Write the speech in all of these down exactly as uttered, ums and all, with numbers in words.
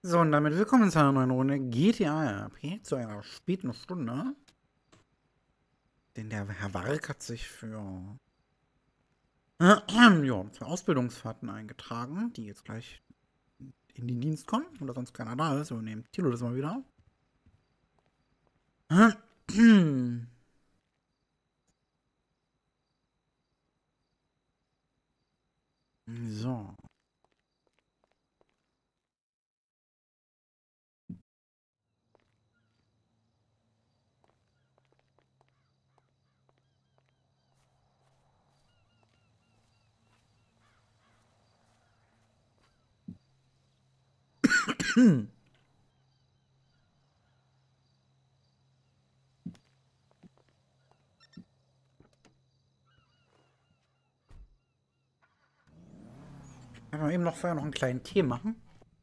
So, und damit willkommen zu einer neuen Runde G T A R P zu einer späten Stunde. Denn der Herr Wark hat sich für ja, zwei Ausbildungsfahrten eingetragen, die jetzt gleich in den Dienst kommen. Oder sonst keiner da ist. Übernehmen Tilo das mal wieder. So. Können wir eben noch vorher noch einen kleinen Tee machen?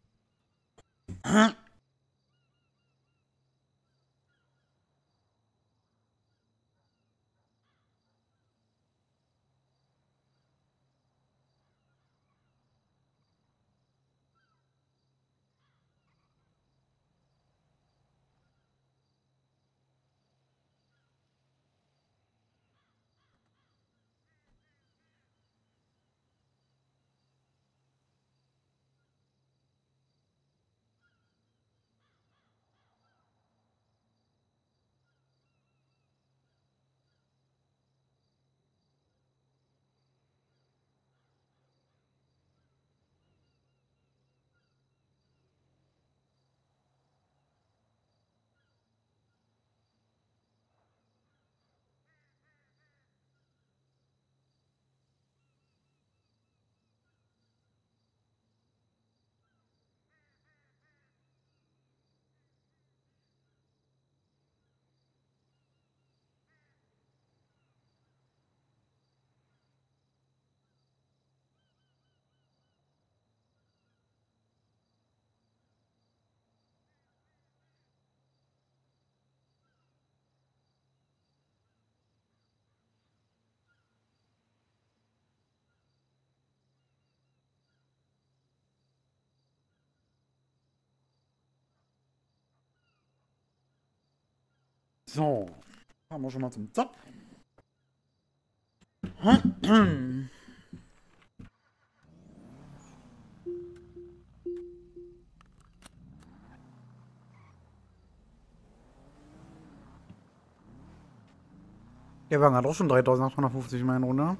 So. Haben wir schon mal zum Job. Der Wagen hat auch schon dreitausendachthundertfünfzig Meilen runter.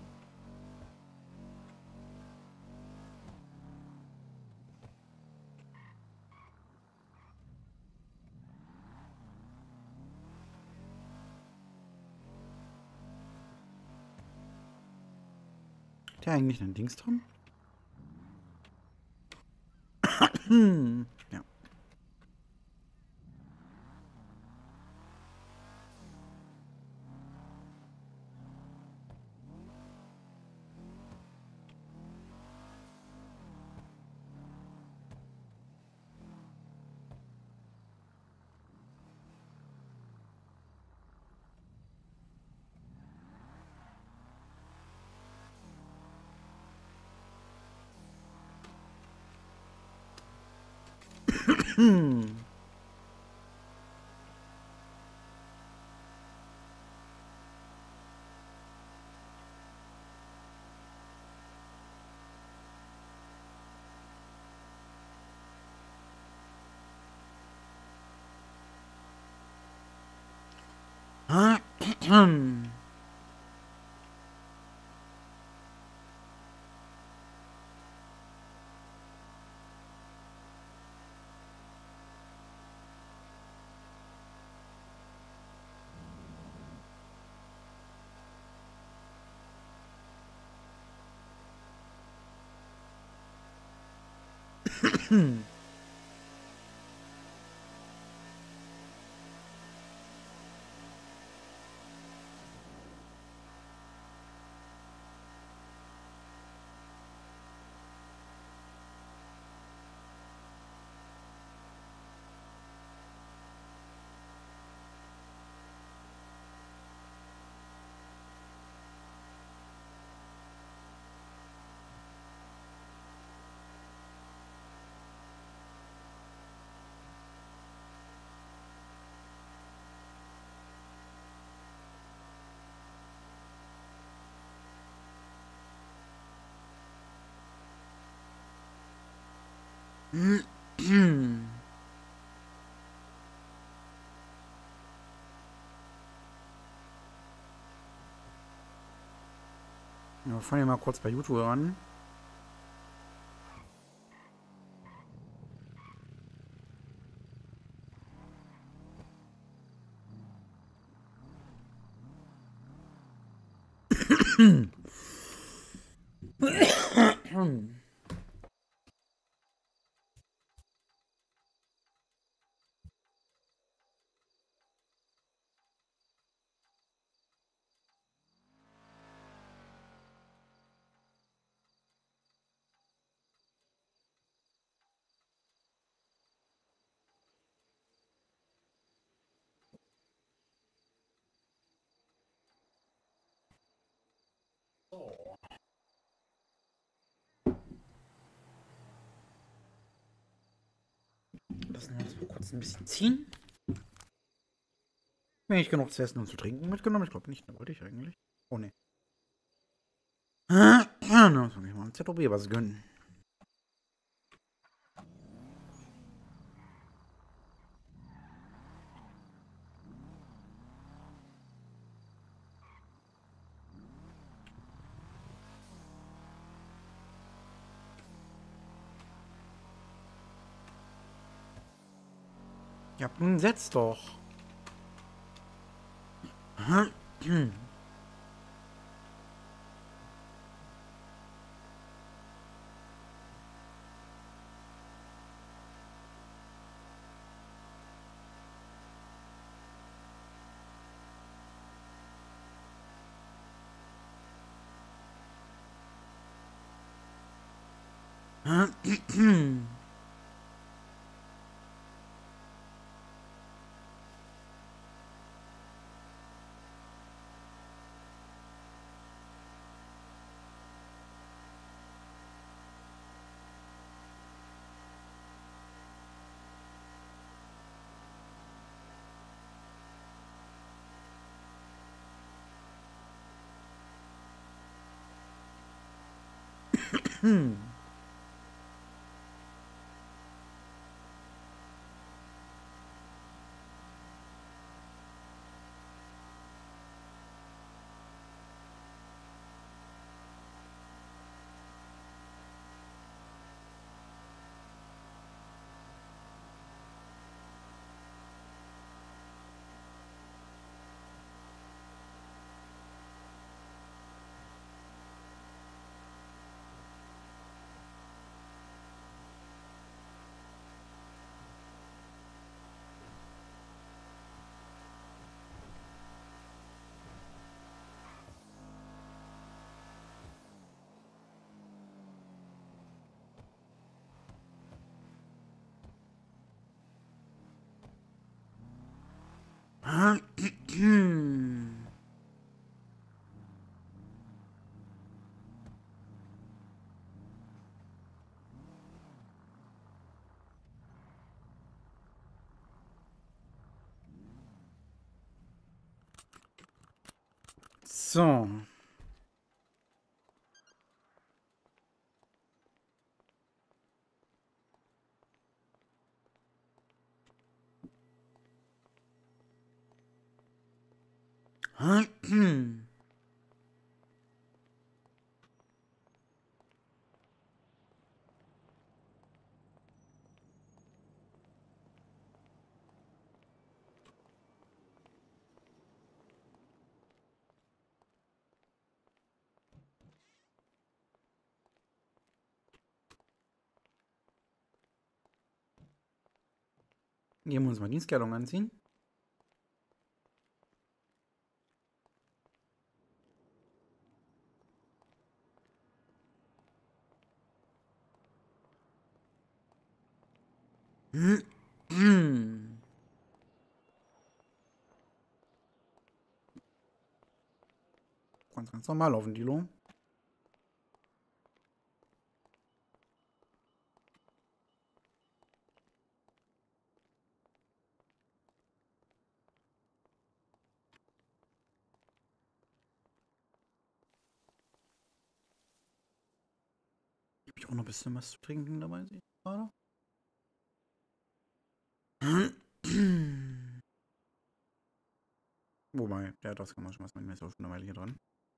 Hat der eigentlich einen Dings drin? Hm. Ja. Hm. Ja, wir fangen ja mal kurz bei YouTube an. Lassen wir uns mal kurz ein bisschen ziehen. Wenn ich genug zu essen und zu trinken mitgenommen? Ich glaube nicht, da wollte ich eigentlich. Oh ne. Na, muss ich mal im Z O B was gönnen. Ja, nun setz doch. Hm. So. Gehen wir uns mal Dienstkleidung anziehen. Ganz, ganz normal auf den Dilo. Habe ich auch noch ein bisschen was zu trinken dabei, sehe ich gerade. Wobei, der hat das kann man schon was nicht mehr so schon eine Weile hier dran.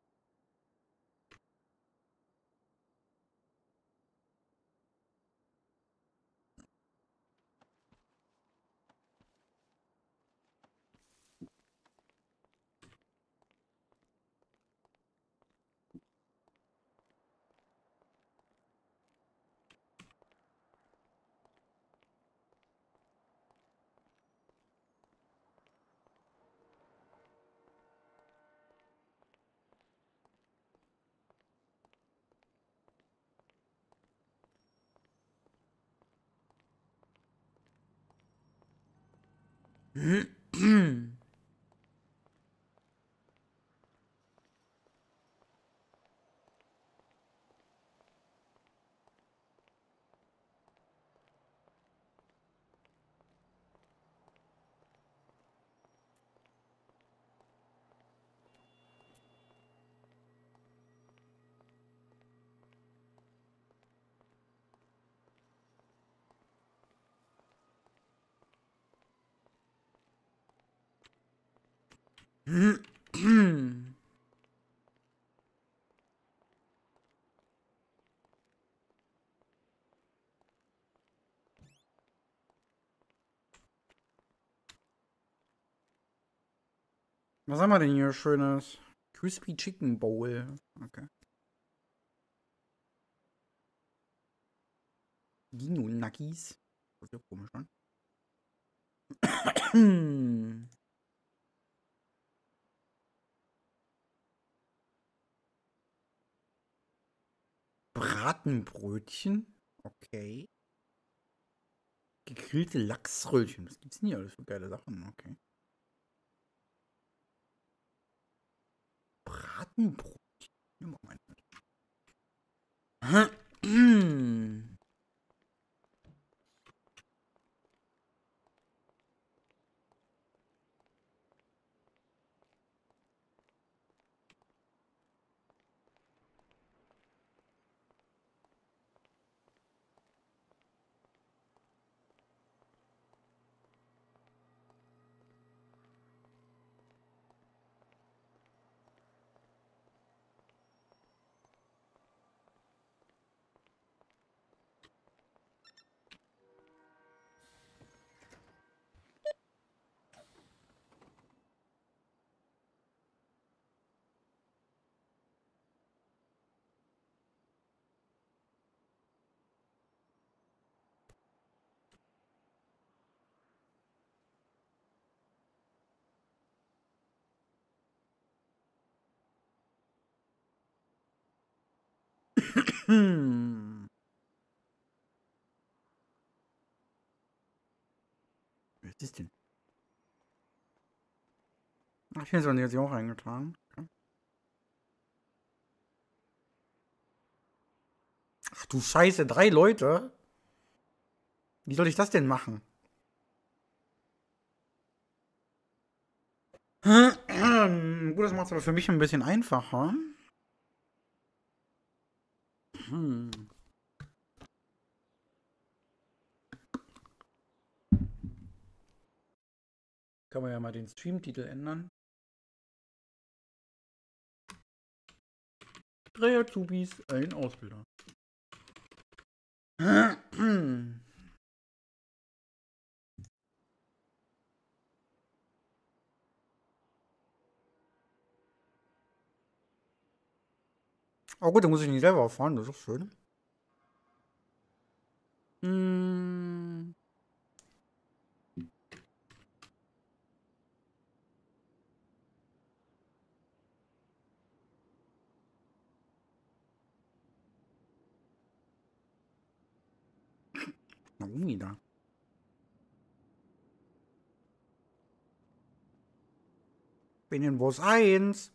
Was haben wir denn hier Schönes? Crispy Chicken Bowl. Okay. Dino Nuggies. Das ist ja komisch, ne? Bratenbrötchen. Okay. Gegrillte Lachsröllchen. Was gibt's denn hier alles für geile Sachen? Okay. Bratenbrötchen. Ja, mach mal mit. Hm. Was ist das denn? Ach, hier sind jetzt auch eingetragen. Okay. Ach du Scheiße, drei Leute? Wie soll ich das denn machen? Gut, das macht es aber für mich ein bisschen einfacher. Hm. Kann man ja mal den Streamtitel ändern. Drei Azubis, ein Ausbilder. Oh gut, dann muss ich nicht selber fahren, das ist auch schön. Hm. Naomi da. Bin in Bus eins.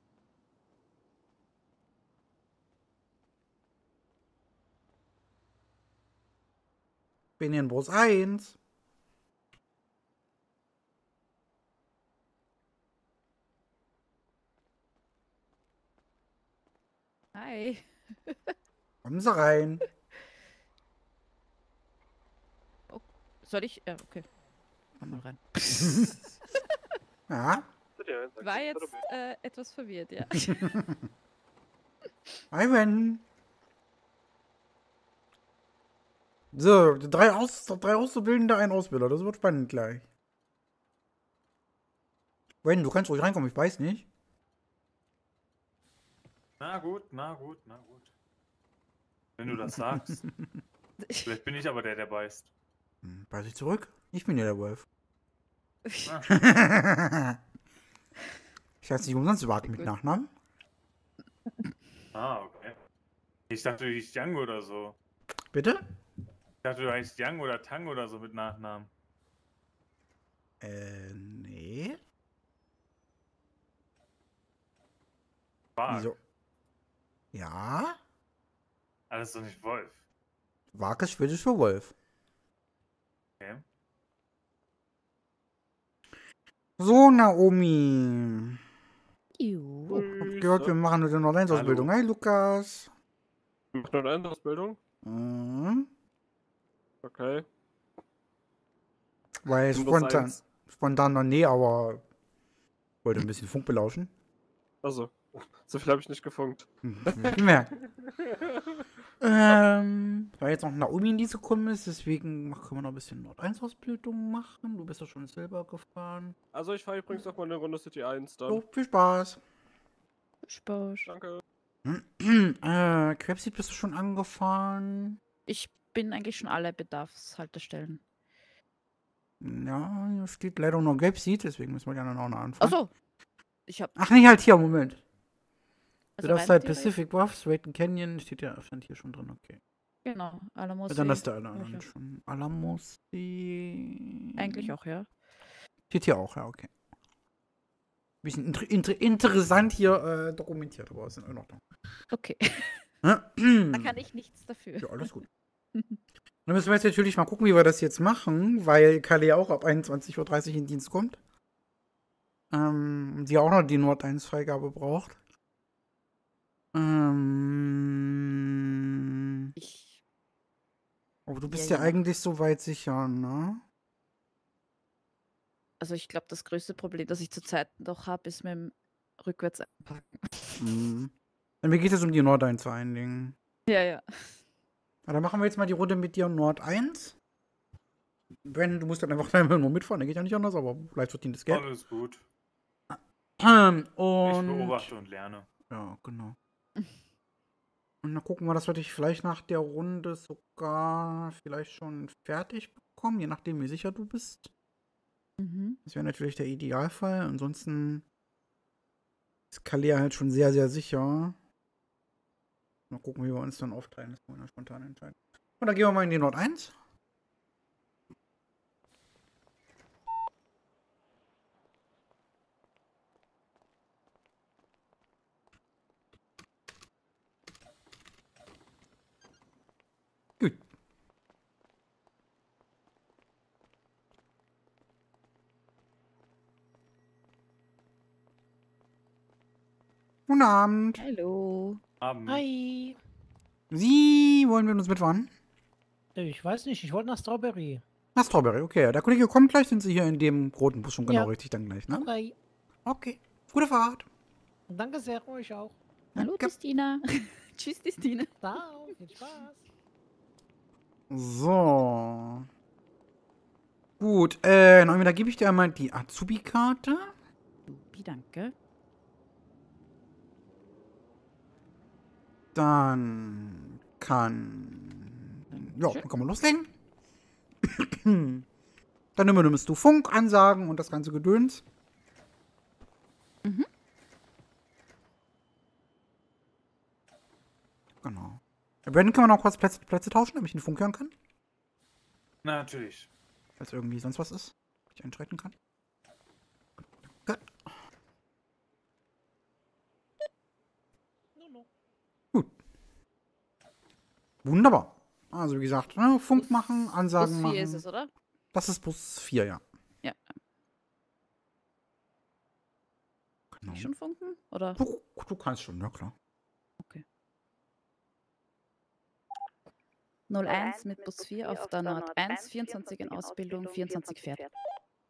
Bin in Bus eins. Hi. Kommen Sie rein. Oh, soll ich? Ja, okay. komm mal rein. Ja. War jetzt äh, etwas verwirrt, ja. Ivan. So, drei, Aus, drei Auszubildende, ein Ausbilder. Das wird spannend gleich. Wen, du kannst ruhig reinkommen, ich weiß nicht. Na gut, na gut, na gut. Wenn du das sagst. Vielleicht bin ich aber der, der beißt. Hm, beiß ich zurück? Ich bin ja der Wolf. Ah, Ich heiße nicht umsonst Wag mit Gut. Nachnamen. ah, okay. Ich dachte, du hieß Django oder so. Bitte? Ich dachte, du heißt Django oder Tango oder so mit Nachnamen. Äh, nee. Wag. Wieso? Ja? Ah, das ist doch nicht Wolf. Wag ist Schwedisch für Wolf. Okay. So, Naomi. Juhu. Hab gehört, wir machen eine Nordeinsausbildung. Hallo. Hey, Lukas. Macht noch eine Ausbildung? Mhm. Okay. Weil Windows spontan, eins. spontan noch nee, aber wollte ein bisschen Funk belauschen. Also, so viel habe ich nicht gefunkt. Nicht mehr. ähm, weil jetzt noch Naomi in diese gekommen ist, deswegen können wir noch ein bisschen Nord eins Ausbildung machen. Du bist ja schon selber gefahren. Also, ich fahre übrigens noch mal eine Runde City eins dann. So, viel Spaß. Spaß. Danke. äh, Crapseed bist du schon angefahren? Ich bin eigentlich schon alle Bedarfshaltestellen. Ja, hier steht leider noch Grapeseed, deswegen müssen wir gerne noch eine anfangen. Achso. Ich hab. Ach nee, halt hier, Moment. Also das rein ist halt theoretisch- Pacific Bluffs, Raton Canyon, steht ja, stand hier schon drin, okay. Genau, Alamos. Dann See. ist der alle hab ich anderen auch. schon. Alamos See. Eigentlich auch, ja. Steht hier auch, ja, okay. Bisschen inter inter interessant hier äh, dokumentiert, aber ist in Ordnung. Okay. Da Da kann ich nichts dafür. Ja, alles gut. Dann müssen wir jetzt natürlich mal gucken, wie wir das jetzt machen, weil Kalle ja auch ab einundzwanzig Uhr dreißig in Dienst kommt. Ähm, die auch noch die Nord eins Freigabe braucht. Ähm, Ich. aber du bist Ja, ja, je nach- eigentlich soweit sicher, ne? Also ich glaube, das größte Problem, das ich zurzeit noch habe, ist mit dem rückwärts einpacken. Mhm. Dann mir geht es um die Nord eins vor allen Dingen. Ja, ja. Na, dann machen wir jetzt mal die Runde mit dir Nord eins. Brandon, du musst dann einfach einmal nur mitfahren, der geht ja nicht anders, aber vielleicht verdientes Geld. Alles gut. Ähm, Ich und beobachte und lerne. ja, genau. Und dann gucken wir, dass wir dich vielleicht nach der Runde sogar vielleicht schon fertig bekommen, je nachdem, wie sicher du bist. Mhm. Das wäre natürlich der Idealfall. Ansonsten ist Kalia halt schon sehr, sehr sicher. Mal gucken, wie wir uns dann aufteilen. Das wollen wir spontan entscheiden. Und dann gehen wir mal in die Nord eins. Gut. Guten Abend. Hallo. Abend. Hi. Sie wollen mit uns mitfahren? Ich weiß nicht, ich wollte nach Strawberry. Na, Strawberry, okay. Der Kollege kommt gleich, sind Sie hier in dem roten Bus schon genau Ja. richtig dann gleich, ne? Okay. Okay. Gute Fahrt. Danke sehr, euch auch. Hallo, Danke. Christina. Tschüss, Christina. Ciao, viel Spaß. So. Gut, äh, Naomi, da gebe ich dir einmal die Azubi-Karte. Supi, danke. Dann kann. Ja, Schön. dann kann man loslegen. Dann übernimmst du Funk, Ansagen und das ganze Gedöns. Mhm. Genau. Bei Brandon können wir noch kurz Plätze, Plätze tauschen, damit ich den Funk hören kann. Na, natürlich. Falls irgendwie sonst was ist, ich einschreiten kann. Gut. No, no. Gut. Wunderbar. Also wie gesagt, ne, Funk machen, Ansagen Bus machen. vier ist es, oder? Das ist Bus vier, ja. Ja. Genau. Ich schon funken? Oder? Du, du kannst schon, ja klar. null eins mit Bus vier auf der Nord eins, vierundzwanzig in Ausbildung, vierundzwanzig fährt.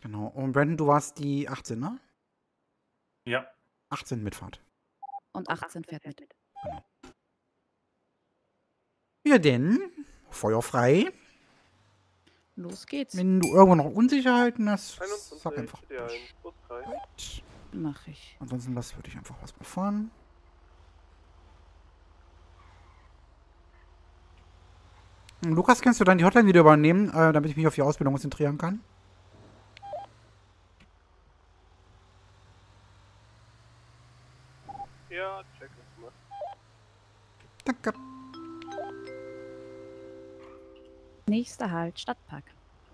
Genau. Und Brandon, du warst die achtzehn, ne? Ja. achtzehn Mitfahrt. Und achtzehn fährt mit. Ja, denn, Feuer frei. Los geht's. Wenn du irgendwo noch Unsicherheiten hast, sag einundzwanzig, einfach. C D eins, Bus drei. Mach ich. Ansonsten was würde ich einfach was befahren. Lukas, kannst du dann die Hotline wieder übernehmen, äh, damit ich mich auf die Ausbildung konzentrieren kann? Ja, check das mal. Danke. Nächster Halt, Stadtpark.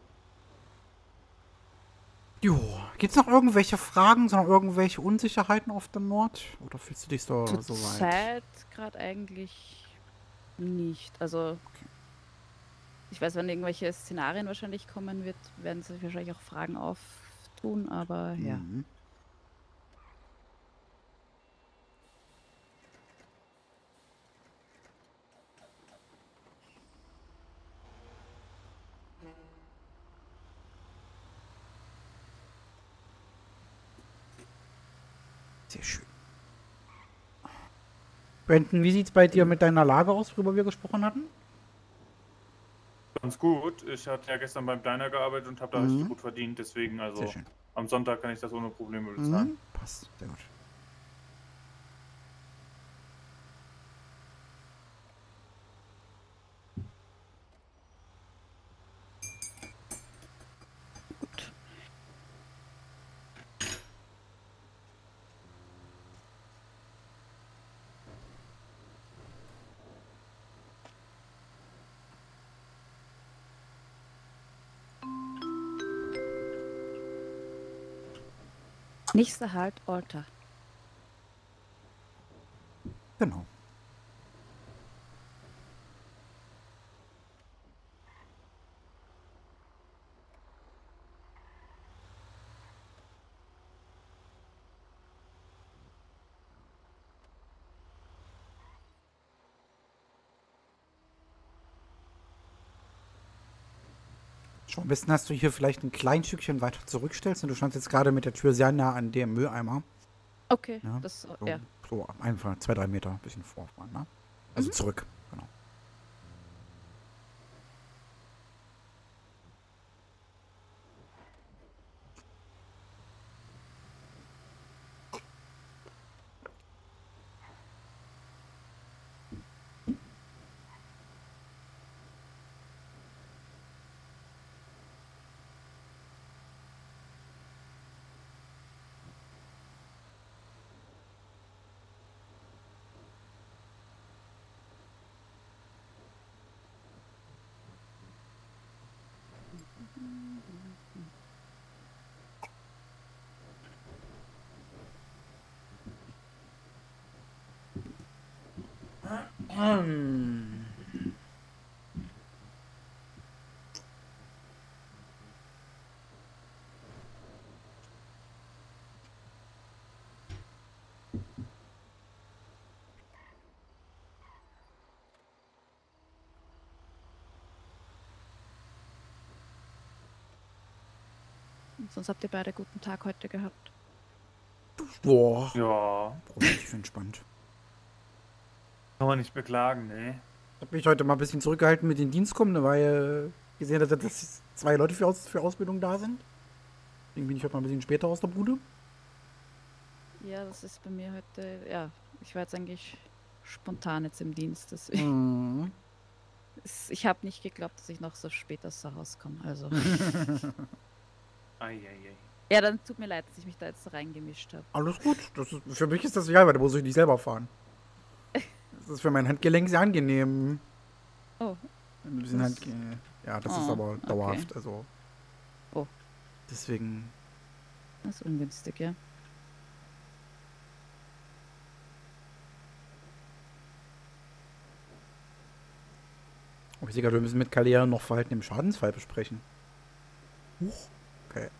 Jo, gibt's noch irgendwelche Fragen, sondern irgendwelche Unsicherheiten auf dem Nord? Oder fühlst du dich so, Zur so weit? Zeit gerade eigentlich nicht. Also, ich weiß, wenn irgendwelche Szenarien wahrscheinlich kommen wird, werden sich wahrscheinlich auch Fragen auftun, aber ja. Mhm. Sehr schön. Brandon, wie sieht's bei dir mit deiner Lage aus, worüber wir gesprochen hatten? Ganz gut. Ich hatte ja gestern beim Diner gearbeitet und habe da Mhm. richtig gut verdient. Deswegen, also Sehr schön. am Sonntag kann ich das ohne Probleme bezahlen. Mhm. Passt, sehr gut. Gut. Nächster Halt, Alter. Genau. Schon am besten hast du hier vielleicht ein klein Stückchen weiter zurückstellst und du standst jetzt gerade mit der Tür sehr nah an dem Mülleimer. Okay, Ja, das, So, ja. so einfach zwei, drei Meter ein bisschen vorfahren, ne? Also Mhm. zurück, genau. Ähm. Sonst habt ihr beide guten Tag heute gehabt. Boah, Ja, positiv entspannt. kann man nicht beklagen, ne? Ich habe mich heute mal ein bisschen zurückgehalten mit den Dienstkommen, weil ich gesehen hatte, dass zwei Leute für, Aus für Ausbildung da sind. Deswegen bin ich heute mal ein bisschen später aus der Bude. Ja, das ist bei mir heute, ja, ich war jetzt eigentlich spontan jetzt im Dienst. Deswegen. Mhm. Es- Ich habe nicht geglaubt, dass ich noch so spät aus der Haus komme. Also. Eieiei. Ja, dann tut mir leid, dass ich mich da jetzt so reingemischt habe. Alles gut. Das ist, für mich ist das egal, weil da muss ich nicht selber fahren. Das ist für mein Handgelenk sehr angenehm. Oh, Ein bisschen Das- Handge ja, das ist Oh, aber okay. dauerhaft. Also. Oh. Deswegen. das ist ungünstig, ja. Oh, ich sehe gerade, wir müssen mit Kalea noch Verhalten im Schadensfall besprechen. Huch. Okay.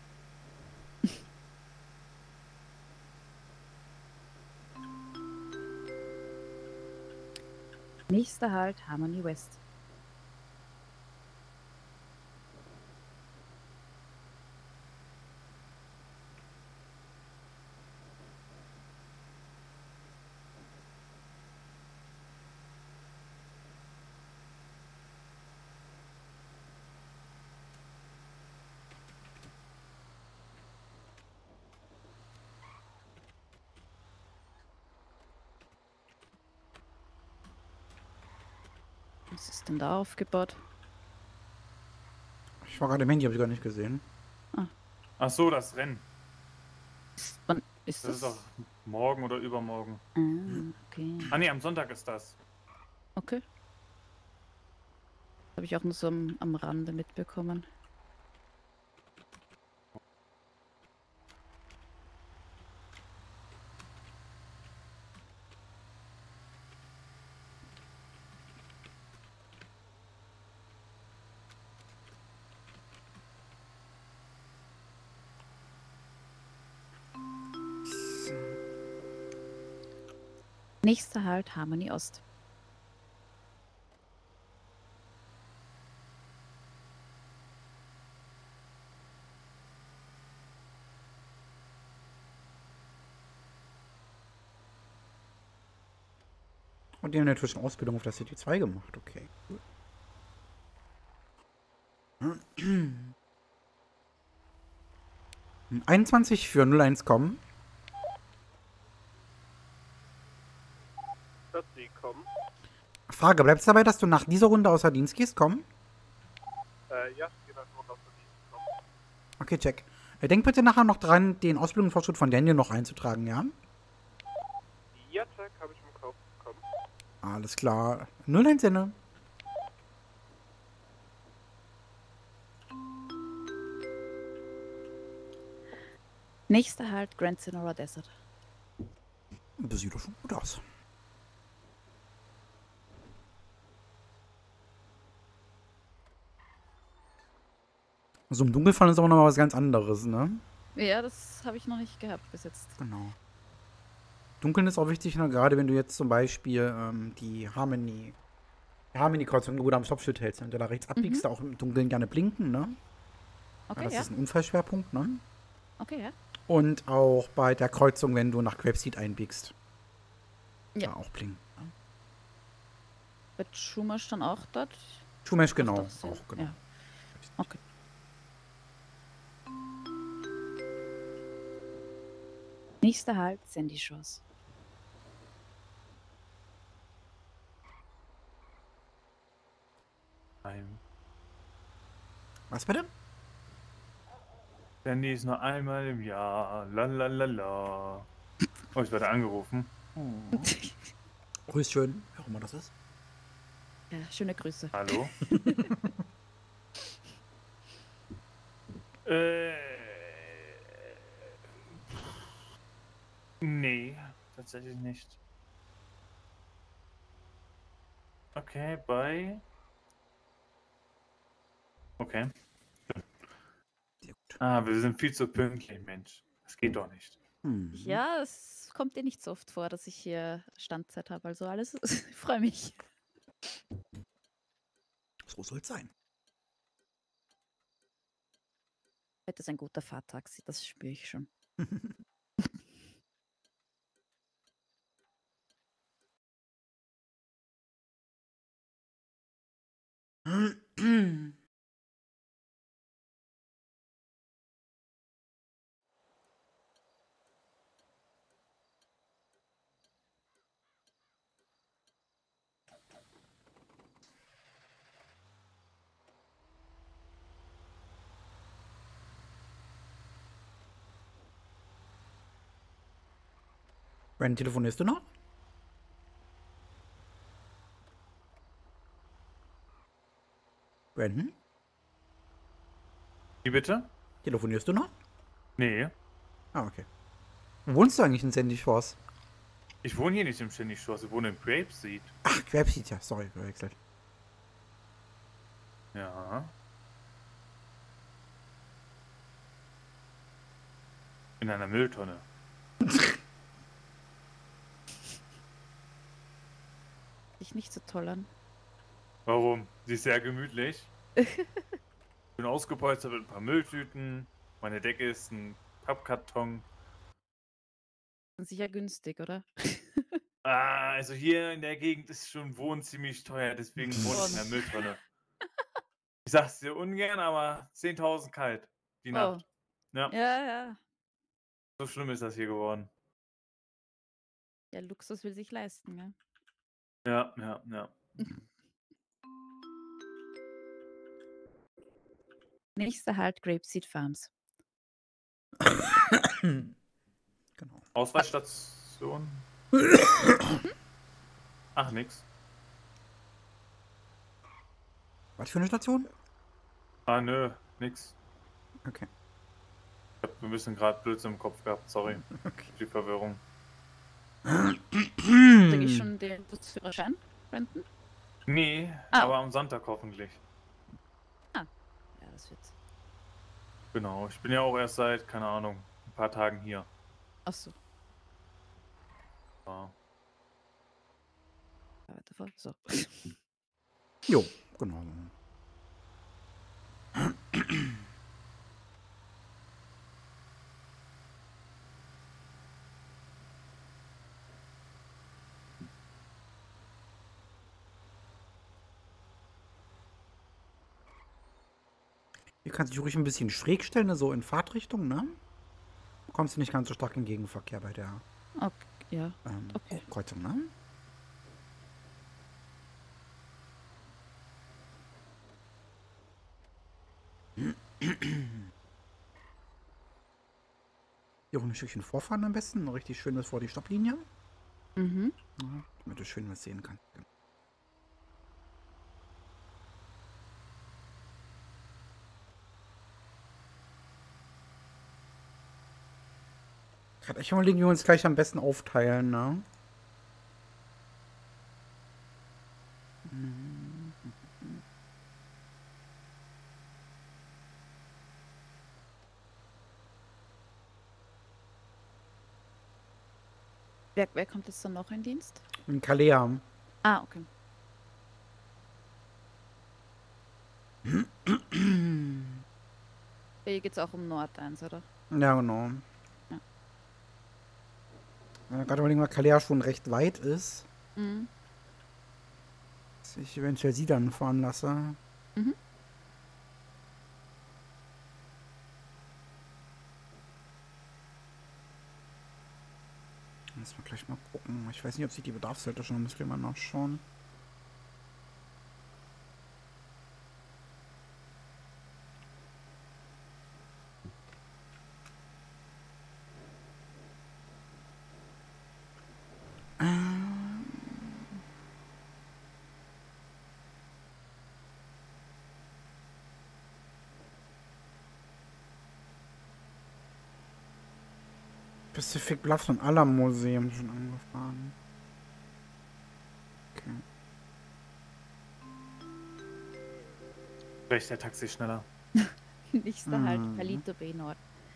Nächster Halt, Harmony West. Was ist denn da aufgebaut? Ich war gerade im Handy, habe ich gar nicht gesehen. Ach so, das Rennen. Ist, wann ist Das das? ist doch morgen oder übermorgen. Ah, okay. Ah nee, am Sonntag ist das. Okay. Habe ich auch nur so am, am Rande mitbekommen. Nächster Halt Harmony Ost. Und die haben natürlich eine Ausbildung auf der City zwei gemacht. Okay, cool. einundzwanzig für null eins kommen. Dass sie kommen. Frage, bleibst du dabei, dass du nach dieser Runde außer Dienst gehst? Komm. Äh, ja, geht halt nur, dass sie kommen. Okay, check. Äh, Denk bitte nachher noch dran, den Ausbildungsfortschritt von Daniel noch einzutragen, ja? Ja, check, habe ich im Kopf. Kommen. Alles klar. null eins Sinne. Nächster Halt Grand Sonora Desert. Das sieht doch schon gut aus. So im Dunkelfallen ist aber noch mal was ganz anderes, ne? Ja, das habe ich noch nicht gehabt bis jetzt. Genau. Dunkeln ist auch wichtig, ne? Gerade wenn du jetzt zum Beispiel ähm, die Harmony, die Harmony-Kreuzung gut am Stoppschild hältst. Wenn du da rechts abbiegst, auch im Dunkeln gerne blinken, ne? Okay, Ja, das ja. ist ein Unfallschwerpunkt, ne? Okay, ja. Und auch bei der Kreuzung, wenn du nach Grapeseed einbiegst. Ja. Da auch blinken. Ne? Wird Schumasch dann auch dort? Schumesch, genau. Doch, doch, Auch, genau. Ja. Okay. Nächster Halt Sandy Shores. Nein. Was bitte? Sandy ist nur einmal im Jahr. Lalalala. Oh, ich werde angerufen. Grüß schön, wer auch immer das ist. Ja, schöne Grüße. Hallo? äh. Nee, tatsächlich nicht. Okay, bei. Okay. Sehr gut. Ah, wir sind viel zu pünktlich, Mensch. Das geht doch nicht. Hm. Ja, es kommt dir nicht so oft vor, dass ich hier Standzeit habe. Also alles, ich freue mich. So soll es sein. Heute ist ein guter Fahrtag, das spüre ich schon. Brandon, telefonierst du noch? Brandon? Wie bitte? Telefonierst du noch? Nee. Ah, okay. Wo wohnst du eigentlich in Sandy Shores? Ich wohne hier nicht im Shindy Shores, ich wohne in Grapeseed. Ach, Grapeseed, ja, sorry, verwechselt. Ja. In einer Mülltonne. Ich nicht so toll an. Warum? Sie ist sehr gemütlich. Bin ausgepolstert mit ein paar Mülltüten. Meine Decke ist ein Pappkarton. Sicher günstig, oder? Ah, also hier in der Gegend ist schon Wohnen ziemlich teuer, deswegen wohne ich in der Mülltonne. Ich sag's dir ungern, aber zehntausend kalt die Oh. Nacht. Ja, Ja, ja. so schlimm ist das hier geworden. Ja, Luxus will sich leisten, ja. Ja, ja, ja. Nächster Halt Grapeseed Farms. Genau. Ausweichstation? Ach, nix. Was für eine Station? Ah, nö, nix. Okay. Ich hab ein bisschen gerade Blödsinn im Kopf gehabt, sorry. Okay. Für die Verwirrung. Kriege ich schon den Busführerschein? Brandon? Nee, Ah. aber am Sonntag hoffentlich. Ja, das wird. Genau, ich bin ja auch erst seit, keine Ahnung, ein paar Tagen hier. Achso. Ja. Weiter vor. So. Jo, genau. Hier kannst du dich ruhig ein bisschen schräg stellen, ne, so in Fahrtrichtung, ne? Kommst du nicht ganz so stark in Gegenverkehr bei der Okay, ja. ähm, Okay. Kreuzung, ne? Hier auch ein Stückchen vorfahren am besten, richtig schönes vor die Stopplinie, Mhm. ja, damit du schön was sehen kannst. Gerade echt überlegen, wie wir uns gleich am besten aufteilen, ne? Wer, wer kommt jetzt dann noch in Dienst? In Kalea. Ah, okay. Hier geht es auch um Nord eins, oder? Ja, genau. Ja. Ja, gerade überlegen, weil Kalea schon recht weit ist, Mhm. dass ich eventuell sie dann fahren lasse. Mhm. Müssen wir gleich mal gucken. Ich weiß nicht, ob sie die Bedarfsseite schon, müssen wir mal nachschauen. Pacific Bluffs und Alamo Museum schon angefahren. Okay. Recht, der Taxi schneller. Nächster Halt Mhm. Palito Bay Nord.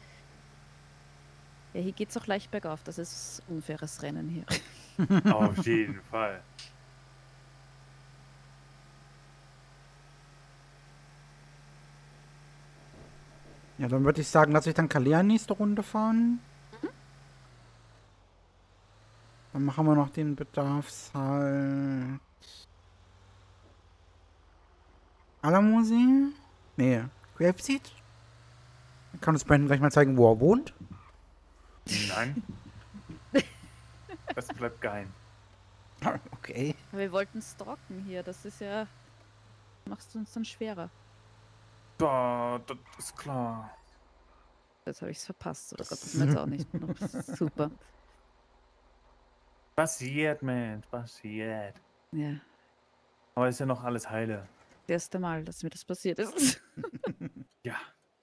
Ja, hier geht's auch leicht bergauf. Das ist unfaires Rennen hier. Auf jeden Fall. Ja, dann würde ich sagen, lass ich dann Kalea nächste Runde fahren. Dann machen wir noch den Bedarfshalt. Alamo-See? Nee, Grapeseed? Dann kann uns Brandon gleich mal zeigen, wo er wohnt. Nein. Das bleibt geheim. Okay. Aber wir wollten stalken hier. Das ist ja. Machst du uns dann schwerer. Da, das ist klar. Jetzt habe ich es verpasst. Oder Gott, das ist mir jetzt auch nicht noch super. Passiert, Mensch, passiert. Ja, Aber ist ja noch alles heile. das erste Mal, dass mir das passiert ist. Ja.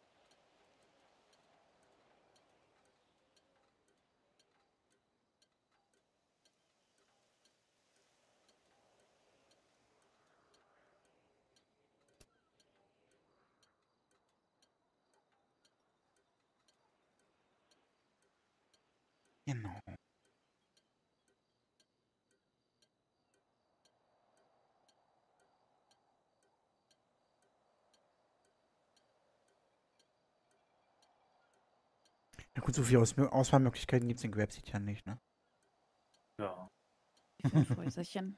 Genau. Ja gut, so viele Aus Auswahlmöglichkeiten gibt es in Grapeseed ja nicht, ne? Ja. Fünf Häuserchen.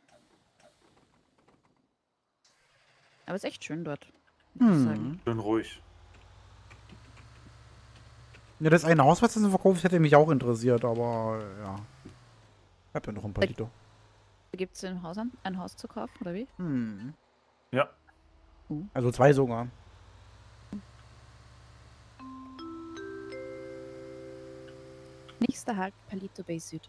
Aber es ist echt schön dort. Muss ich sagen. Hm. Schön ruhig. Ja, das eine Haus, was das verkauft, hätte mich auch interessiert, aber ja. Ich hab ja noch ein Palito. Gibt es ein Haus, an, ein Haus zu kaufen, oder wie? Hm. Ja. Also zwei sogar. Nächster Halt, Palito Bay Süd.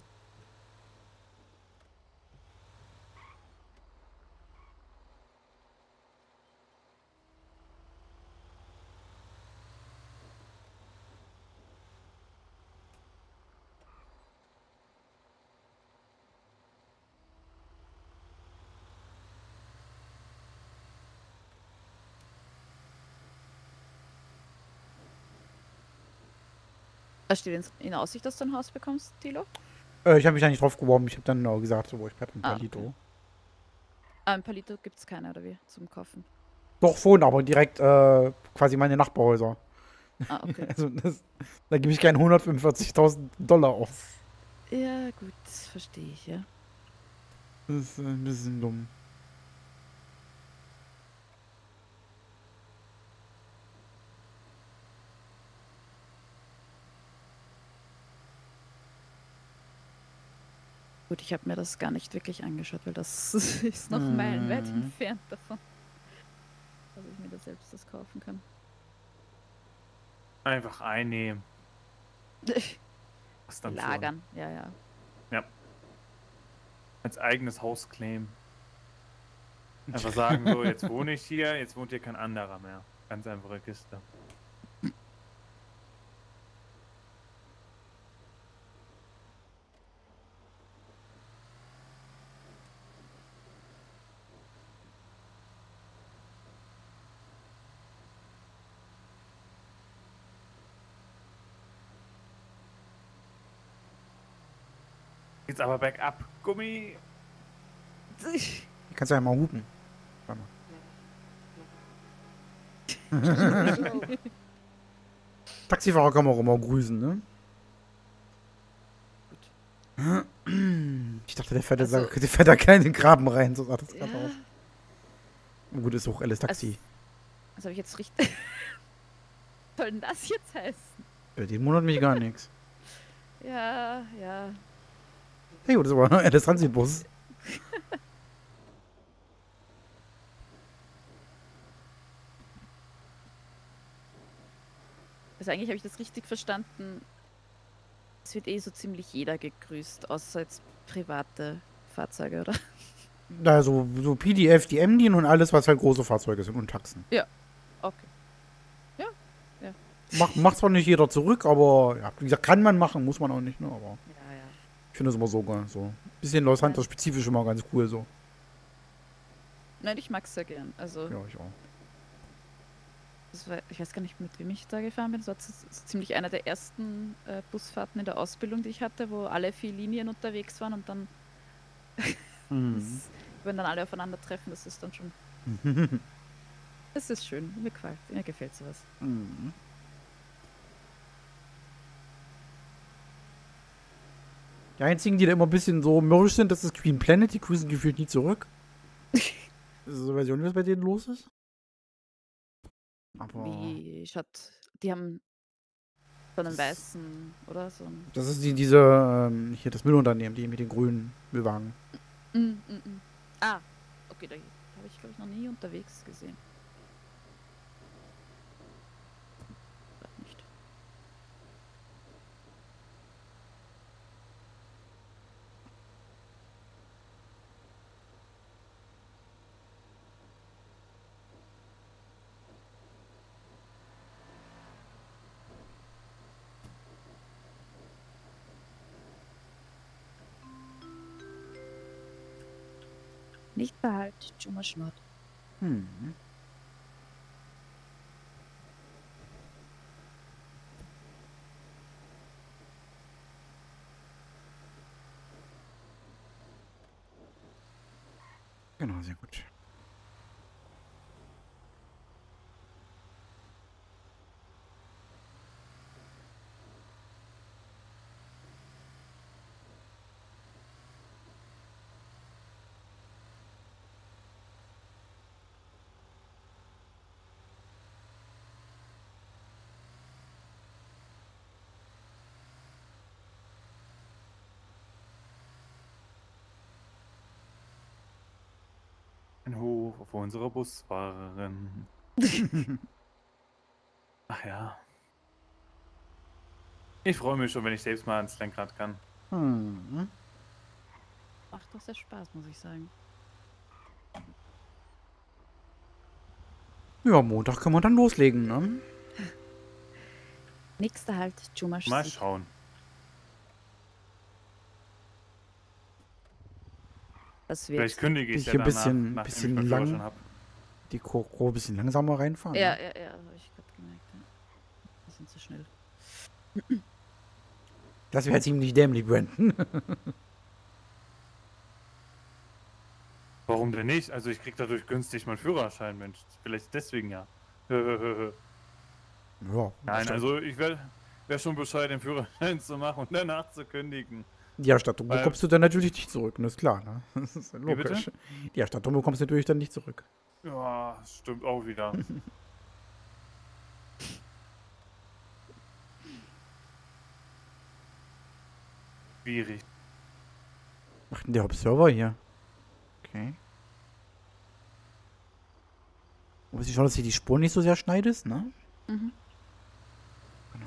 Was steht in, in Aussicht, dass du ein Haus bekommst, Tilo? Äh, ich habe mich da nicht drauf geworben. Ich habe dann äh, gesagt, so, ich bleib ein Ah, Palito. okay. Ah, in Palito gibt es keine, oder wie? Zum Kaufen. Doch, schon, aber direkt äh, quasi meine Nachbarhäuser. Ah, okay. Also das, da gebe ich keinen hundertfünfundvierzigtausend Dollar aus. Ja, gut, verstehe ich, ja. Das ist äh, ein bisschen dumm. Gut, ich habe mir das gar nicht wirklich angeschaut, weil das ist noch meilenweit Mhm. entfernt davon, dass ich mir da selbst das kaufen kann. Einfach einnehmen. Was dann Lagern, ja, ja. Schon. Als eigenes Haus claimen. Einfach sagen, so, jetzt wohne ich hier, jetzt wohnt hier kein anderer mehr. Ganz einfache Kiste. Jetzt aber bergab. Gummi. Hier kannst du ja mal hupen. Warte mal. Taxifahrer kann man auch immer grüßen, ne? Ich dachte, der fährt, Also- da, der fährt da keinen Graben rein, so sah das gerade Ja, aus. Gut, ist auch alles Taxi. das habe ich jetzt richtig. Was soll denn das jetzt heißen? Bei dem wundert mich gar nichts. Ja, ja. Hey, das war ein Transitbus. Also eigentlich habe ich das richtig verstanden. Es wird eh so ziemlich jeder gegrüßt, außer jetzt private Fahrzeuge, oder? Also so P D F, die M D und alles, was halt große Fahrzeuge sind und Taxen. Okay. Macht, macht zwar nicht jeder zurück, aber ja, wie gesagt, kann man machen, muss man auch nicht, ne? Aber Ja, ja. ich finde das immer so, ge- so ein bisschen Los Santos spezifisch immer ganz cool so. Nein, ich mag es sehr gern. Also, Ja, ich auch. das war, ich weiß gar nicht, mit wem ich da gefahren bin. Das war z- z- ziemlich einer der ersten äh, Busfahrten in der Ausbildung, die ich hatte, wo alle vier Linien unterwegs waren und dann, Mhm. das, wenn dann alle aufeinandertreffen, das ist dann schon, das ist schön. Mir gefällt, mir gefällt sowas. Mhm. Die einzigen, die da immer ein bisschen so mürrisch sind, das ist Queen Planet, die grüßen gefühlt nie zurück. So weiß ich auch nicht, was bei denen los ist. Aber Wie schaut, die haben so einen weißen, oder? So ein, das ist die, diese, ähm, hier das Müllunternehmen, die mit den grünen Müllwagen. mm, mm, mm. Ah, okay, da habe ich, glaube ich, noch nie unterwegs gesehen. Grad nicht. Nicht behalt, Schmott. Hm. Genau, sehr gut. Ein Hoch auf unsere Busfahrerin. Ach ja. Ich freue mich schon, wenn ich selbst mal ans Lenkrad kann. Hm. Macht doch sehr Spaß, muss ich sagen. Ja, Montag können wir dann loslegen, ne? Nächster Halt, Chumash. Mal schauen. Das wird. Vielleicht kündige ich Dich ja ein danach, bisschen- nachdem bisschen ich meinen lang- Führerschein hab. Die Koro ein bisschen langsamer reinfahren. Ja, Ne? ja, ja, habe ich gerade gemerkt. Ja. Die sind zu schnell. Das wäre ziemlich dämlich, Brandon. Warum denn nicht? Also ich krieg dadurch günstig meinen Führerschein, Mensch. Vielleicht deswegen ja. Nein, Ja, also ich wäre wär schon bescheuert, den Führerschein zu machen und danach zu kündigen. die Erstattung Weil- bekommst du dann natürlich nicht zurück, das ist klar, ne? Das ist Wie bitte? logisch. Die Erstattung bekommst du natürlich dann nicht zurück. Ja, stimmt auch wieder. Schwierig. Was macht denn der Observer hier? Okay. Muss ich schauen, dass du die Spuren nicht so sehr schneidest, ne? Mhm. Genau.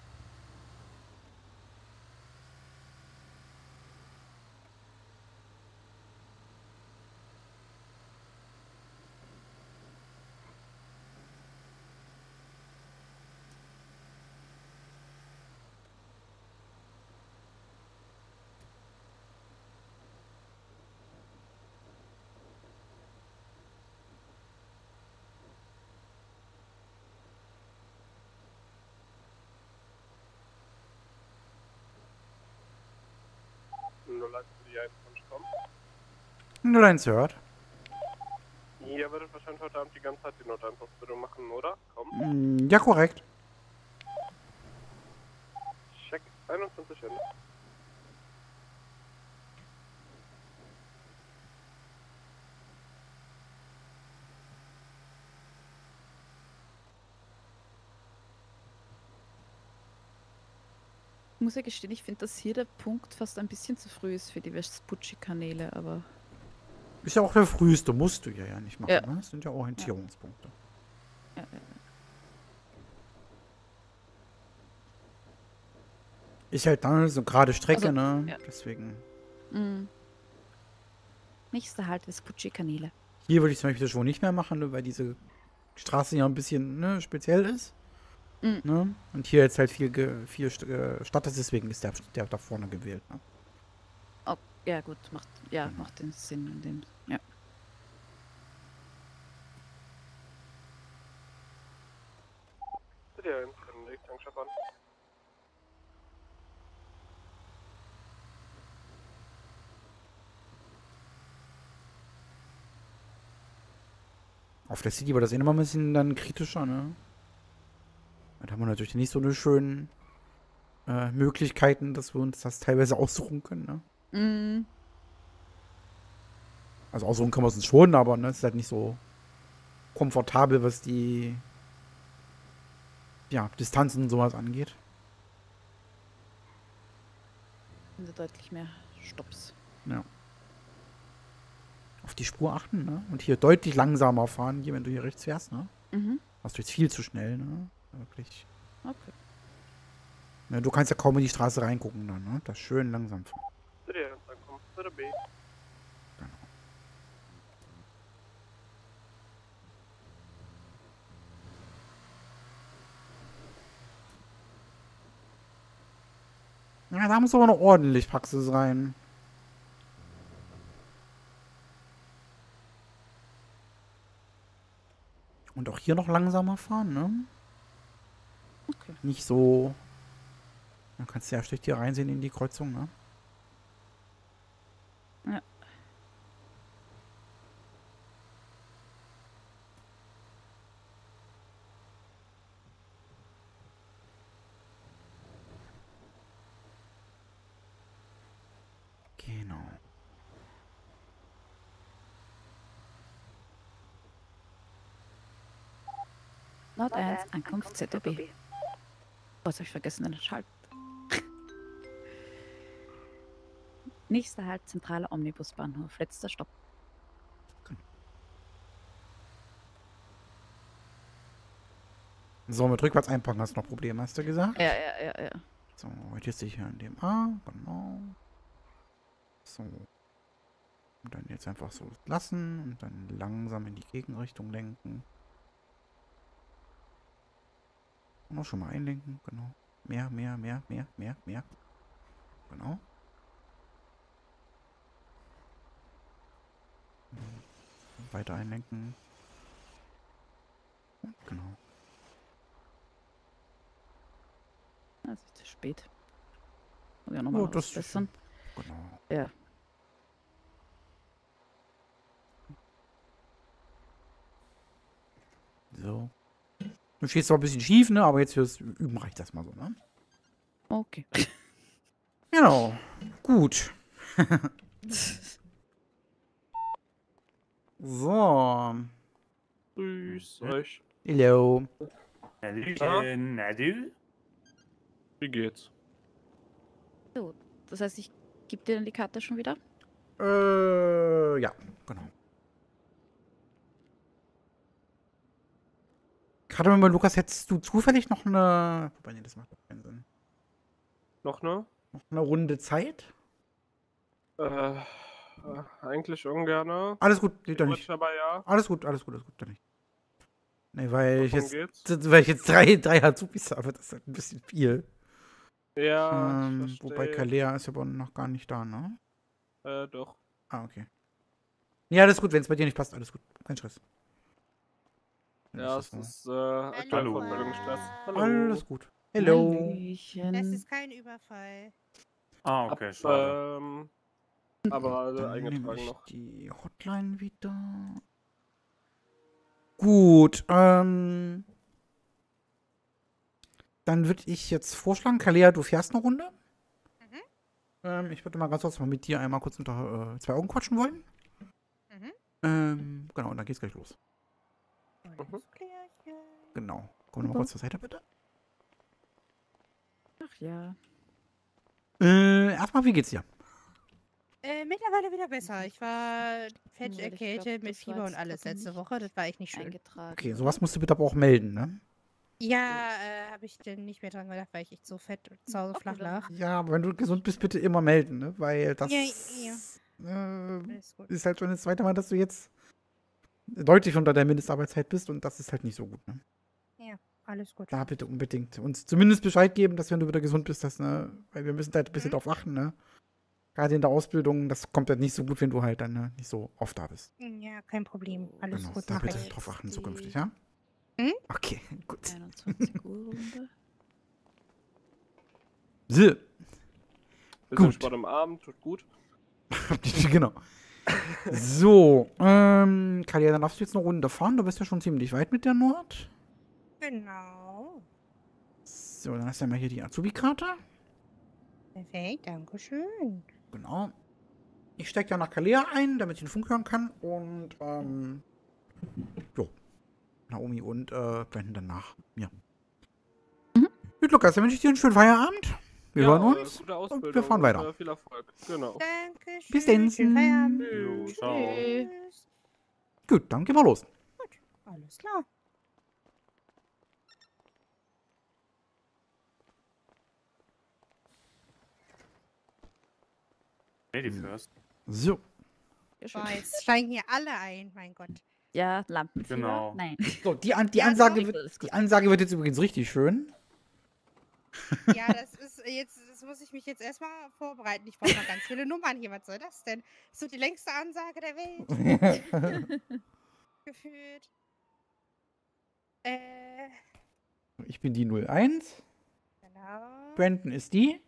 null eins für die eins kommen. null eins hört. Ihr werdet wahrscheinlich heute Abend die ganze Zeit die null eins Ausbildung machen, oder? Komm. Mm, Ja, korrekt. Check einundzwanzig Ende. Ich muss ja gestehen, ich finde, dass hier der Punkt fast ein bisschen zu früh ist für die Vespucci-Kanäle, aber Ist ja auch der früheste, musst du ja, ja nicht machen, Ja. ne? Das sind ja Orientierungspunkte. ja, ja. Ist halt dann so gerade Strecke, Also, ne? ja. Deswegen. Mhm. Nächster Halt, Vespucci-Kanäle. Hier würde ich zum Beispiel das schon nicht mehr machen, ne, weil diese Straße ja ein bisschen ne, speziell ist. Mhm. Ne? Und hier jetzt halt viel, ge- viel St äh, Stadt ist, deswegen ist der, der da vorne gewählt. Ne? Oh, ja gut, macht, ja, Genau. macht den Sinn in dem. Ja. Für die eins Ende, ich tank an. Auf der City war das eh nochmal ein bisschen dann kritischer, ne? Da haben wir natürlich nicht so eine schönen äh, Möglichkeiten, dass wir uns das teilweise aussuchen können, ne? Mhm. Also aussuchen können wir es uns schon, aber ne, es ist halt nicht so komfortabel, was die ja, Distanzen und sowas angeht. Also deutlich mehr Stops. Ja. Auf die Spur achten, ne? Und hier deutlich langsamer fahren, hier, wenn du hier rechts fährst, ne? Mhm. Hast du jetzt viel zu schnell, ne? Wirklich. Okay. Ne, du kannst ja kaum in die Straße reingucken dann, ne? Das schön langsam fahren. Für die eins ankommen. Für der B. Ja, da muss aber noch ordentlich Praxis rein. Und auch hier noch langsamer fahren, ne? Okay. Nicht so. Dann kannst du ja schlecht hier reinsehen in die Kreuzung, ne? Ja. Genau. Nord eins, Ankunft Z B. Oh, jetzt habe ich vergessen, den Schalt. Nächster Halt, zentraler Omnibusbahnhof. Letzter Stopp. So, mit rückwärts einpacken hast du noch Probleme, hast du gesagt? Ja, ja, ja, ja. So, jetzt hier an dem A, genau. So. Und dann jetzt einfach so lassen und dann langsam in die Gegenrichtung lenken. Und auch schon mal einlenken, genau. Mehr, mehr, mehr, mehr, mehr, mehr. Genau. Weiter einlenken. Und genau. Das ist zu spät. Muss ich auch nochmal Oh, das ist ausbessern. Genau. Ja. So. Du stehst zwar ein bisschen schief, ne? Aber jetzt fürs Üben reicht das mal so, ne? Okay. Genau. Gut. So. Grüß euch. Hello. Hallöchen, na du? Wie geht's? So, das heißt, ich gebe dir dann die Karte schon wieder? Äh, ja, genau. Gerade mal, Lukas, hättest du zufällig noch eine. Wobei, nee, das macht doch keinen Sinn. Noch ne? Noch eine Runde Zeit? Äh, äh eigentlich ungern. Alles gut, geht doch nicht. Theoretisch aber ja. Alles gut, alles gut, alles gut, dann nicht. Nee, weil ich Worum jetzt, geht's? das- weil ich jetzt drei, drei Azubis habe, das ist halt ein bisschen viel. Ja, ähm, ich wobei verstehe. Kalea ist aber noch gar nicht da, ne? Äh, doch. Ah, okay. Ja, alles gut, wenn es bei dir nicht passt, alles gut. Kein Stress. Dann Ja, ist es das ist äh, aktuell Hallo. Fortbildungsstress. so. Hallo. Alles gut. Hello. Das Hallöchen. ist kein Überfall. Ah, okay, schade. Ähm, aber alle Dann nehme eingetragen ich noch. die Hotline wieder. Gut, ähm. Dann würde ich jetzt vorschlagen, Kalea, du fährst eine Runde. Mhm. Ähm, ich würde mal ganz kurz mal mit dir einmal kurz unter äh, zwei Augen quatschen wollen. Mhm. Ähm, genau, und dann geht's gleich los. Alles klärchen. Genau. Komm noch mal Super. kurz zur Seite, bitte. Ach ja. Äh, erstmal, wie geht's dir? Äh, mittlerweile wieder besser. Ich war fett Weil ich erkältet glaub, mit das war Fieber und jetzt alles gerade letzte nicht Woche. Das war echt nicht schön. Eingetragen. Okay, oder? sowas musst du bitte aber auch melden, ne? Ja, äh, habe ich denn nicht mehr dran gedacht, weil ich echt so fett zu Hause Okay, flach dann- lag. Ja, aber wenn du gesund bist, bitte immer melden, ne? Weil das Ja, ja. Äh, Alles gut. ist halt schon das zweite Mal, dass du jetzt deutlich unter der Mindestarbeitszeit bist und das ist halt nicht so gut, ne? Alles gut. Da bitte unbedingt uns zumindest Bescheid geben, dass wenn du wieder gesund bist, dass, ne, weil wir müssen halt ein bisschen Mhm. drauf achten, ne? Gerade in der Ausbildung, das kommt halt nicht so gut, wenn du halt dann ne, nicht so oft da bist. Ja, kein Problem. Alles Genau, gut, da mach bitte ich. drauf achten Die- zukünftig, ja? Mhm. Okay, gut. einundzwanzig Uhr Runde. So, Bisschen Gut. Sport am Abend, tut gut. genau. So, ähm, Kalia, dann darfst du jetzt eine Runde fahren. Du bist ja schon ziemlich weit mit der Nord. Genau. So, dann hast du ja mal hier die Azubi-Karte. Perfekt, dankeschön. Genau. Ich steige ja nach Kalea ein, damit ich den Funk hören kann. Und, ähm, jo. Naomi und, äh, blenden dann nach mir. Mhm. Gut, Lukas, dann wünsche ich dir einen schönen Feierabend. Wir ja, hören äh, uns. Gute Ausbildung wir fahren und, weiter. Äh, viel Erfolg. Genau. Dankeschön. Bis dann. Schönen Feierabend. Jo, Tschüss. ciao. Tschüss. Gut, dann gehen wir los. Alles klar. Lady first. So. Sehr schön. Boah, jetzt steigen hier alle ein, mein Gott. Ja, Lampenfieber? Genau. Nein. So, die, An die, Ja, Ansage doch. wird, die Ansage wird jetzt übrigens richtig schön. Ja, das ist jetzt, das muss ich mich jetzt erstmal vorbereiten. Ich brauche noch ganz viele Nummern hier. Was soll das denn? Das ist so die längste Ansage der Welt gefühlt. Äh, Ich bin die null eins. genau. Brandon ist die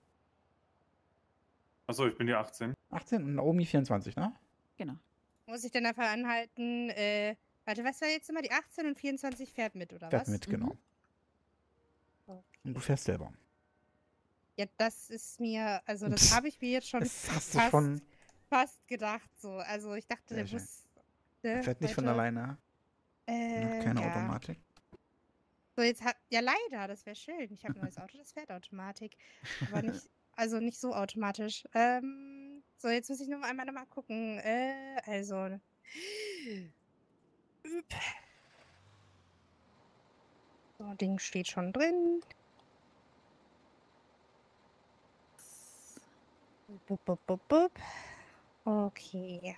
Achso, ich bin die achtzehn. achtzehn und Naomi vierundzwanzig, ne? Genau. Muss ich denn dafür anhalten, äh, warte, was war jetzt immer? Die achtzehn und vierundzwanzig fährt mit, oder Fährt was? mit, genau. Okay. Und du fährst selber. Ja, das ist mir, also das habe ich mir jetzt schon Das hast du fast, schon. fast gedacht, so. Also ich dachte, Sehr der schön. Bus, ne, Fährt nicht von heute, alleine. Äh, Keine ja. Automatik. So, jetzt hat, ja leider, das wäre schön. Ich habe ein neues Auto, das fährt Automatik. Aber nicht, also nicht so automatisch. Ähm, so, jetzt muss ich noch einmal noch mal gucken. Äh, also. Üp. So, Ding steht schon drin. Bup, bup, bup, bup. Okay.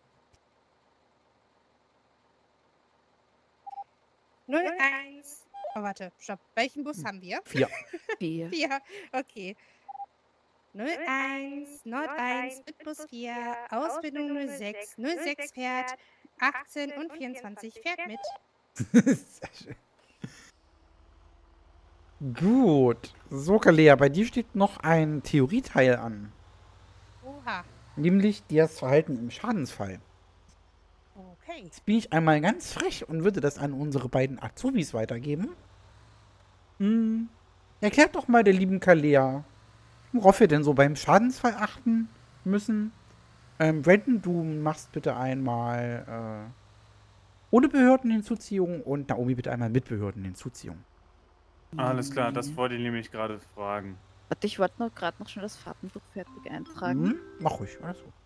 null eins. Oh, warte, stopp. Welchen Bus haben wir? Vier. Vier. vier. Okay. null eins, Nord eins, Bitbus vier, Ausbildung null sechs, null sechs fährt, achtzehn und vierundzwanzig fährt mit. Sehr schön. Gut. So, Kalea, bei dir steht noch ein Theorieteil an. Oha. Nämlich das Verhalten im Schadensfall. Okay. Jetzt bin ich einmal ganz frech und würde das an unsere beiden Azubis weitergeben. Hm. Erklärt doch mal der lieben Kalea, worauf wir denn so beim Schadensfall achten müssen. Ähm, Brandon, du machst bitte einmal äh, ohne Behördenhinzuziehung und Naomi bitte einmal mit Behördenhinzuziehung. Alles klar, das wollte ich nämlich gerade fragen. Warte, ich wollte noch gerade noch schnell das Fahrtenbuch fertig eintragen. Hm? Mach ruhig, alles gut.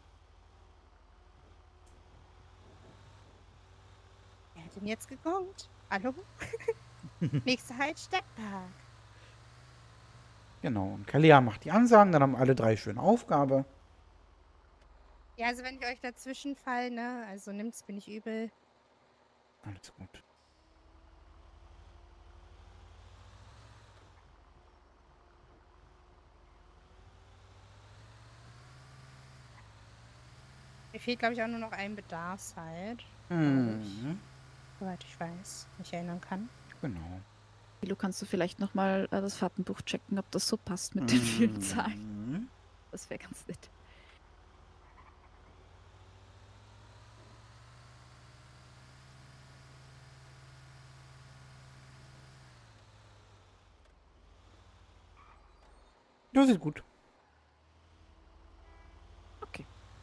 Wer hat denn jetzt gegongt? Hallo? Nächster Halt, Stadtpark. Genau, und Kalea macht die Ansagen, dann haben alle drei schöne Aufgabe. Ja, also wenn ich euch dazwischen fall, ne, also nimmt's mir nicht übel. Alles gut. Mir fehlt, glaube ich, auch nur noch ein Bedarfshalt. Mhm. Soweit ich weiß, mich erinnern kann. Genau. Milo, kannst du vielleicht nochmal äh, das Fahrtenbuch checken, ob das so passt mit den vielen Mhm. Zahlen? Das wäre ganz nett. Das sieht gut. Okay.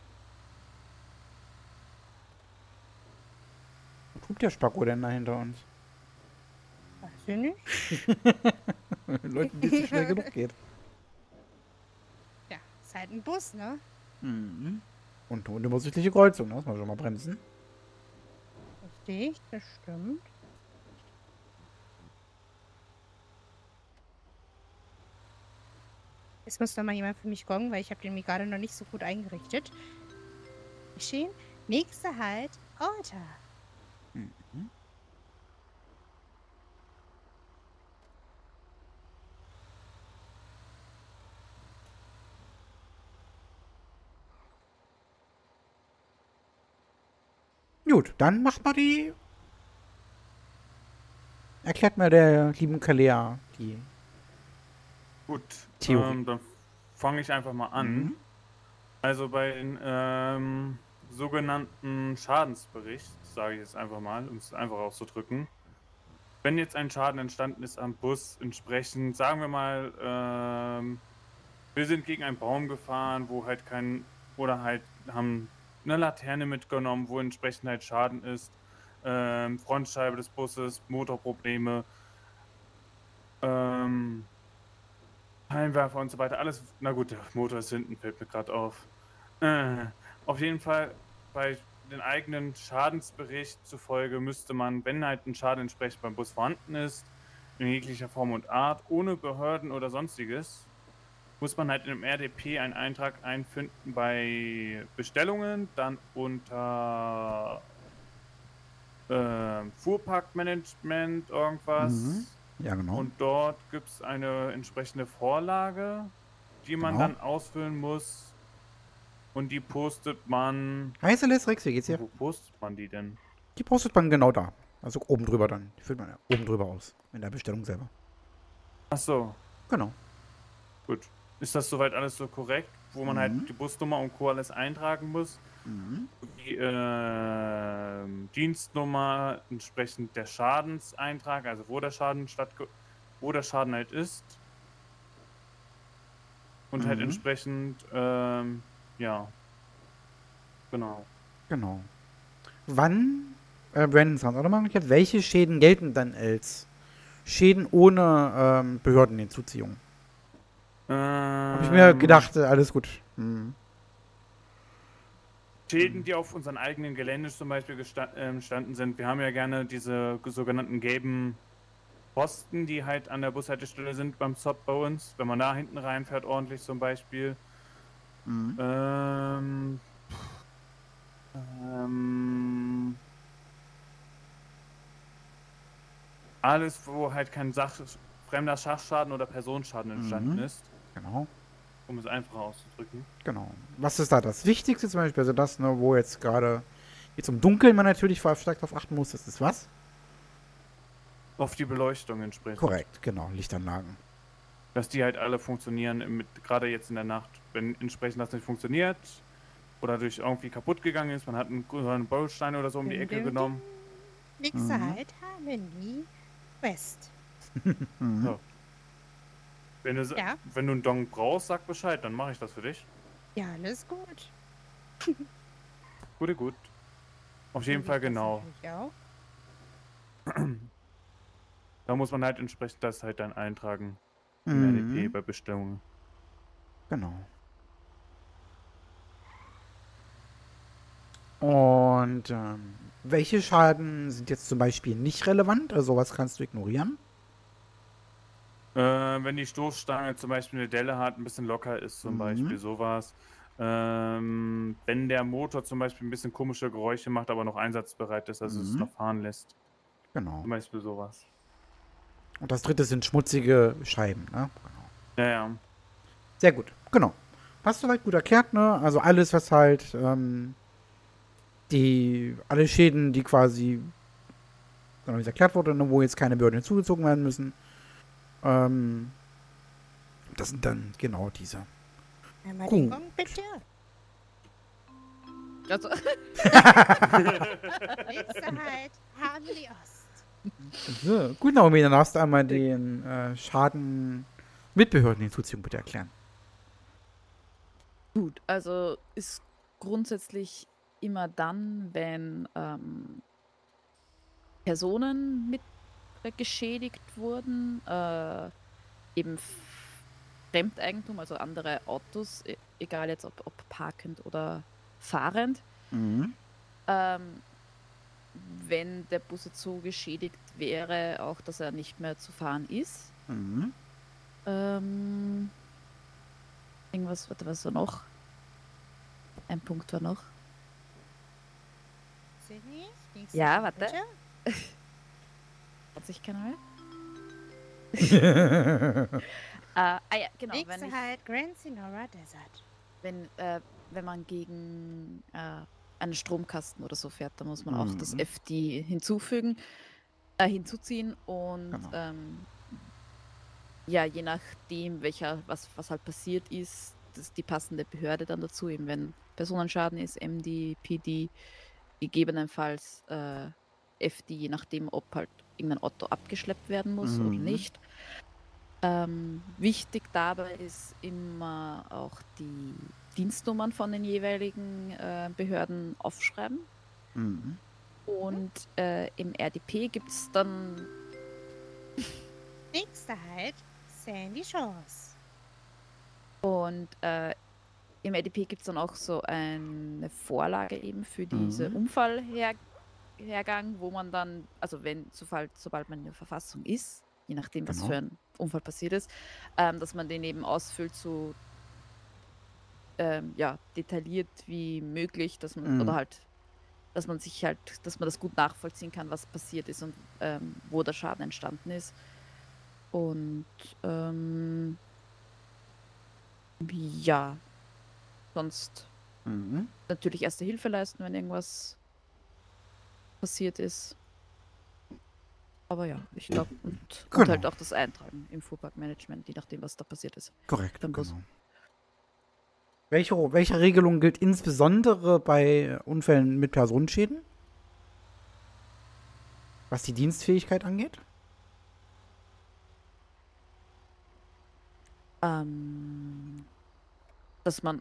Wo tut der Spacko denn da hinter uns? Weiß ich nicht. Leuten, die es nicht schnell genug geht. Ja, ist halt ein Bus, ne? Mhm. Und eine unübersichtliche Kreuzung, da muss man schon mal bremsen. Richtig, das stimmt. Jetzt muss noch mal jemand für mich gongen, weil ich habe den mir gerade noch nicht so gut eingerichtet. Geschehen. Nächster Halt, Orta. Mhm. Gut, dann macht mal die. Erklärt mal der lieben Kalea die. Gut, Theorie. ähm, dann fange ich einfach mal an. Mhm. Also bei den ähm, sogenannten Schadensbericht, sage ich jetzt einfach mal, um es einfach auszudrücken. Wenn jetzt ein Schaden entstanden ist am Bus, entsprechend, sagen wir mal, ähm, wir sind gegen einen Baum gefahren, wo halt kein, oder halt haben eine Laterne mitgenommen, wo entsprechend halt Schaden ist, ähm, Frontscheibe des Busses, Motorprobleme, ähm, Scheinwerfer und so weiter, alles, na gut, der Motor ist hinten, fällt mir gerade auf. Äh, auf jeden Fall, bei den eigenen Schadensbericht zufolge müsste man, wenn halt ein Schaden entsprechend beim Bus vorhanden ist, in jeglicher Form und Art, ohne Behörden oder sonstiges, muss man halt im R D P einen Eintrag einfinden bei Bestellungen, dann unter äh, Fuhrparkmanagement irgendwas. Mhm. Ja, genau. Und dort gibt es eine entsprechende Vorlage, die man Genau. dann ausfüllen muss. Und die postet man. Hi, Celeste Rex, wie geht's dir? Wo postet man die denn? Die postet man genau da. Also oben drüber dann. Die füllt man ja oben drüber aus. In der Bestellung selber. Ach so, Genau. gut. Ist das soweit alles so korrekt? Wo man Mhm. halt die Busnummer und Co. alles eintragen muss. Mhm. Die äh, Dienstnummer entsprechend der Schadenseintrag, also wo der Schaden stattge wo der Schaden halt ist. Und halt Mhm. entsprechend, ähm, ja. Genau. Genau. Wann, äh, Brandon sagt auch nochmal, welche Schäden gelten dann als Schäden ohne ähm, Behördenhinzuziehung? Habe ich mir Ähm, gedacht, äh, alles gut. Mhm. Schäden, die auf unseren eigenen Gelände zum Beispiel gesta äh, entstanden sind. Wir haben ja gerne diese sogenannten gelben Posten, die halt an der Bushaltestelle sind beim Stop bei uns. Wenn man da hinten reinfährt, ordentlich zum Beispiel. Mhm. Ähm. Ähm. Alles, wo halt kein Sach fremder Sachschaden oder Personenschaden entstanden Mhm. ist, Genau. um es einfacher auszudrücken. Genau. Was ist da das Wichtigste zum Beispiel? Also das, ne, wo jetzt gerade jetzt im Dunkeln man natürlich verstärkt darauf achten muss, das ist was? Auf die Beleuchtung entsprechend. Korrekt, genau, Lichtanlagen. Dass die halt alle funktionieren, mit, gerade jetzt in der Nacht. Wenn entsprechend das nicht funktioniert oder durch irgendwie kaputt gegangen ist, man hat einen, einen Baustein oder so um die Dum, Ecke dum, genommen. Nächster Mhm. Halt, Harmony West. Mhm. So. Wenn du, sa- Ja. wenn du einen Dong brauchst, sag Bescheid, dann mache ich das für dich. Ja, alles gut. Gute, gut. Auf So jeden wie Fall ich das genau. natürlich auch. Da muss man halt entsprechend das halt dann eintragen im R D P Mhm. bei Bestellungen. Genau. Und ähm, welche Schaden sind jetzt zum Beispiel nicht relevant? Also was kannst du ignorieren? Äh, wenn die Stoßstange zum Beispiel eine Delle hat, ein bisschen locker ist zum Mhm. Beispiel, sowas. Ähm, wenn der Motor zum Beispiel ein bisschen komische Geräusche macht, aber noch einsatzbereit ist, also es Mhm. noch fahren lässt. Genau. Zum Beispiel sowas. Und das dritte sind schmutzige Scheiben, ne? Genau. Ja, ja. Sehr gut, genau. Hast du soweit gut erklärt, ne? Also alles, was halt ähm, die, alle Schäden, die quasi, genau wie es erklärt wurde, ne, wo jetzt keine Behörden hinzugezogen werden müssen, ähm, das sind dann genau diese. Einmal Gut. den Gong, bitte. Also, Nächster Halt, Harmony Ost. So, gut, Naomi, dann darfst du einmal den äh, Schaden mit Behördenhinzuziehung bitte erklären. gut, also ist grundsätzlich immer dann, wenn ähm, Personen mit äh, geschädigt wurden, äh, eben F- Fremdeigentum, also andere Autos, e- egal jetzt ob, ob parkend oder fahrend. Mhm. Ähm, wenn der Bus jetzt so geschädigt wäre, auch dass er nicht mehr zu fahren ist. Mhm. Ähm, irgendwas, warte, was war noch? Ein Punkt war noch. Sehe ich nicht? Nächster Ja, Halt, warte. bitte. Hat sich keiner mehr? Äh, ah ja, genau. Wenn, Nächster ich, Halt, Grand Senora Desert. wenn, äh, wenn man gegen äh, einen Stromkasten oder so fährt, dann muss man auch das Mhm. F D hinzufügen, äh, hinzuziehen und Genau. ähm, ja, je nachdem, welcher, was, was halt passiert ist, das die passende Behörde dann dazu, eben wenn Personenschaden ist, M D, P D, gegebenenfalls äh, F D, je nachdem, ob halt irgendein Auto abgeschleppt werden muss oder Mhm. nicht. Ähm, wichtig dabei ist immer auch die Dienstnummern von den jeweiligen äh, Behörden aufschreiben. Mhm. Und äh, im R D P gibt es dann Nächster Halt, Sandy Shores. und äh, im R D P gibt es dann auch so eine Vorlage eben für diese Mhm. Unfallhergang, wo man dann, also wenn, sobald, sobald man in der Verfassung ist, je nachdem, was Genau. für ein Unfall passiert ist, ähm, dass man den eben ausfüllt, so ähm, ja, detailliert wie möglich, dass man, Mhm. oder halt, dass man sich halt, dass man das gut nachvollziehen kann, was passiert ist und ähm, wo der Schaden entstanden ist. Und ähm, ja, sonst Mhm. natürlich erste Hilfe leisten, wenn irgendwas passiert ist. Aber ja, ich glaube, und, und Genau. halt auch das Eintragen im Fuhrparkmanagement, je nachdem, was da passiert ist. Korrekt, Beim Bus. genau. Welche, welche Regelung gilt insbesondere bei Unfällen mit Personenschäden? Was die Dienstfähigkeit angeht? Ähm, dass man,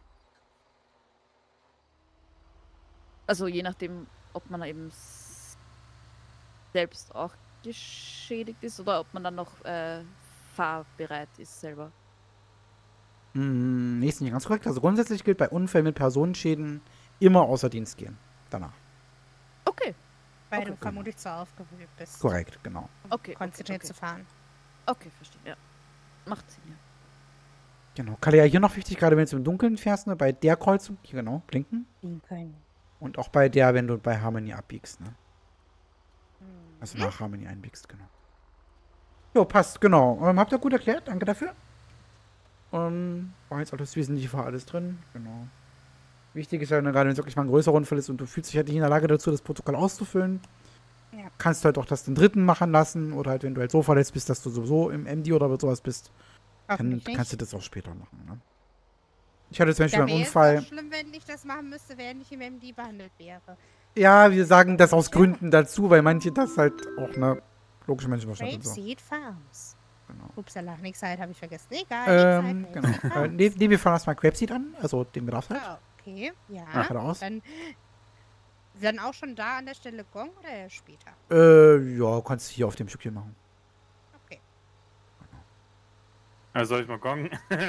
also je nachdem, ob man eben s- selbst auch geschädigt ist oder ob man dann noch äh, fahrbereit ist selber. Hm, nee, ist nicht ganz korrekt. Also grundsätzlich gilt bei Unfällen mit Personenschäden immer außer Dienst gehen. Danach. Okay, Weil Okay, du genau. vermutlich zu aufgewühlt bist, Korrekt, genau. um Okay, okay, konzentriert okay. zu fahren. okay, verstehe, ja. Macht Sinn, ja. Genau. Kalea, hier noch wichtig, gerade wenn du im Dunkeln fährst, ne? Bei der Kreuzung, hier genau, blinken. Lincoln. Und auch bei der, wenn du bei Harmony abbiegst, ne? Mhm. Also nach Harmony einbiegst, genau. Jo, passt, genau. Ähm, habt ihr gut erklärt, danke dafür. Ähm, war jetzt alles Wesentliche für alles drin, genau. Wichtig ist ja, ne, gerade wenn es wirklich mal ein größerer Unfall ist und du fühlst dich halt nicht in der Lage dazu, das Protokoll auszufüllen, Ja. kannst du halt auch das den Dritten machen lassen oder halt, wenn du halt so verletzt bist, dass du sowieso im M D oder sowas bist, dann Hoffentlich nicht. kannst du das auch später machen, ne? Ich hatte zum Beispiel Ja, einen wäre Unfall. jetzt auch schlimm, wenn ich das machen müsste, während ich im M D behandelt wäre. Ja, wir sagen das aus Gründen dazu, weil manche das halt auch, ne, logische Menschenverstand und so. Rapeseed Farms. Genau. Upsala, Nixide habe ich vergessen. Egal, Ähm, Nixide, genau. Rapeseed Äh, Farms. ne, ne, wir fahren erstmal Crabseed an, also den Bedarf halt. Ah, okay, ja. Ach, raus. Dann, dann auch schon da an der Stelle Gong oder erst später? Äh, ja, kannst hier auf dem Stückchen machen. Okay. Also soll ich mal gongen?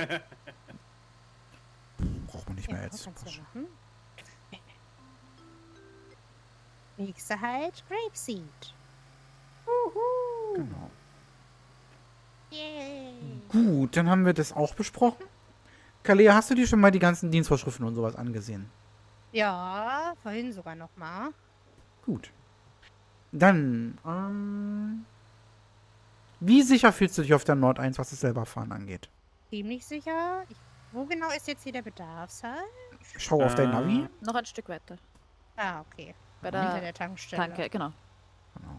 Braucht man nicht mehr Ja, jetzt. kannst du ja machen. Nächste halt Grapeseed. Genau. Yay. Gut, dann haben wir das auch besprochen. Kalea, hast du dir schon mal die ganzen Dienstvorschriften und sowas angesehen? Ja, vorhin sogar noch mal. Gut. Dann, ähm, wie sicher fühlst du dich auf der Nord eins, was das selber fahren angeht? Ziemlich sicher. Ich, wo genau ist jetzt hier der Bedarfshalt? Schau auf dein Äh, Navi. Noch ein Stück weiter. Ah, okay. Bei Hinter der der Tankstelle. Tanke, genau. Genau.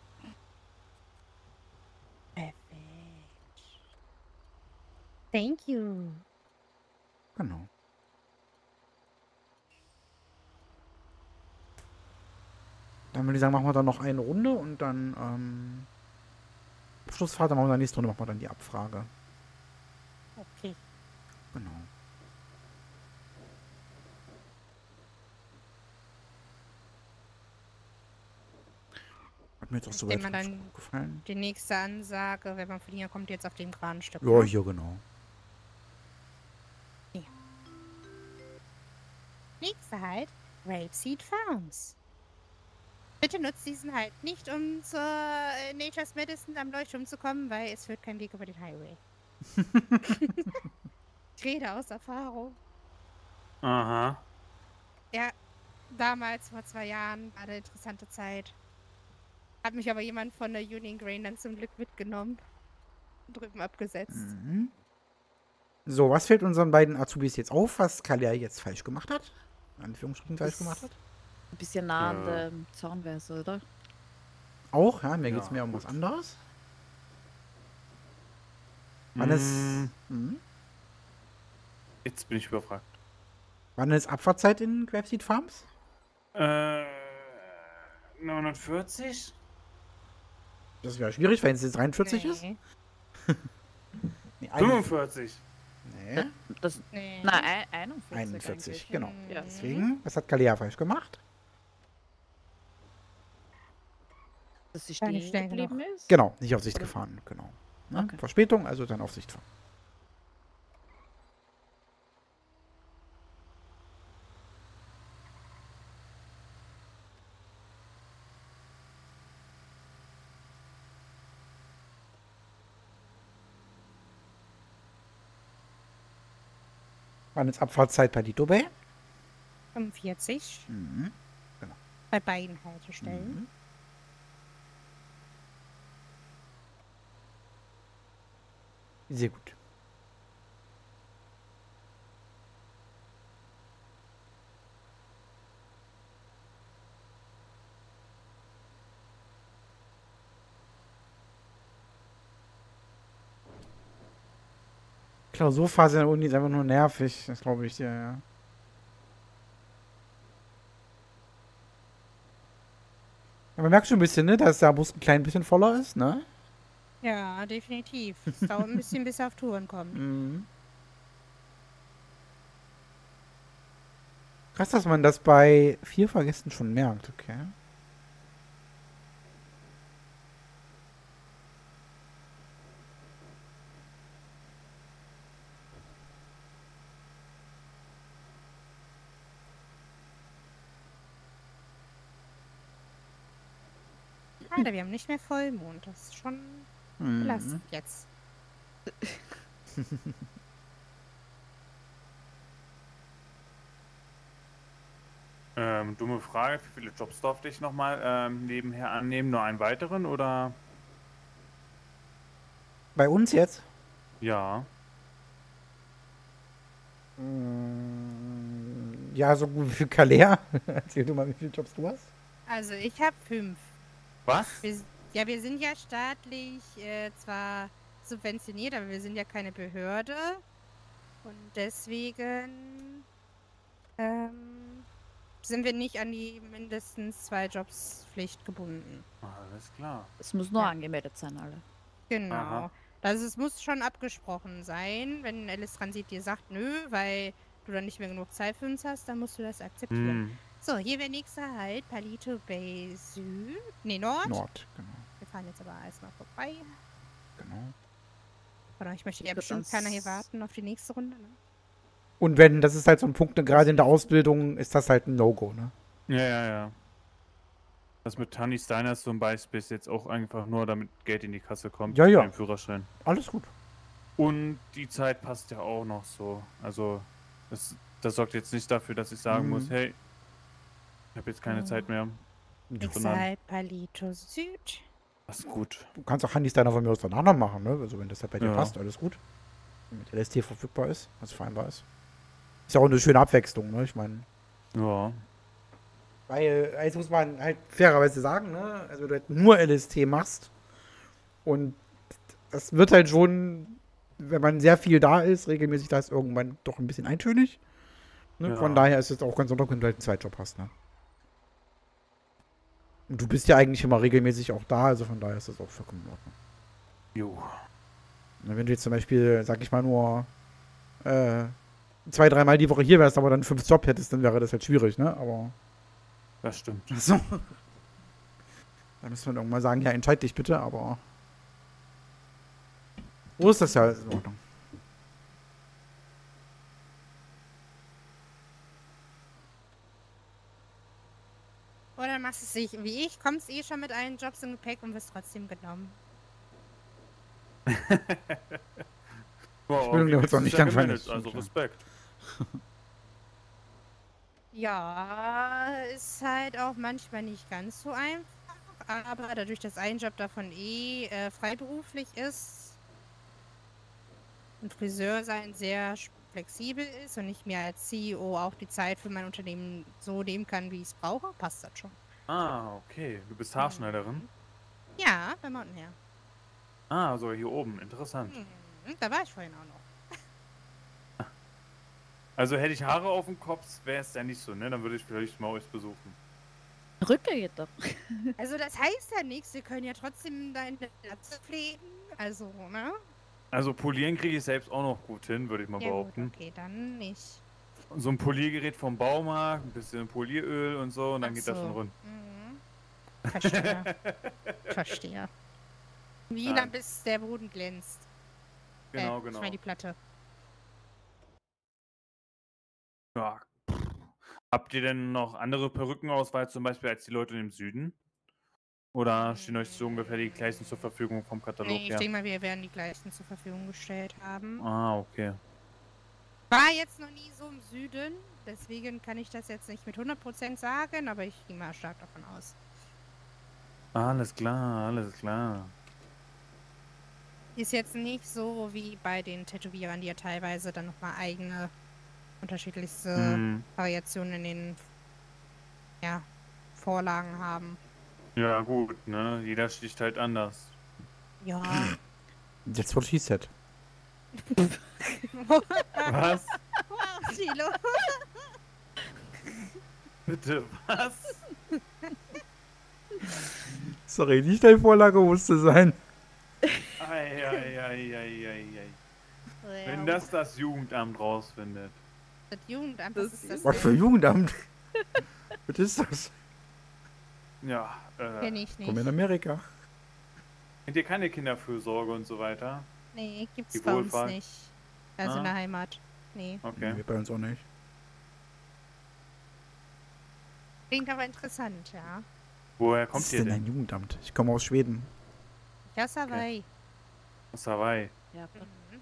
Perfekt. Thank you. Genau. Dann würde ich sagen, machen wir dann noch eine Runde und dann, ähm, Schlussfahrt, dann machen wir dann nächste Runde, machen wir dann die Abfrage. Okay. Genau. Hat mir jetzt auch so Nachdem weit man dann gefallen. die nächste Ansage, wenn man von hier kommt, jetzt auf dem geraden Stück. Ja, ne? hier genau. Nächste halt Rapeseed Farms. Bitte nutzt diesen halt nicht, um zur äh, Nature's Medicine am Leuchtturm zu kommen, weil es führt kein Weg über den Highway. Ich rede aus Erfahrung. Aha. Ja, damals, vor zwei Jahren, war eine interessante Zeit. Hat mich aber jemand von der Union Grain dann zum Glück mitgenommen. Und drüben abgesetzt. Mhm. So, was fällt unseren beiden Azubis jetzt auf, was Kalea jetzt falsch gemacht hat? In Anführungsstrichen falsch Das- gemacht hat? Ein bisschen nah an Ja. der Zaunweise, oder? Auch, ja, mir geht es Ja, mehr um gut. was anderes. Wann ist, Mm, mhm. Jetzt bin ich überfragt. Wann ist Abfahrtzeit in Crabseed Farms? Äh, neunundvierzig? Das wäre schwierig, wenn es jetzt dreiundvierzig ist. Nee. Nee, ein- fünfundvierzig. nee, Das, Nee. na, ein- einundvierzig. einundvierzig, eigentlich. genau. Ja. Deswegen, was hat Kalea falsch gemacht? Dass sie War nicht stehen schnell genug. geblieben ist? Genau, nicht auf Sicht gefahren, genau. Ne? Okay. Verspätung, also dann auf Sicht fahren. Wann ist Abfahrtzeit bei Dito Bay? fünfundvierzig. Mhm. Bei beiden Haltestellen. Mhm. Sehr gut. Klausurphase in der Uni ist einfach nur nervig, das glaube ich dir, ja. Ja, man merkt schon ein bisschen, ne, dass der Bus ein klein bisschen voller ist, ne? Ja, definitiv. Es dauert ein bisschen, bis er auf Touren kommt. Mhm. Krass, dass man das bei vier Fahrgästen schon merkt, okay. Alter, wir haben nicht mehr Vollmond. Das ist schon Mhm. belastend jetzt. Ähm, dumme Frage, wie viele Jobs durfte ich nochmal ähm, nebenher annehmen? Nur einen weiteren oder? Bei uns jetzt? Ja. Mm, Ja, so gut wie viel Kalea. Erzähl du mal, wie viele Jobs du hast. Also ich habe fünf. Was? Wir, s- ja, wir sind ja staatlich äh, zwar subventioniert, aber wir sind ja keine Behörde. Und deswegen ähm, sind wir nicht an die mindestens zwei Jobs Pflicht gebunden. Alles klar. Es muss nur Ja. angemeldet sein, alle. Genau. Aha. Also es muss schon abgesprochen sein. Wenn Alice Transit dir sagt, nö, weil du dann nicht mehr genug Zeit für uns hast, dann musst du das akzeptieren. Hm. So, hier wäre nächster Halt, Palito Bay Süd. Nee, Nord. Nord, genau. Wir fahren jetzt aber erstmal vorbei. genau. Oder ich möchte ja Ich würd bestimmt ans- keiner hier warten auf die nächste Runde, ne? Und wenn, das ist halt so ein Punkt, ne, gerade in der Ausbildung ist das halt ein No-Go, ne? Ja, ja, ja. Das mit Tani Steiner zum Beispiel ist jetzt auch einfach nur, damit Geld in die Kasse kommt. Ja, für ja. den Führerschein. Alles gut. Und die Zeit passt ja auch noch so. Also, das, das sorgt jetzt nicht dafür, dass ich sagen Mhm. muss, hey, ich habe jetzt keine Oh. Zeit mehr. Nächster Sondern- Halt, Palito Süd. Das ist gut. Du kannst auch Handy Steiner von mir aus danach noch machen, ne? Also wenn das halt bei dir Ja. passt, alles gut. Wenn mit L S T verfügbar ist, was vereinbar ist. Ist ja auch eine schöne Abwechslung, ne? Ich meine. Ja. Weil, jetzt muss man halt fairerweise sagen, ne? Also wenn du halt nur L S T machst und das wird halt schon, wenn man sehr viel da ist, regelmäßig da ist, irgendwann doch ein bisschen eintönig. Ne? Ja. Von daher ist es auch ganz unter, wenn du halt einen Zweitjob hast, ne? Und du bist ja eigentlich immer regelmäßig auch da, also von daher ist das auch vollkommen in Ordnung. Jo. Na, wenn du jetzt zum Beispiel, sag ich mal, nur äh, zwei, dreimal die Woche hier wärst, aber dann fünf Job hättest, dann wäre das halt schwierig, ne? Aber Das stimmt. so. Da müsste man irgendwann mal sagen, ja, entscheid dich bitte, aber so ist das ja in Ordnung. Oder machst es sich wie ich, kommst eh schon mit allen Jobs im Gepäck und wirst trotzdem genommen. Wow, Ich bin wie mir jetzt bist auch du nicht da angefallen, gemanagt? das stimmt, Also ja. Respekt. Ja, ist halt auch manchmal nicht ganz so einfach. Aber dadurch, dass ein Job davon eh äh, freiberuflich ist und Friseur sein sehr sch- flexibel ist und ich mir als C E O auch die Zeit für mein Unternehmen so nehmen kann, wie ich es brauche, passt das schon. Ah, okay. Du bist Haarschneiderin? Ja, bei Mountain Hair. Ah, so hier oben. Interessant. Mhm, da war ich vorhin auch noch. Also hätte ich Haare auf dem Kopf, wäre es ja nicht so, ne? Dann würde ich vielleicht mal euch besuchen. Rücke geht doch. Also das heißt ja nichts, wir können ja trotzdem deine Platz pflegen. Also, ne? Also polieren kriege ich selbst auch noch gut hin, würde ich mal Ja gut, behaupten. okay, dann nicht. So ein Poliergerät vom Baumarkt, ein bisschen Polieröl und so, und dann Ach geht das so. schon rund. Mhm. Verstehe. Verstehe. Wie Nein. lang bis der Boden glänzt. Genau, äh, genau. Ich meine die Platte. Ja. Habt ihr denn noch andere Perückenauswahl, zum Beispiel als die Leute im Süden? Oder stehen euch so ungefähr die gleichen zur Verfügung vom Katalog Nee, ich her? denke mal, wir werden die gleichen zur Verfügung gestellt haben. Ah, okay. War jetzt noch nie so im Süden, deswegen kann ich das jetzt nicht mit hundert Prozent sagen, aber ich gehe mal stark davon aus. Alles klar, alles klar. Ist jetzt nicht so wie bei den Tätowierern, die ja teilweise dann nochmal eigene, unterschiedlichste Hm. Variationen in den ja, Vorlagen haben. Ja, gut, ne? Jeder sticht halt anders. Ja. That's what he said. Was? Wow, Thilo. Bitte, was? Sorry, nicht deine Vorlage musste sein. Eieieiei. Wenn das das Jugendamt rausfindet. Das Jugendamt, was Das ist das? Was für ein Jugendamt? Was ist das? Ja, äh. Kenn ich Komm in nicht. Amerika. Kennt ihr keine Kinderfürsorge und so weiter? Nee, gibt's Die bei uns Wohlfahrt? nicht. Also in Ah. der Heimat. Nee. Okay. Nee, bei uns auch nicht. Klingt aber interessant, ja. Woher Was kommt ist ihr denn ein denn? Jugendamt? Ich komme aus Schweden. Ja, Hawaii. Aus Hawaii. Ja, Mhm.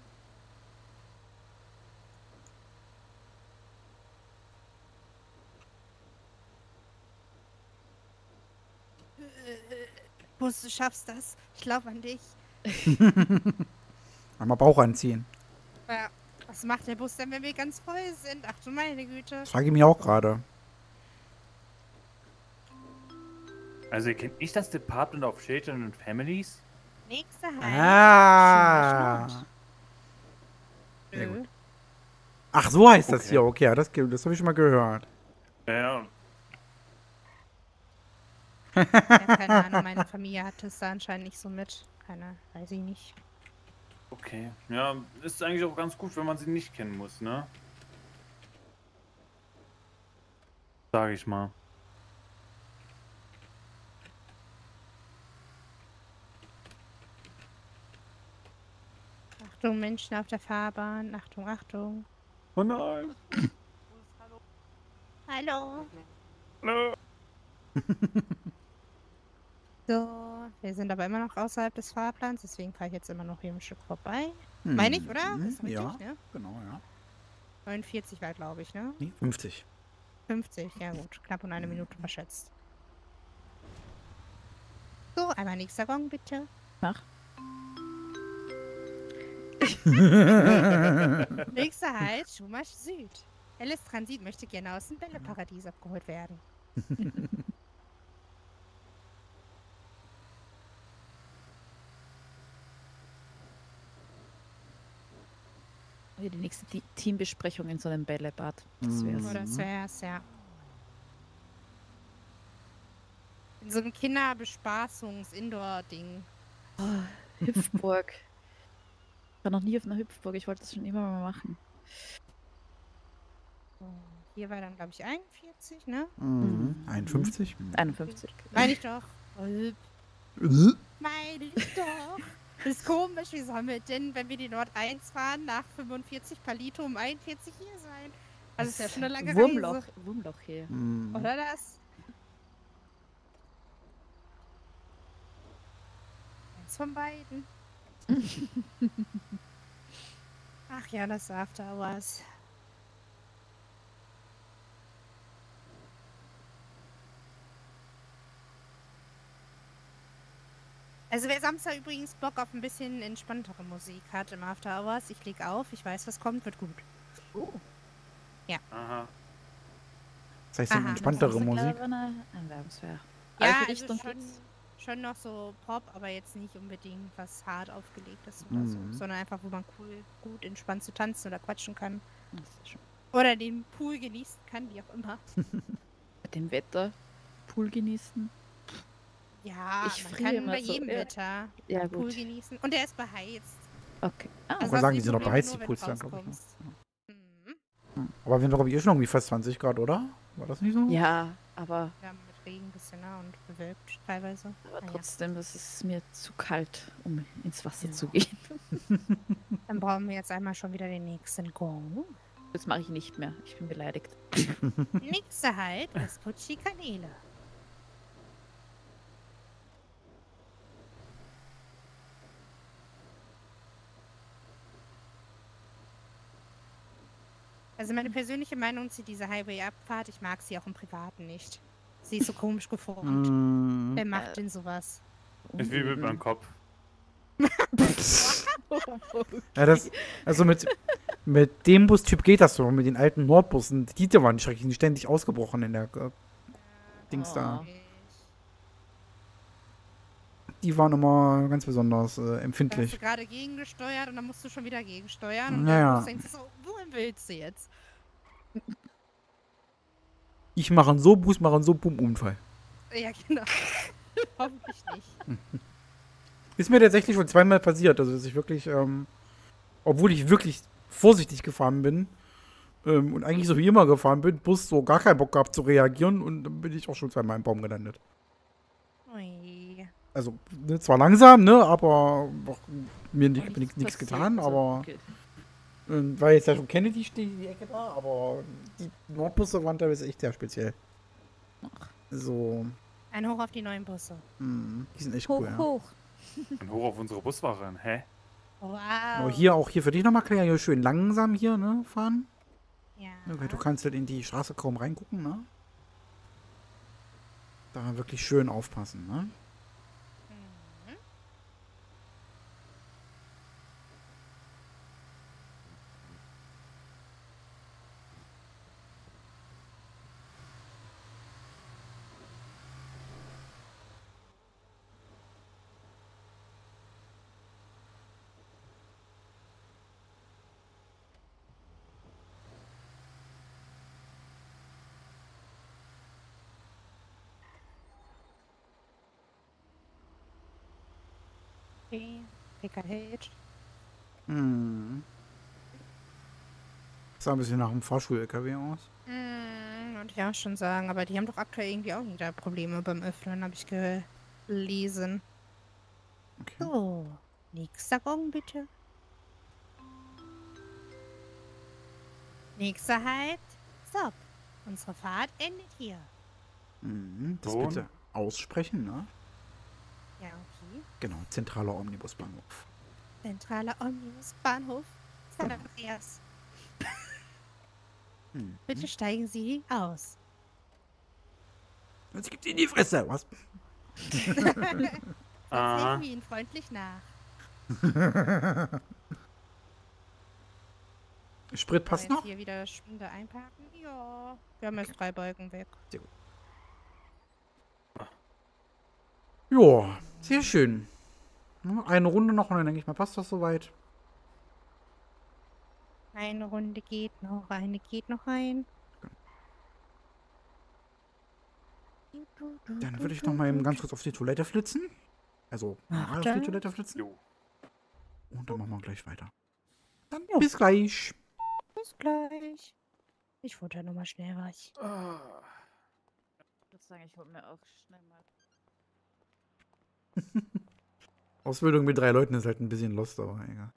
Bus, du schaffst das. Ich glaube an dich. Einmal Bauch anziehen. Ja. Was macht der Bus denn, wenn wir ganz voll sind? Ach du meine Güte. Das frage ich mich auch gerade. Also, ihr kennt nicht das Department of Children and Families? Nächste Halt. Ah. Schöner Sehr Nö. gut. Ach, so heißt das Okay. hier. Okay, ja, das, das habe ich schon mal gehört. Ja, Ja, keine Ahnung, meine Familie hat es da anscheinend nicht so mit. Keine, weiß ich nicht. okay. Ja, ist eigentlich auch ganz gut, wenn man sie nicht kennen muss, ne? Sag ich mal. Achtung, Menschen auf der Fahrbahn. Achtung, Achtung. Oh nein. Hallo. Hallo. So, wir sind aber immer noch außerhalb des Fahrplans, deswegen fahre ich jetzt immer noch hier ein Stück vorbei. Hm. Meine ich, oder? Hm, Ist richtig, ja, ne? genau, ja. neunundvierzig war, glaube ich, ne? Nee, fünfzig. fünfzig, ja gut. Knapp um eine Minute verschätzt. So, einmal nächster Gong, bitte. Mach. Nächster Halt, Schumasch Süd. Alice Transit möchte gerne aus dem Bälleparadies abgeholt werden. Die nächste Te- Teambesprechung in so einem Bällebad. Das wär's. Mhm. Oder das wär's, ja. In so einem Kinderbespaßungs-Indoor-Ding. Oh, Hüpfburg. Ich war noch nie auf einer Hüpfburg. Ich wollte das schon immer mal machen. So, hier war dann, glaube ich, einundvierzig, ne? Mhm. einundfünfzig. einundfünfzig. Meine ich doch. Äh, Mhm. Meine ich doch. Das ist komisch, wie sollen wir denn, wenn wir die Nord eins fahren, nach fünfundvierzig Palito um einundvierzig hier sein? Also ist ja schon eine lange Wurmloch. Reise. Wurmloch hier. Mhm. Oder das? Eins von beiden. Ach ja, das After Hours. Also wer Samstag übrigens Bock auf ein bisschen entspanntere Musik hat im After Hours, ich leg auf, ich weiß, was kommt, wird gut. Aha. Das heißt, so Aha. entspanntere Musik. Einwerbungswehr. Ja, Also also Richtung schon, geht's? schon noch so Pop, aber jetzt nicht unbedingt was hart aufgelegtes oder so, Mhm. sondern einfach, wo man cool, gut entspannt zu tanzen oder quatschen kann. Das ist schon. Oder den Pool genießen kann, wie auch immer. Bei dem Wetter Pool genießen. Ja, Ich man friere kann immer bei so, jedem ja. Wetter Ja, Pool gut. genießen. Und der ist beheizt. Okay. Ah, wollte hast sagen, du die sind doch Probleme beheizt, nur, die wenn Pools du dann, glaub ich, ne? rauskommst. Mhm. Aber wir sind doch, glaube ich, eh schon irgendwie fast zwanzig Grad, oder? War das nicht so? ja, aber, Ja, mit Regen ein bisschen, ne? Und bewölkt teilweise. aber Ah ja. trotzdem, das ist mir zu kalt, um ins Wasser Ja. zu gehen. Dann brauchen wir jetzt einmal schon wieder den nächsten Gong. Das mache ich nicht mehr. Ich bin beleidigt. Nächster Halt, Vespucci Kanäle. Also meine persönliche Meinung zu dieser Highway-Abfahrt, ich mag sie auch im Privaten nicht. Sie ist so komisch geformt. Mhm. Wer macht denn sowas? Ist wie mit meinem Kopf. Ja, das, also mit, mit dem Bustyp geht das so, mit den alten Nordbussen. Die, die waren schrecklich, die sind ständig ausgebrochen in der äh, Dings da. Oh. Die waren immer ganz besonders äh, Da hast du empfindlich. gerade gegengesteuert und dann musst du schon wieder gegensteuern. Und Naja. dann denkst du so, wohin willst du jetzt? Ich mache einen so, Bus mache einen so, Bumm, Unfall. Ja, genau. Hoffentlich nicht. Ist mir tatsächlich schon zweimal passiert, also dass ich wirklich, ähm, obwohl ich wirklich vorsichtig gefahren bin ähm, und eigentlich so wie immer gefahren bin, Bus so gar keinen Bock gehabt zu reagieren und dann bin ich auch schon zweimal im Baum gelandet. Ui. Also ne, zwar langsam, ne, aber auch mir nicht, nichts nichts Passiert, getan, also, aber okay. ähm, weil jetzt ja schon Kennedy steht, die Ecke da, aber die Nordbusse waren teilweise echt sehr speziell. So, Ein Hoch auf die neuen Busse. mh, die sind echt Hoch, cool. Ja. hoch. Und hoch auf unsere Busfahrerin, hä? Wow. Aber hier auch hier für dich nochmal klar, hier schön langsam hier, ne, fahren. Ja. Ja, weil du kannst halt in die Straße kaum reingucken, ne? Da wirklich schön aufpassen, ne? Mhm. Okay. Picker hält. Hm. Sah ein bisschen nach einem Fahrschul-L K W aus. Hm, wollte ich auch schon sagen, aber die haben doch aktuell irgendwie auch wieder Probleme beim Öffnen, habe ich gelesen. Okay. So, nächster Gong bitte. Nächster Halt. Stopp. Unsere Fahrt endet hier. Mhm. Das So. bitte aussprechen, ne? Ja, okay. Genau, zentraler Omnibusbahnhof. Zentraler Omnibusbahnhof. San Andreas. Hm. Bitte steigen Sie aus. Jetzt gibt's in die Fresse, was? Sonst Aha. helfen wir Ihnen freundlich nach. Sprit Wollen wir passt jetzt noch? hier wieder Spinde einparken? Ja. Wir haben jetzt drei Balken weg. Ja, sehr schön. Eine Runde noch und dann denke ich mal, passt das soweit. Eine Runde geht noch, eine geht noch rein. Dann würde ich noch mal eben ganz kurz auf die Toilette flitzen. Also, normal auf die dann. Toilette flitzen. Jo. Und dann machen wir gleich weiter. Dann Ja. bis gleich. Bis gleich. Ich futter nochmal schnell was. Ah. Ich würde sagen, ich hol mir auch schnell mal. Ausbildung mit drei Leuten ist halt ein bisschen lost, aber egal.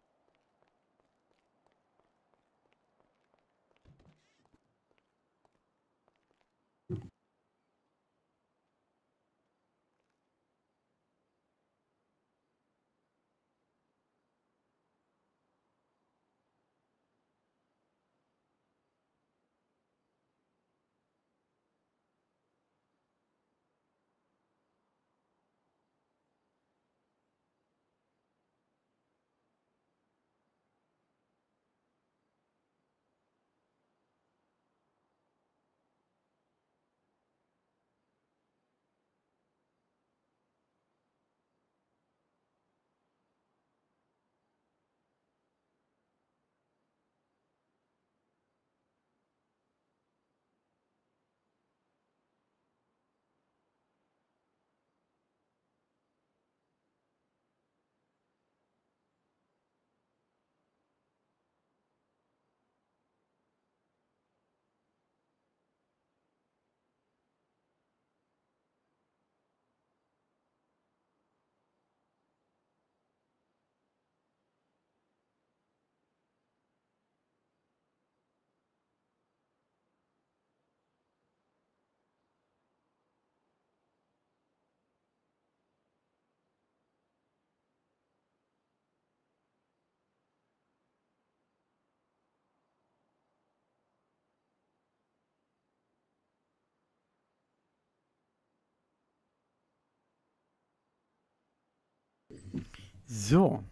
So.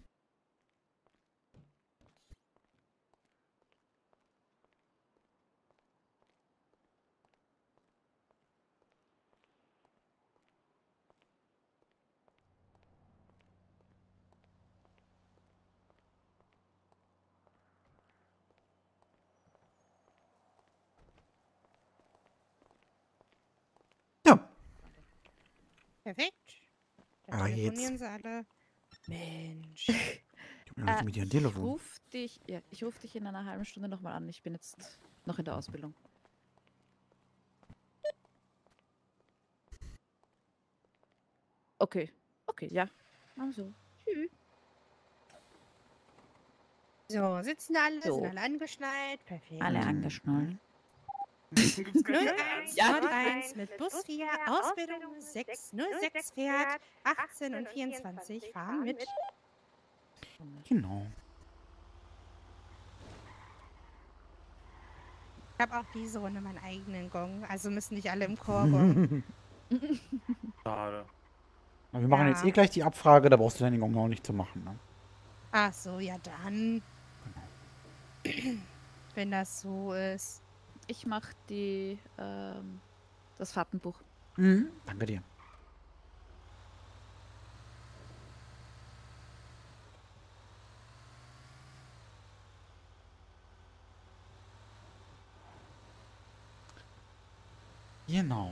Ja. Perfekt. Dann Aber telefonieren jetzt- sie alle. Mensch. Gib mir Äh, mit dir ein ich Telefon. ruf dich, ja, ich rufe dich in einer halben Stunde nochmal an. Ich bin jetzt noch in der Ausbildung. Okay, okay, ja. Also, tschüss. So, sitzen alle, So. sind alle angeschnallt. Perfekt. Alle angeschnallt. Gibt's gar null keinen eins Ernst? null eins mit Bus vier, Ausbildung sechs null sechs fährt, achtzehn und vierundzwanzig fahren mit. Genau. Ich habe auch diese Runde meinen eigenen Gong, also müssen nicht alle im Chor gongen. Schade. Aber wir machen Ja. jetzt eh gleich die Abfrage, da brauchst du deine Gong auch nicht zu machen. Ne? Ach so, ja dann. Wenn das so ist. Ich mach die, ähm, das Fahrtenbuch. Mhm. Danke dir. Genau.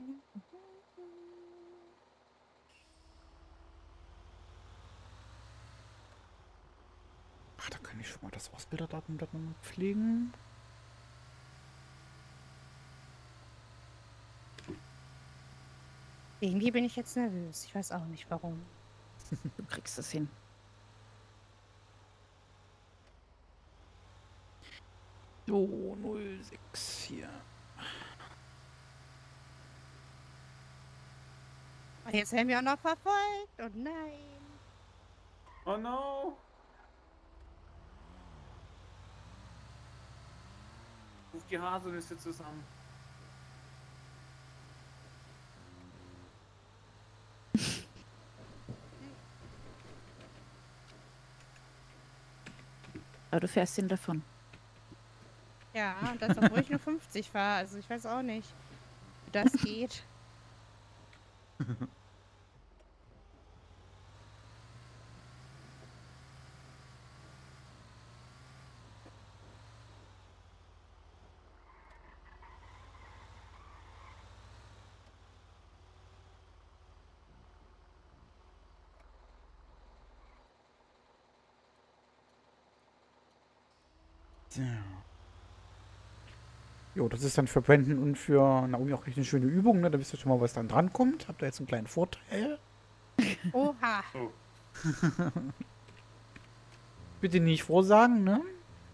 Ach, da kann ich schon mal das Ausbilderdatum da mal pflegen. Irgendwie bin ich jetzt nervös. Ich weiß auch nicht warum. Du kriegst das hin. So, null sechs hier. Und jetzt werden wir auch noch verfolgt. Oh nein. Oh no! Ruf die Haselnüsse zusammen. Aber du fährst ihn davon. Ja, und das, obwohl ich nur fünfzig fahre. Also ich weiß auch nicht, wie das geht. So. Jo, das ist dann für Brandon und für Naomi auch echt eine schöne Übung, ne? Da wisst ihr schon mal, was dann dran kommt. Habt ihr jetzt einen kleinen Vorteil? Oha. Oh. Bitte nicht vorsagen, ne?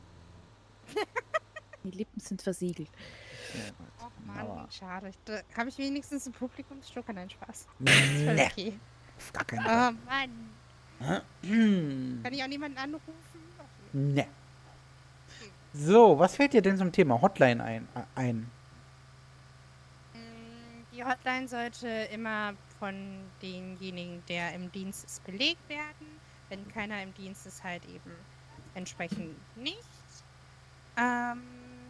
Die Lippen sind versiegelt. Oh Mann, Aber- schade. Ich- Da habe ich wenigstens einen Publikumsjoker. Nein, Spaß. Nee, Voll okay. auf gar keinen Oh Fall. Mann. Hm. Kann ich auch niemanden anrufen? Okay. Ne. So, was fällt dir denn zum Thema Hotline ein? äh, ein? Mm, Die Hotline sollte immer von denjenigen, der im Dienst ist, belegt werden. Wenn keiner im Dienst ist, halt eben entsprechend nicht. Ähm,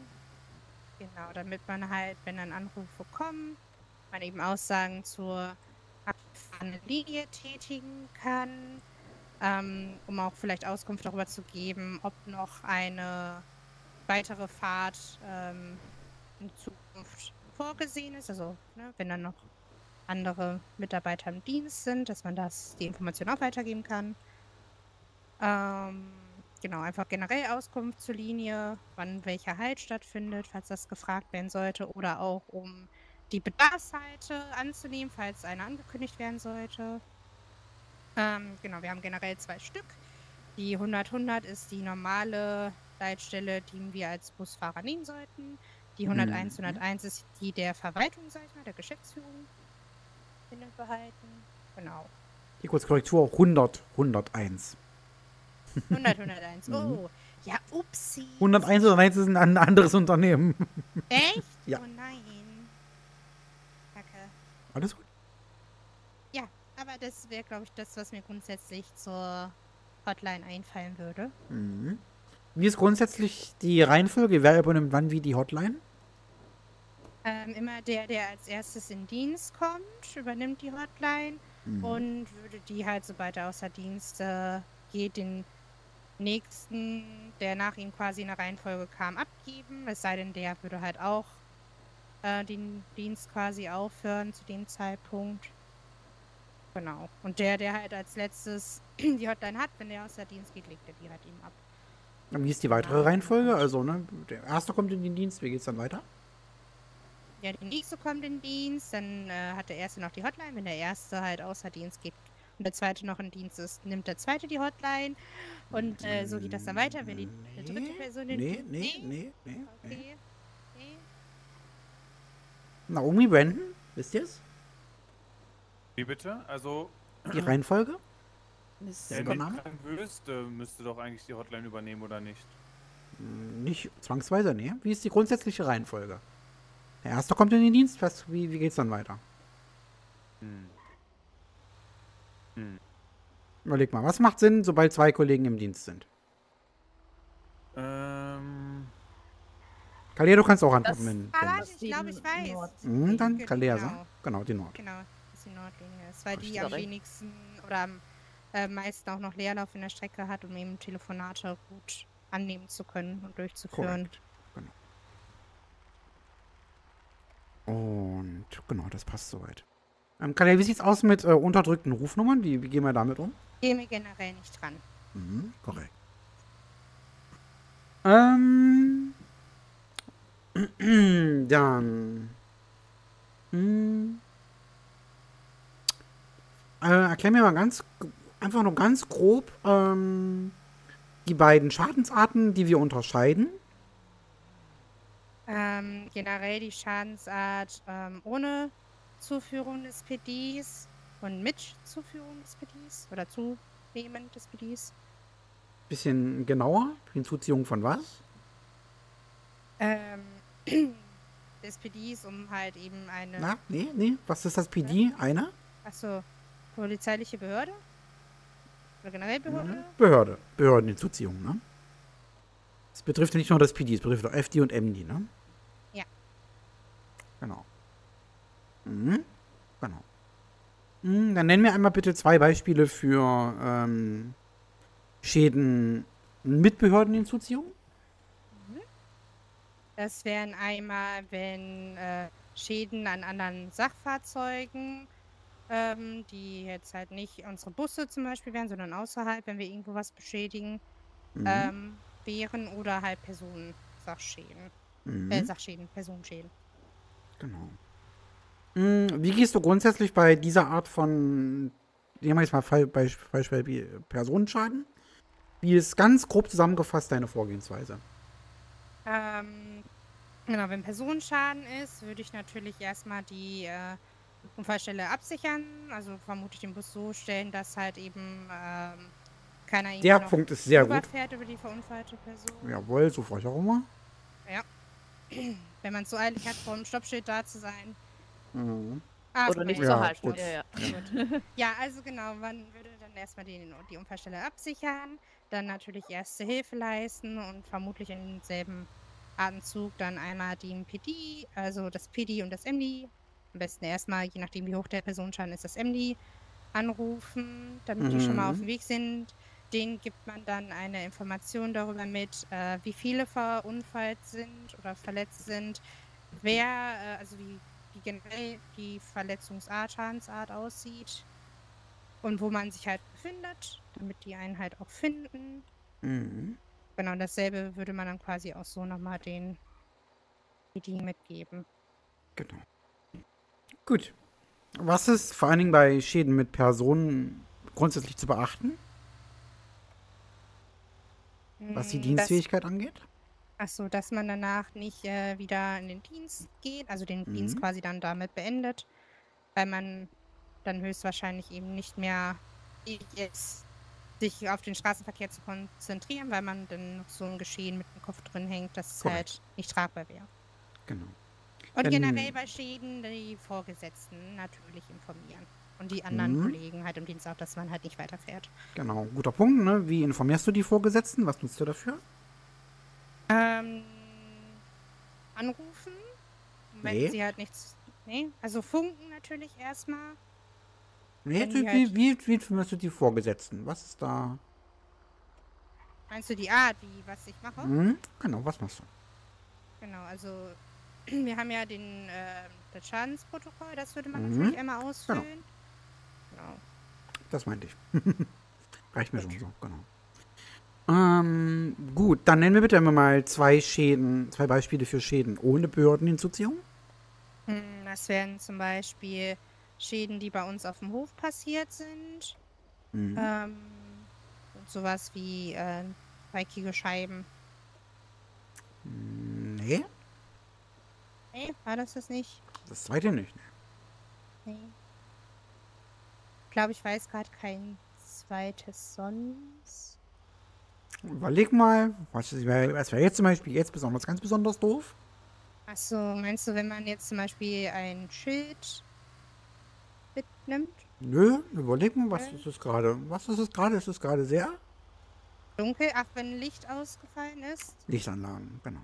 genau, damit man halt, wenn dann Anrufe kommen, man eben Aussagen zur abgefahrenen Linie tätigen kann, ähm, um auch vielleicht Auskunft darüber zu geben, ob noch eine weitere Fahrt ähm, in Zukunft vorgesehen ist, also ne, wenn dann noch andere Mitarbeiter im Dienst sind, dass man das die Information auch weitergeben kann. Ähm, genau, einfach generell Auskunft zur Linie, wann welcher Halt stattfindet, falls das gefragt werden sollte, oder auch um die Bedarfshalte anzunehmen, falls eine angekündigt werden sollte. Ähm, genau, wir haben generell zwei Stück. Die hundert hundert ist die normale Leitstelle, die wir als Busfahrer nehmen sollten. Die hunderteins Mhm. hunderteins ist die der Verwaltung, sag ich mal, der Geschäftsführung innen behalten. Genau. Hier kurz Korrektur, hundert, hunderteins. hundert hunderteins. Mhm. Oh, ja, upsi. hunderteins oder eins ist ein an- anderes Unternehmen. Echt? Ja. Oh nein. Kacke. Alles gut. Ja, aber das wäre, glaube ich, das, was mir grundsätzlich zur Hotline einfallen würde. Mhm. Wie ist grundsätzlich die Reihenfolge? Wer übernimmt wann wie die Hotline? Ähm, immer der, der als erstes in Dienst kommt, übernimmt die Hotline Mhm. und würde die halt, sobald er außer Dienst äh, geht, den nächsten, der nach ihm quasi in der Reihenfolge kam, abgeben. Es sei denn, der würde halt auch äh, den Dienst quasi aufhören zu dem Zeitpunkt. Genau. Und der, der halt als letztes die Hotline hat, wenn der außer Dienst geht, legt er die halt ihm ab. Und wie ist die weitere Reihenfolge? Also, ne, der erste kommt in den Dienst, wie geht's dann weiter? Ja, der nächste kommt in Dienst, dann äh, hat der erste noch die Hotline. Wenn der erste halt außer Dienst geht und der zweite noch in Dienst ist, nimmt der zweite die Hotline. Und äh, so geht das dann weiter, wenn die eine dritte Person den Nee, nee, nee, nee, nee. Okay. Nee. Naomi, Brandon, wisst ihr's? Wie bitte? Also, Die Reihenfolge? Das Der der Übernahme? nicht wüsste, müsste doch eigentlich die Hotline übernehmen, oder nicht? Hm, Nicht zwangsweise, nee. Wie ist die grundsätzliche Reihenfolge? Der erste kommt in den Dienst, was, wie, wie geht's dann weiter? Hm. Hm. Überleg mal, was macht Sinn, sobald zwei Kollegen im Dienst sind? Ähm, Kalia, du kannst auch antworten, Das- wenn. Ah, wenn warte, ich glaube, ich weiß. Nord- Mhm, dann Genau. Kalia, sag. Genau, die Nord. Genau, dass die Nordlinie ist, weil die Richtig. am wenigsten oder am äh, meisten auch noch Leerlauf in der Strecke hat, um eben Telefonate gut annehmen zu können und durchzuführen. Korrekt. Genau. Und genau, das passt soweit. Ähm, Kalle, wie sieht's aus mit äh, unterdrückten Rufnummern? Wie, wie gehen wir damit um? Gehen wir generell nicht dran. Mhm, korrekt. Ähm. Dann. Hm, äh, erklär mir mal ganz, einfach nur ganz grob ähm, die beiden Schadensarten, die wir unterscheiden. Ähm, generell die Schadensart ähm, ohne Zuführung des P Ds und mit Zuführung des P Ds oder Zunehmen des P Ds. Bisschen genauer. Hinzuziehung von was? Ähm, des P Ds, um halt eben eine, Na, nee, nee. Was ist das P D? Einer? achso, polizeiliche Behörde? Oder generell Behörde? Behörde. Behördenhinzuziehung, ne? Es betrifft ja nicht nur das P D, es betrifft auch F D und M D, ne? Ja. Genau. Mhm. Genau. Mhm, dann nennen wir einmal bitte zwei Beispiele für ähm, Schäden mit Behördenhinzuziehung. Das wären einmal, wenn äh, Schäden an anderen Sachfahrzeugen, ähm, die jetzt halt nicht unsere Busse zum Beispiel wären, sondern außerhalb, wenn wir irgendwo was beschädigen, Mhm. ähm, wären oder halt Personensachschäden. Mhm. Äh, Sachschäden, Personenschäden. Genau. Mhm, wie gehst du grundsätzlich bei dieser Art von, nehmen wir jetzt mal Fall, Beisp- Beispiel wie Personenschaden? Wie ist ganz grob zusammengefasst deine Vorgehensweise? Ähm, genau, wenn Personenschaden ist, würde ich natürlich erstmal die äh, Unfallstelle absichern. Also vermutlich den Bus so stellen, dass halt eben ähm, keiner irgendwie Der noch Punkt ist sehr gut. überfährt über die verunfallte Person. Jawohl, so freue ich auch immer. Ja. Wenn man es so eilig hat, vor dem Stoppschild da zu sein. Mhm. Ah, Oder guck nicht mal, so Ja, halten. gut. Ja, ja. Gut. Ja, also genau, man würde dann erstmal die, die Unfallstelle absichern, dann natürlich erste Hilfe leisten und vermutlich in demselben Atemzug dann einmal den P D, also das P D und das M D, am besten erstmal, je nachdem wie hoch der Personenschaden ist, das M D anrufen, damit die schon mal auf Mhm. dem Weg sind. Denen gibt man dann eine Information darüber mit, äh, wie viele verunfallt sind oder verletzt sind, wer, äh, also wie, wie generell die Verletzungsart, Schadensart aussieht und wo man sich halt befindet, damit die einen halt auch finden. Mhm. Genau, dasselbe würde man dann quasi auch so nochmal den P D mitgeben. Genau. Gut. Was ist vor allen Dingen bei Schäden mit Personen grundsätzlich zu beachten, was die Mm, Das, Dienstfähigkeit angeht? achso, dass man danach nicht äh, wieder in den Dienst geht, also den Dienst Mhm. quasi dann damit beendet, weil man dann höchstwahrscheinlich eben nicht mehr fähig ist, sich auf den Straßenverkehr zu konzentrieren, weil man dann noch so ein Geschehen mit dem Kopf drin hängt, das Korrekt. halt nicht tragbar wäre. Genau. Und Dann- generell bei Schäden die Vorgesetzten natürlich informieren. Und die anderen Mhm. Kollegen halt im Dienst auch, dass man halt nicht weiterfährt. Genau, guter Punkt, ne? Wie informierst du die Vorgesetzten? Was nutzt du dafür? Ähm, anrufen, wenn Nee. sie halt nichts. Nee, also funken natürlich erstmal. Nee, Wenn wie, die halt- wie, wie informierst du die Vorgesetzten? Was ist da? Meinst du die Art, wie was ich mache? Hm? Genau, was machst du? Genau, also wir haben ja den, äh, das Schadensprotokoll, das würde man Mhm. natürlich einmal ausfüllen. Genau. Das meinte ich. Reicht mir Gut. schon so, genau. Ähm, gut, dann nennen wir bitte immer mal zwei Schäden, zwei Beispiele für Schäden ohne Behördenhinzuziehung. Hm, Das wären zum Beispiel Schäden, die bei uns auf dem Hof passiert sind. Mhm. Ähm, und sowas wie äh, dreieckige Scheiben. Nee, Nee, war das das nicht? das zweite nicht. Nee. Ich glaube, ich weiß gerade kein zweites sonst. Überleg mal, was wäre wär jetzt zum Beispiel jetzt besonders, ganz besonders doof? Achso, meinst du, wenn man jetzt zum Beispiel ein Schild mitnimmt? Nö, überleg mal, was Okay. ist es gerade? Was ist es gerade? Ist es gerade sehr? Dunkel? Ach, wenn Licht ausgefallen ist? Lichtanlagen, genau.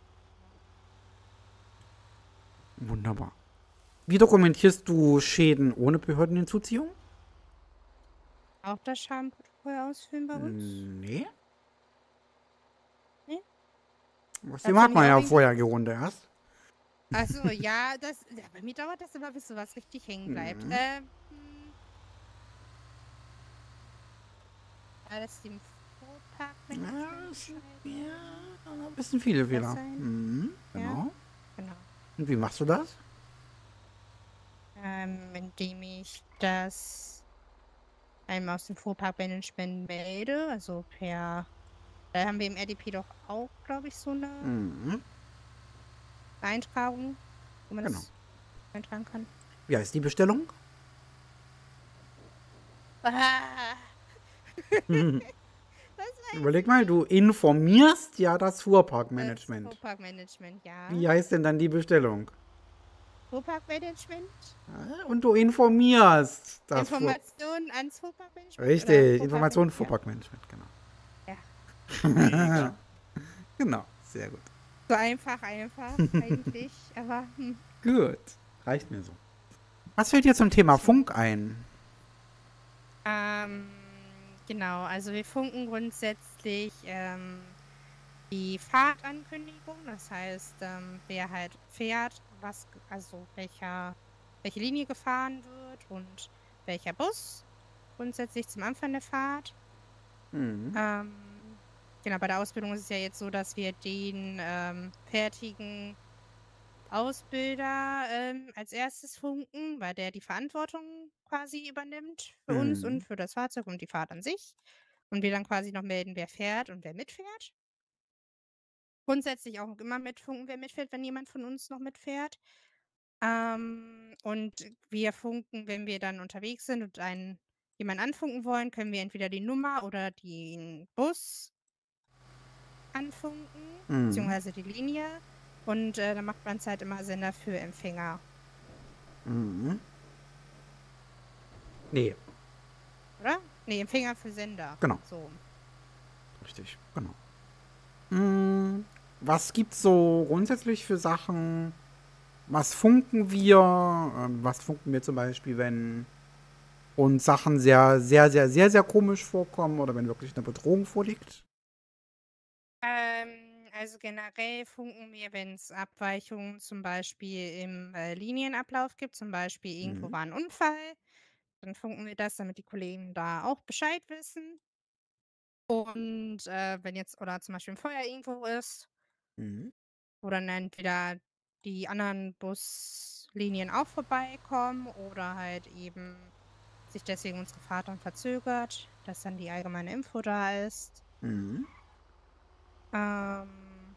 Wunderbar. Wie dokumentierst du Schäden ohne Behördenhinzuziehung? Auch das Schadenprotokoll ausfüllen bei uns? Nee. Nee? Das Da Thema hat find man ich ja auch vorher gerundet erst. Achso, ja, das. Ja, bei mir dauert das immer, bis sowas richtig hängen bleibt. Mhm. Ähm. hm. War das dem Ja, Fuhrparkmanagement ist- schreiben? ja, ein bisschen viele Kann das Fehler. sein? Mhm, Ja. genau. Genau. Und wie machst du das? Ähm, indem ich das einmal aus dem Fuhrparkmanagement melde, also per. Da haben wir im R D P doch auch, glaube ich, so eine Mhm, Eintragung, wo man genau. das eintragen kann. Wie heißt die Bestellung? Ah, Mhm. das weiß Überleg ich mal, nicht. du informierst ja das Das Fuhrparkmanagement. Fuhrparkmanagement, ja. Wie heißt denn dann die Bestellung? Fuhrparkmanagement? Ja, und du informierst das Fuhr... Informationen ans Fuhrparkmanagement? Oder Richtig, Information Fuhrparkman- Fuhrparkmanagement, genau. Ja. Mega. Genau, sehr gut. So einfach, einfach eigentlich, aber hm. Gut, reicht mir so. Was fällt dir zum Thema Funk ein? Ähm, genau, also wir funken grundsätzlich ähm, die Fahrtankündigung, das heißt, ähm, wer halt fährt, was, ge- also welcher, welche Linie gefahren wird und welcher Bus grundsätzlich zum Anfang der Fahrt. Mhm. Ähm, genau, bei der Ausbildung ist es ja jetzt so, dass wir den ähm, fertigen Ausbilder ähm, als erstes funken, weil der die Verantwortung quasi übernimmt für uns Mhm. und für das Fahrzeug und die Fahrt an sich. Und wir dann quasi noch melden, wer fährt und wer mitfährt. Grundsätzlich auch immer mitfunken, wer mitfährt, wenn jemand von uns noch mitfährt. Ähm, und wir funken, wenn wir dann unterwegs sind und einen jemanden anfunken wollen, können wir entweder die Nummer oder den Bus anfunken, Mhm. beziehungsweise die Linie. Und äh, dann macht man es halt immer Sender für Empfänger. Mhm. Nee, Oder? Nee, Empfänger für Sender. Genau. So. richtig, genau. Mhm. Was gibt's so grundsätzlich für Sachen? Was funken wir? Ähm, was funken wir zum Beispiel, wenn uns Sachen sehr, sehr, sehr, sehr, sehr komisch vorkommen oder wenn wirklich eine Bedrohung vorliegt? Ähm, also generell funken wir, wenn es Abweichungen zum Beispiel im äh, Linienablauf gibt, zum Beispiel irgendwo Mhm. war ein Unfall, dann funken wir das, damit die Kollegen da auch Bescheid wissen. Und äh, wenn jetzt, oder zum Beispiel ein Feuer irgendwo ist, Mhm. wo dann entweder die anderen Buslinien auch vorbeikommen oder halt eben sich deswegen unsere Fahrt dann verzögert, dass dann die allgemeine Info da ist. Mhm. Ähm,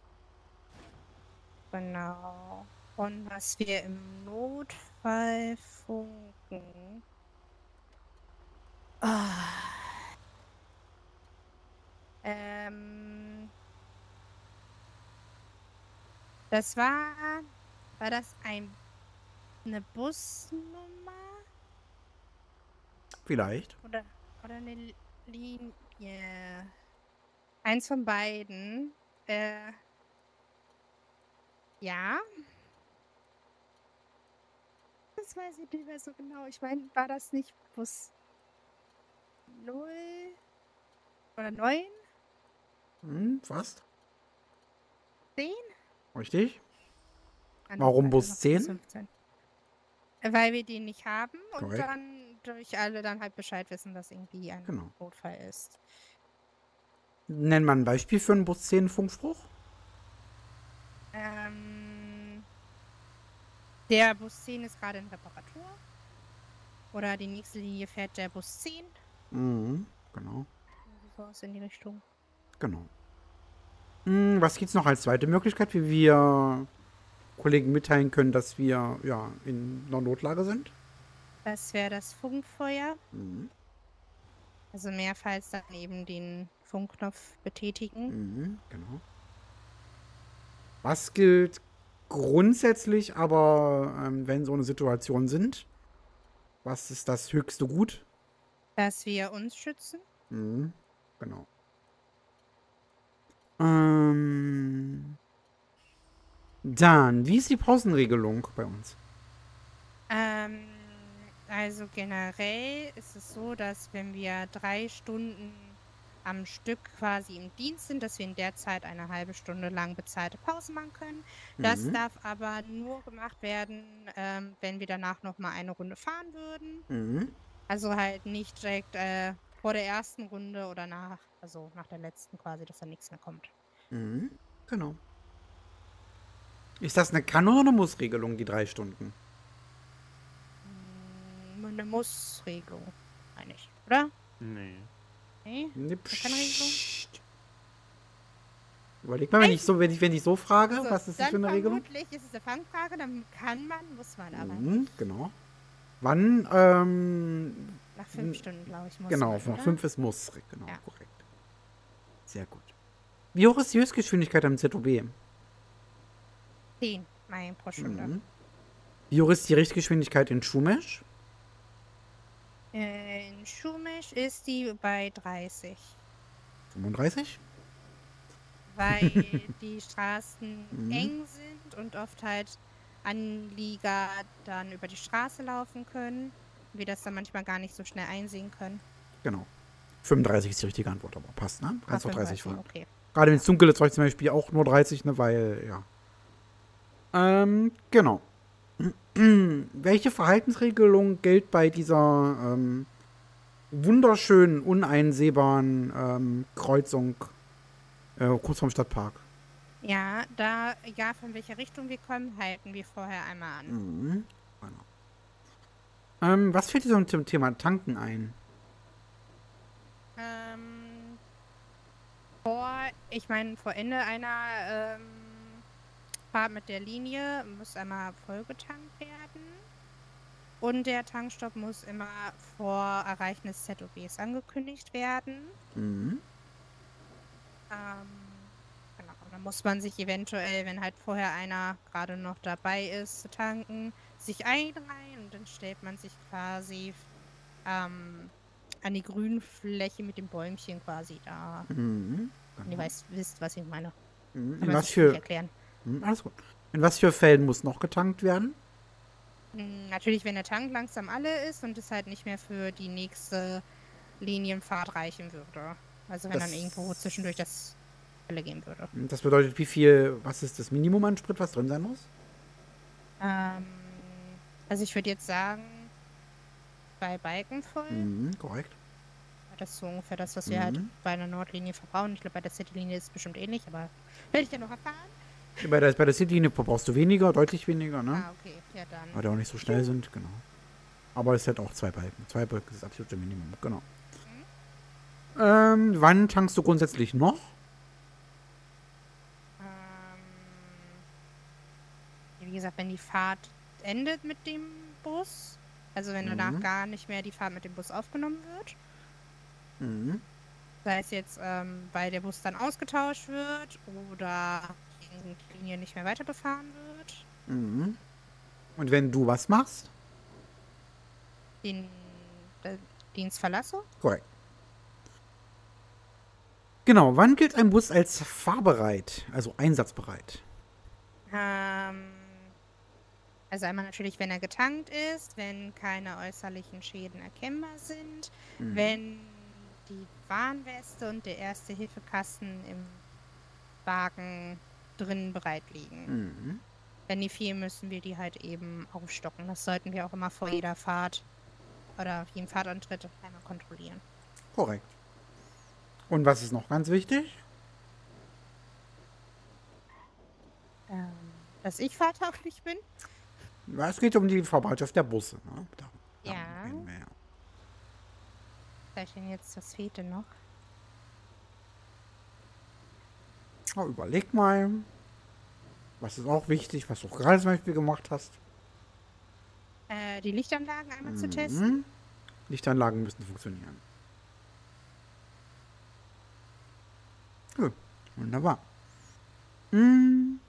genau. Und was wir im Notfall funken. Ah, ähm, das war, war das ein, eine Busnummer Vielleicht. oder, oder eine Li- Linie? Eins von beiden. Äh, ja, das weiß ich nicht mehr so genau. Ich meine, war das nicht Bus null oder neun? Mhm, fast. zehn? Richtig. Ah, nee, Warum warte, Bus noch zehn? fünfzehn. Äh, Weil wir den nicht haben und Korrekt. dann durch alle dann halt Bescheid wissen, dass irgendwie ein Genau. Notfall ist. Nenn mal ein Beispiel für einen Bus zehn Funkspruch. Ähm, der Bus zehn ist gerade in Reparatur. Oder die nächste Linie fährt der Bus zehn. Mhm. Genau. Irgendwie sowas in die Richtung. Genau. Hm, was gibt's noch als zweite Möglichkeit, wie wir Kollegen mitteilen können, dass wir ja in einer Notlage sind? Das wäre das Funkfeuer. Mhm. Also mehrfalls dann eben den Funkknopf betätigen. Mhm. Genau. Was gilt grundsätzlich, aber ähm, wenn so eine Situation sind, was ist das höchste Gut? Dass wir uns schützen. Mhm. Genau. Ähm, dann, wie ist die Pausenregelung bei uns? Ähm, also generell ist es so, dass wenn wir drei Stunden am Stück quasi im Dienst sind, dass wir in der Zeit eine halbe Stunde lang bezahlte Pause machen können. Das Mhm. darf aber nur gemacht werden, ähm, wenn wir danach nochmal eine Runde fahren würden. Mhm. Also halt nicht direkt äh, vor der ersten Runde oder nach, also nach der letzten quasi, dass da nichts mehr kommt. Mhm. Genau. Ist das eine Kann- oder eine Muss-Regelung, die drei Stunden? Mm, Eine Muss-Regelung, meine ich, oder? Nee. Nee? Ne, Keine Regelung? pssst. Überleg mal, wenn ich so, wenn ich, wenn ich so frage, Also, was ist das dann für eine Regelung? vermutlich ist es eine Fangfrage, dann kann man, muss man aber Mhm, nicht. genau. Wann, ähm, Nach fünf n- Stunden, glaube ich, muss genau, man, nach oder? fünf ist Muss, genau, Ja. korrekt. Sehr gut. Wie hoch ist die Höchstgeschwindigkeit am Z O B? zehn Meilen pro Stunde. Mhm. Wie hoch ist die Richtgeschwindigkeit in Schumesch? Äh, in Schumisch ist die bei dreißig, fünfunddreißig? weil die Straßen Mhm. eng sind und oft halt Anlieger dann über die Straße laufen können. Wir das dann manchmal gar nicht so schnell einsehen können. Genau. fünfunddreißig ist die richtige Antwort, aber passt, ne? Ah, Kannst auch dreißig fahren. okay. Gerade wenn es dunkel ist, reicht zum Beispiel auch nur dreißig, ne, weil, ja. Ähm, genau. Welche Verhaltensregelung gilt bei dieser ähm, wunderschönen, uneinsehbaren ähm, Kreuzung äh, kurz vorm Stadtpark? Ja, da, egal von welcher Richtung wir kommen, halten wir vorher einmal an. Mhm. Genau. Ähm, was fällt dir so zum Thema Tanken ein? Ähm, vor, ich meine, vor Ende einer ähm, Fahrt mit der Linie muss einmal vollgetankt werden. Und der Tankstopp muss immer vor Erreichen des Z O Bs angekündigt werden. Mhm. Ähm, genau, und dann muss man sich eventuell, wenn halt vorher einer gerade noch dabei ist zu tanken, sich einreihen und dann stellt man sich quasi ähm, an die Grünfläche mit dem Bäumchen quasi da. Mhm. Wenn ihr weißt, wisst, was ich meine. Mhm. Kann In man was sich schwierig für, erklären. mhm, alles gut. In was für Fällen muss noch getankt werden? Hm, Natürlich, wenn der Tank langsam alle ist und es halt nicht mehr für die nächste Linienfahrt reichen würde. Also wenn Das- dann irgendwo zwischendurch das alle gehen würde. Das bedeutet, wie viel, was ist das Minimum an Sprit, was drin sein muss? Ähm, also ich würde jetzt sagen, zwei Balken voll. Mhm, korrekt. Das ist so ungefähr das, was wir halt Mhm. bei einer Nordlinie verbrauchen. Ich glaube, bei der Citylinie ist es bestimmt ähnlich, aber werde ich ja noch erfahren. Bei der, bei der Citylinie verbrauchst du weniger, deutlich weniger, ne? Ah, okay. Ja, dann. Weil die auch nicht so schnell sind, genau. Aber es ist halt auch zwei Balken. Zwei Balken ist das absolute Minimum, genau. Ähm, wann tankst du grundsätzlich noch? Ähm, wie gesagt, wenn die Fahrt endet mit dem Bus, also wenn danach Mhm. gar nicht mehr die Fahrt mit dem Bus aufgenommen wird, Mhm. sei es jetzt, ähm, weil der Bus dann ausgetauscht wird oder die Linie nicht mehr weiter befahren wird, Mhm. Und wenn du was machst? den, den Dienst verlasse. Korrekt. Genau, wann gilt ein Bus als fahrbereit, also einsatzbereit? Ähm, also einmal natürlich, wenn er getankt ist, wenn keine äußerlichen Schäden erkennbar sind, Mhm. wenn die Warnweste und der Erste-Hilfe-Kasten im Wagen drin bereit liegen. Mhm. Wenn die fehlen, müssen wir die halt eben aufstocken. Das sollten wir auch immer vor jeder Fahrt oder jedem Fahrtantritt einmal kontrollieren. Korrekt. Und was ist noch ganz wichtig? Ähm, dass ich fahrtauglich bin. Ja, es geht um die Fahrbereitschaft der Busse. Ne? Da, Ja. reden wir ja. Was ist denn jetzt, was fehlt denn noch? Na, überleg mal. Was ist auch wichtig, was du auch gerade zum Beispiel gemacht hast. Äh, die Lichtanlagen einmal zu testen. Mhm. Lichtanlagen müssen funktionieren. Ja, wunderbar. Hm.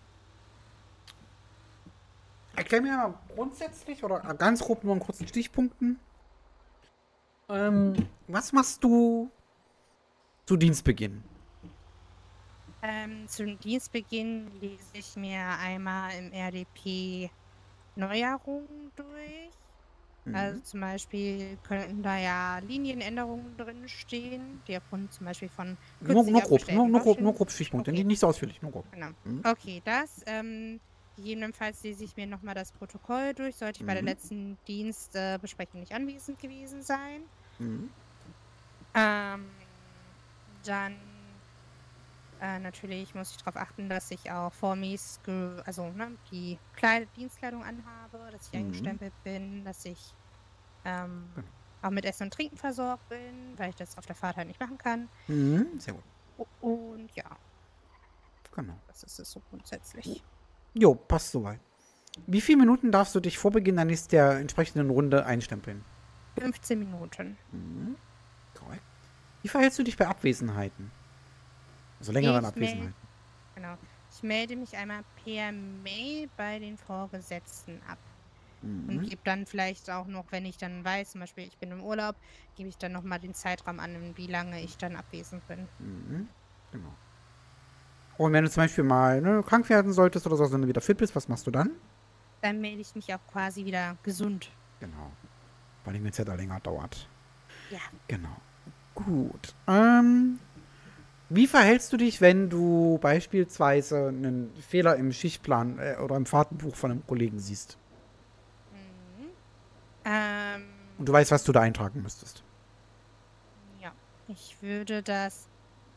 Erklär mir mal grundsätzlich oder ganz grob nur in kurzen Stichpunkten. Ähm, was machst du zu Dienstbeginn? Ähm, zum Dienstbeginn lese ich mir einmal im R D P Neuerungen durch. Also Mhm. zum Beispiel könnten da ja Linienänderungen drin stehen, die aufgrund zum Beispiel von Nur, kürzlich nur grob, nur, abgestellten nur grob, nur Baustellen. grob Stichpunkte, Okay, nicht, nicht so ausführlich, nur grob. genau. Mhm. Okay, das. Ähm, gegebenenfalls lese ich mir nochmal das Protokoll durch. Sollte ich bei der Mhm. letzten Dienstbesprechung nicht anwesend gewesen sein. Mhm. Ähm, dann äh, natürlich muss ich darauf achten, dass ich auch vormies, ge also ne, die Kleid Dienstkleidung anhabe, dass ich Mhm. eingestempelt bin, dass ich ähm, Genau. auch mit Essen und Trinken versorgt bin, weil ich das auf der Fahrt halt nicht machen kann. Mhm. Sehr gut. U und ja, Genau. das ist es so grundsätzlich. Jo, passt soweit. Wie viele Minuten darfst du dich vor Beginn deines der entsprechenden Runde einstempeln? fünfzehn Minuten. Mhm. Korrekt. Wie verhältst du dich bei Abwesenheiten? Also längeren Ich mel Abwesenheiten. genau. Ich melde mich einmal per Mail bei den Vorgesetzten ab und Mhm. gebe dann vielleicht auch noch, wenn ich dann weiß, zum Beispiel ich bin im Urlaub, gebe ich dann noch mal den Zeitraum an, in wie lange ich dann abwesend bin. Mhm. Genau. Und wenn du zum Beispiel mal ne, krank werden solltest oder so, wenn du wieder fit bist, was machst du dann? Dann melde ich mich auch quasi wieder gesund. Genau. Weil die Zeit länger dauert. Ja. Genau. Gut. Ähm, wie verhältst du dich, wenn du beispielsweise einen Fehler im Schichtplan äh, oder im Fahrtenbuch von einem Kollegen siehst? Mhm. Ähm, Und du weißt, was du da eintragen müsstest? ja, ich würde das.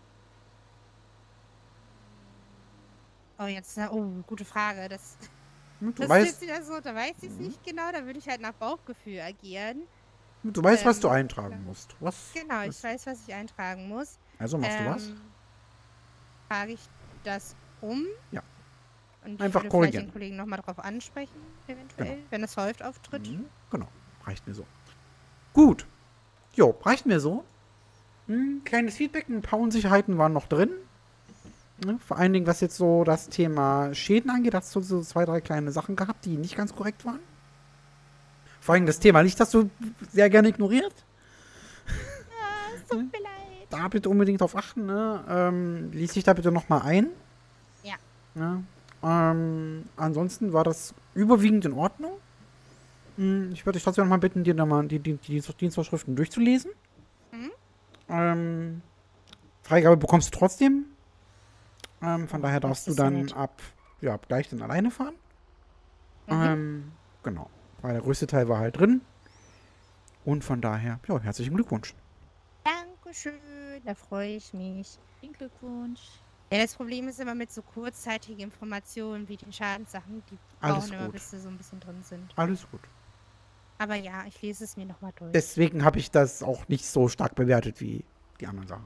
Oh, jetzt, äh, oh, gute Frage. Das, Du das ist weißt, jetzt wieder so, da weiß ich es Mhm. nicht genau, da würde ich halt nach Bauchgefühl agieren. du weißt, was du Ähm, eintragen klar. musst. Was? Genau, ich was? weiß, was ich eintragen muss. Also machst du was? Ähm, trage ich das um Ja. und ich Einfach würde vielleicht den korrigieren. Kollegen nochmal darauf ansprechen, Genau. eventuell, wenn es häufig auftritt. Mhm. Genau. Reicht mir so. Gut. Jo, reicht mir so. Hm, kleines Feedback, ein paar Unsicherheiten waren noch drin. Ne? Vor allen Dingen, was jetzt so das Thema Schäden angeht, hast du so zwei, drei kleine Sachen gehabt, die nicht ganz korrekt waren. Vor allem das Thema Licht hast du sehr gerne ignoriert. Ja, es tut mir leid. Da bitte unbedingt drauf achten. Ne? Ähm, lies dich da bitte nochmal ein. Ja. Ja. Ähm, ansonsten war das überwiegend in Ordnung. Hm, ich würde dich trotzdem nochmal bitten, dir nochmal die, die, die Dienstvorschriften durchzulesen. Mhm. Ähm, Freigabe bekommst du trotzdem. Ähm, von Oh, daher das darfst du ist ja dann nett. ab, ja, ab gleich dann alleine fahren. Mhm. Ähm, genau. Weil der größte Teil war halt drin. Und von daher, ja, herzlichen Glückwunsch. Dankeschön, da freue ich mich. Vielen Glückwunsch. Ja, das Problem ist immer mit so kurzzeitigen Informationen wie den Schadenssachen, die Alles brauchen immer, gut. bis sie so ein bisschen drin sind. Alles gut. Aber ja, ich lese es mir nochmal durch. Deswegen habe ich das auch nicht so stark bewertet wie die anderen Sachen.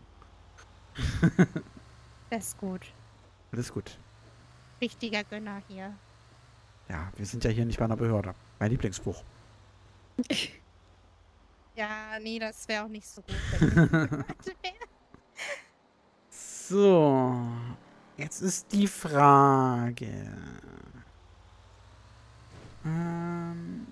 Das ist gut. Alles gut. Richtiger Gönner hier. Ja, wir sind ja hier nicht bei einer Behörde. Mein Lieblingsspruch. Ja, nee, das wäre auch nicht so gut, wenn ich Behörde wäre. So. Jetzt ist die Frage. Ähm,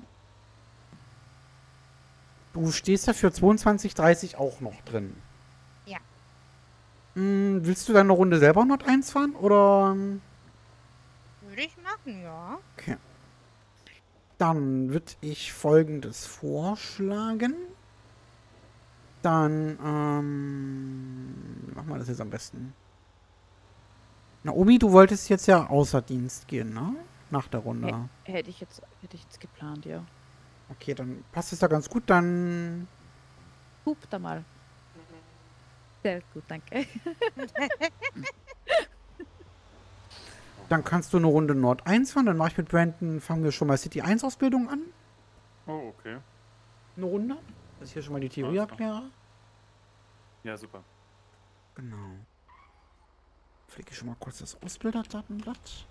du stehst ja für zweiundzwanzig dreißig auch noch drin. Ja. Hm, willst du deine Runde selber Nord eins fahren? Oder. Würde ich machen, ja. Okay. Dann würde ich Folgendes vorschlagen. Dann, ähm, wie machen wir das jetzt am besten? Naomi, du wolltest jetzt ja außer Dienst gehen, ne? Nach der Runde. Hä- Hätte ich jetzt, hätte ich jetzt geplant, ja. Okay, dann passt es da ganz gut. Dann, Hup da mal. Sehr gut, danke. dann kannst du eine Runde Nord eins fahren. Dann mache ich mit Brandon, fangen wir schon mal City eins Ausbildung an. Oh, okay. Eine Runde. Dass ich hier schon mal die Theorie Alles klar. erkläre. Ja, super. Genau. Pflege ich schon mal kurz das Ausbilderdatenblatt.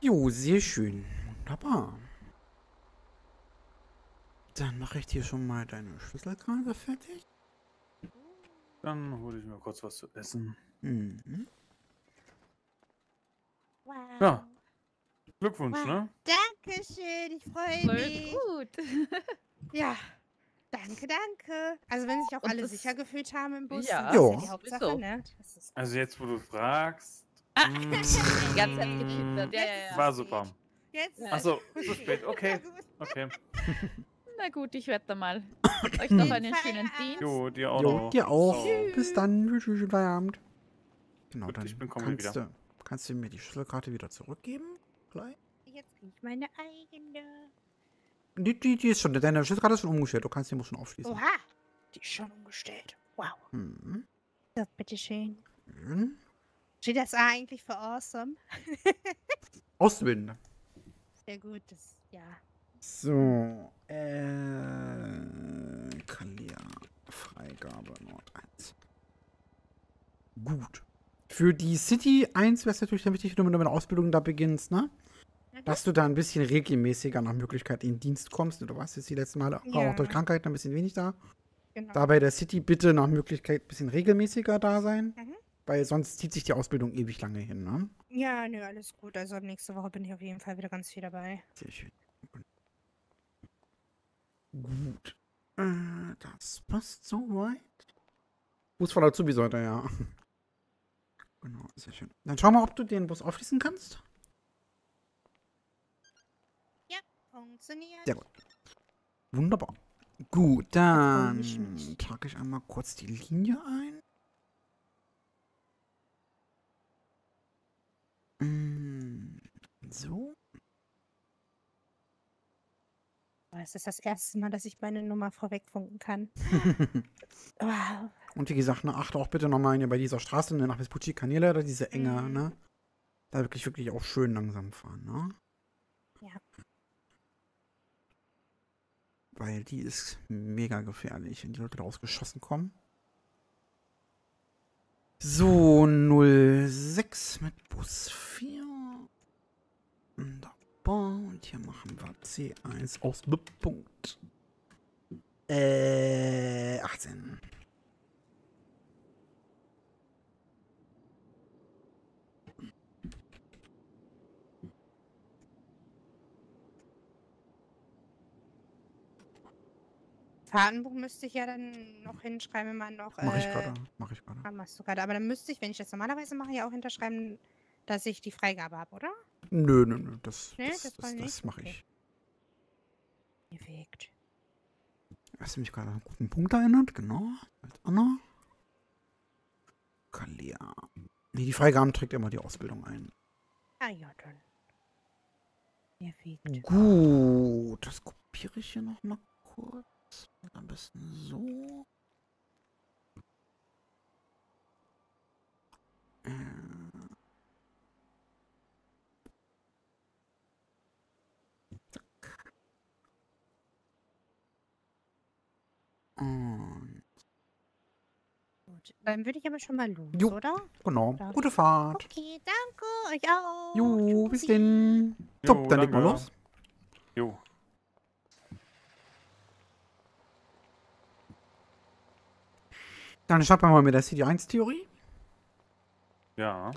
Jo, sehr schön. Wunderbar. Dann mache ich dir schon mal deine Schlüsselkarte fertig. Dann hole ich mir kurz was zu essen. Mhm. Wow. Ja. Glückwunsch, Wow. ne? Dankeschön, ich freue Voll mich. gut. Ja, danke, danke. Also wenn sich auch Und alle das- sicher gefühlt haben im Bus, Ja, dann ist ja Ja. die Hauptsache, sowieso. ne? Das ist Also jetzt, wo du fragst. Ah, mm, Die ganze Zeit getwittert. Ja, ja, ja. War super. Jetzt ist Ja. Achso, es zu spät. Okay, Na gut. okay. Na gut, ich werde da mal. Euch noch einen schönen Feierabend. Dienst. Jo, dir auch Jo, noch. dir auch. So. Bis dann. Tschüss, tschüss, Feierabend. Genau, Gut, dann ich bin komplett kannst, wieder. du, kannst du mir die Schlüsselkarte wieder zurückgeben? Gleich? Jetzt krieg ich meine eigene. Die, die, die ist schon, deine Schlüsselkarte ist schon umgestellt. Du kannst die muss schon aufschließen. Oha, die ist schon umgestellt. Wow. Mhm. So, bitteschön. Schön. Steht das A eigentlich für awesome? Auswinde. Sehr gut, das, ja. So, äh, Kalia, Freigabe Nord eins. Gut. Für die City eins wäre es natürlich dann wichtig, wenn du mit der Ausbildung da beginnst, ne? Mhm. Dass du da ein bisschen regelmäßiger nach Möglichkeit in den Dienst kommst. Du warst jetzt die letzten Male Ja. auch durch Krankheiten ein bisschen wenig da. Genau. Da bei der City bitte nach Möglichkeit ein bisschen regelmäßiger da sein. Mhm. Weil sonst zieht sich die Ausbildung ewig lange hin, ne? Ja, nö, alles gut. Also ab nächste Woche bin ich auf jeden Fall wieder ganz viel dabei. Sehr schön. Gut. Äh, das passt soweit. Bus voller Azubi sollte, ja. Genau, sehr schön. Dann schau mal, ob du den Bus aufschließen kannst. Funktioniert. Sehr gut. Wunderbar. Gut, freu dann ich mich. trage ich einmal kurz die Linie ein. Mm, So. Oh, es ist das erste Mal, dass ich meine Nummer vorwegfunken kann. Wow. Und wie gesagt, ne, achte auch bitte nochmal bei dieser Straße, ne, nach Vespucci Kanäle, da diese Enge, Mhm. ne? Da wirklich, wirklich auch schön langsam fahren, ne? Ja. Weil die ist mega gefährlich, wenn die Leute da ausgeschossen kommen. So, null sechs mit Bus vier. Wunderbar. Und hier machen wir C eins aus Punkt. Äh, achtzehn. Fahrtenbuch müsste ich ja dann noch hinschreiben, wenn man noch. Mach ich äh, gerade. Mach ich gerade. Ah, machst du gerade. Aber dann müsste ich, wenn ich das normalerweise mache, ja auch hinterschreiben, dass ich die Freigabe habe, oder? Nö, nö, nö. Das, Nee, das, das das, kann das, nicht? mache Okay. ich. Perfekt. Hast du mich gerade an einen guten Punkt erinnert? Genau. Als Anna. Kalia. Nee, die Freigaben trägt immer die Ausbildung ein. Ah ja, dann. Perfekt. Gut. Das kopiere ich hier noch mal kurz. Am besten so. Äh. Zack. Und Gut. Dann würde ich aber schon mal los, Jo. oder? genau. Darf Gute ich? Fahrt. Okay, danke. Euch auch. Jo, bis Tschüssi. denn. So, Jo, dann legen wir danke. los. Jo. Dann starten wir mal mit der C D eins Theorie. Ja.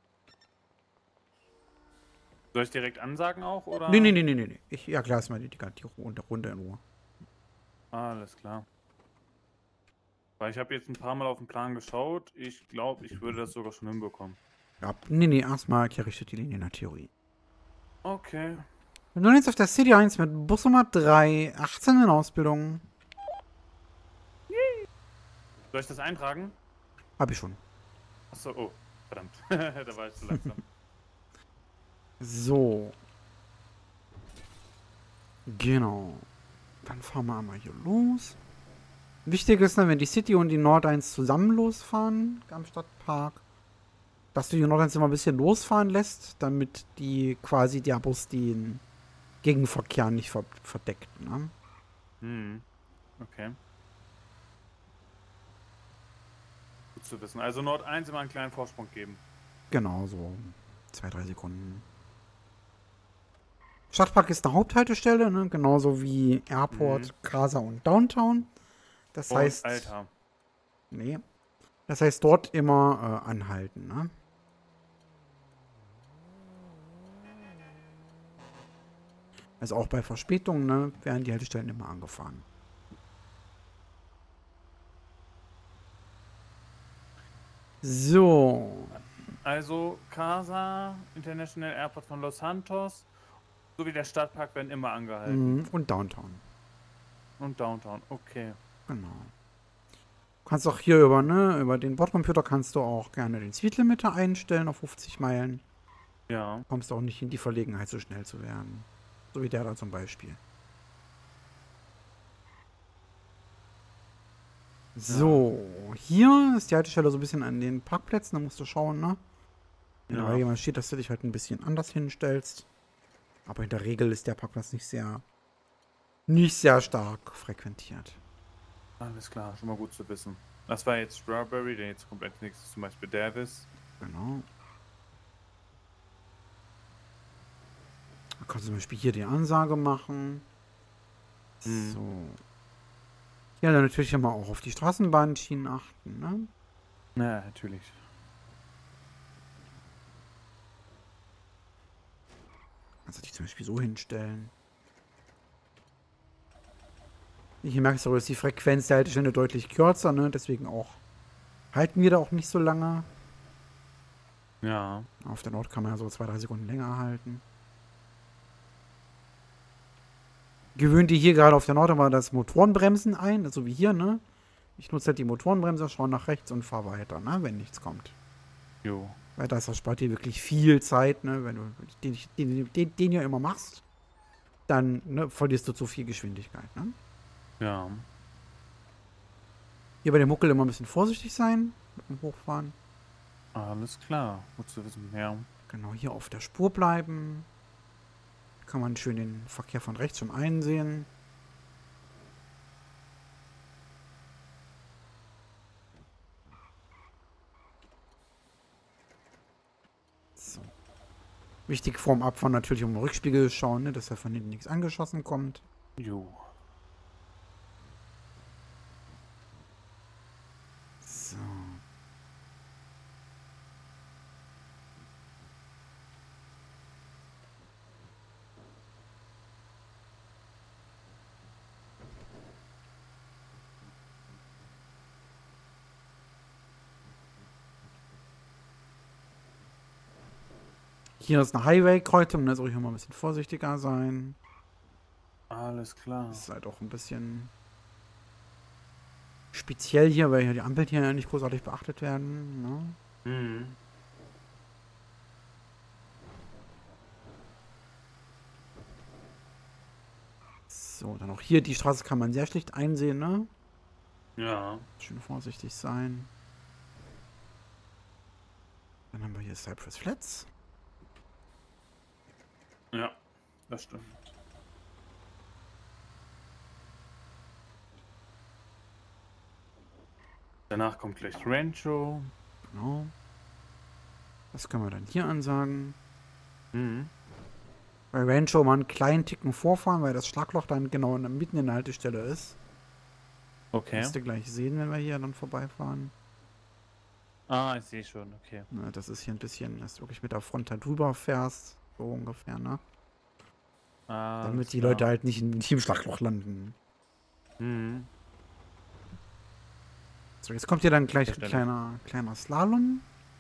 Soll ich direkt ansagen auch, oder? Nee, nee, nee, nee, nee. Ich erkläre es mal die, die, die Runde, Runde in Ruhe. Alles klar. Weil ich habe jetzt ein paar Mal auf den Plan geschaut. Ich glaube, ich würde das sogar schon hinbekommen. Ja, nee, nee, erstmal erkläre ich dir die Linie in der Theorie. Okay. Wir sind jetzt auf der C D eins mit Bus Nummer drei, achtzehn in Ausbildung. Soll ich das eintragen? Hab ich schon. Achso, oh, verdammt. Da war ich zu langsam. So. Genau. Dann fahren wir einmal hier los. Wichtig ist, ne, wenn die City und die Nord eins zusammen losfahren am Stadtpark, dass du die Nord eins immer ein bisschen losfahren lässt, damit die quasi der Bus den Gegenverkehr nicht ver verdeckt. Ne? Hm. Okay. Gut zu wissen. Also Nord eins immer einen kleinen Vorsprung geben. Genau, so zwei, drei Sekunden. Stadtpark ist eine Haupthaltestelle, ne? Genauso wie Airport, Mhm. Casa und Downtown. Das Und heißt. Alter. Nee. Das heißt, dort immer äh, anhalten, ne? Also auch bei Verspätungen, ne, werden die Haltestellen immer angefahren. So. Also Casa, International Airport von Los Santos, sowie der Stadtpark werden immer angehalten. Mhm. Und Downtown. Und Downtown, okay. Genau. Du kannst auch hier über, ne, über den Bordcomputer kannst du auch gerne den Speedlimiter einstellen auf fünfzig Meilen. Ja. Kommst auch nicht in die Verlegenheit, so schnell zu werden. So wie der da zum Beispiel. So, hier ist die Haltestelle so ein bisschen an den Parkplätzen, da musst du schauen, ne? Wenn da Ja. jemand steht, dass du dich halt ein bisschen anders hinstellst. Aber in der Regel ist der Parkplatz nicht sehr, nicht sehr stark frequentiert. Alles klar, schon mal gut zu wissen. Das war jetzt Strawberry, der jetzt kommt als nächstes zum Beispiel Davis. Genau. Da kannst du zum Beispiel hier die Ansage machen. Mhm. So. Ja, dann natürlich immer auch auf die Straßenbahnschienen achten, ne? Ja, natürlich. Kannst du dich zum Beispiel so hinstellen. Hier merkst du, ist die Frequenz der Haltestelle deutlich kürzer, ne? Deswegen auch halten wir da auch nicht so lange. Ja. Auf der Nord kann man ja so zwei, drei Sekunden länger halten. Gewöhnt ihr hier gerade auf der Nord aber das Motorenbremsen ein, also wie hier, ne? Ich nutze halt die Motorenbremse, schaue nach rechts und fahre weiter, ne? Wenn nichts kommt. Jo. Weil das erspart dir wirklich viel Zeit, ne? Wenn du den, den, den, den ja immer machst, dann ne, verlierst du zu viel Geschwindigkeit, ne? Ja. Hier bei dem Muckel immer ein bisschen vorsichtig sein mit dem Hochfahren. Alles klar. Gut zu wissen, ja. Genau, hier auf der Spur bleiben. Kann man schön den Verkehr von rechts schon einsehen. So. Wichtig vorm Abfahren natürlich um den Rückspiegel schauen, ne, dass da von hinten nichts angeschossen kommt. Jo. So. Hier ist eine Highway-Kreuzung, da soll ich mal ein bisschen vorsichtiger sein. Alles klar. Das ist halt auch ein bisschen speziell hier, weil hier die Ampeln hier nicht großartig beachtet werden. Ne? Mhm. So, dann auch hier, die Straße kann man sehr schlecht einsehen, ne? Ja. Schön vorsichtig sein. Dann haben wir hier Cypress Flats. Ja. Das stimmt. Danach kommt gleich Rancho. Genau. Das können wir dann hier ansagen. Mhm. Bei Rancho mal einen kleinen Ticken vorfahren, weil das Schlagloch dann genau in der, mitten in der Haltestelle ist. Okay. Wirst du gleich sehen, wenn wir hier dann vorbeifahren. Ah, ich sehe schon, okay. Ne, das ist hier ein bisschen, dass du wirklich mit der Front da drüber fährst. So ungefähr, ne? Ah, Damit die Leute halt nicht, in, nicht im Schlagloch landen. Mhm. So, jetzt kommt hier dann gleich ein Stelle. kleiner, kleiner Slalom.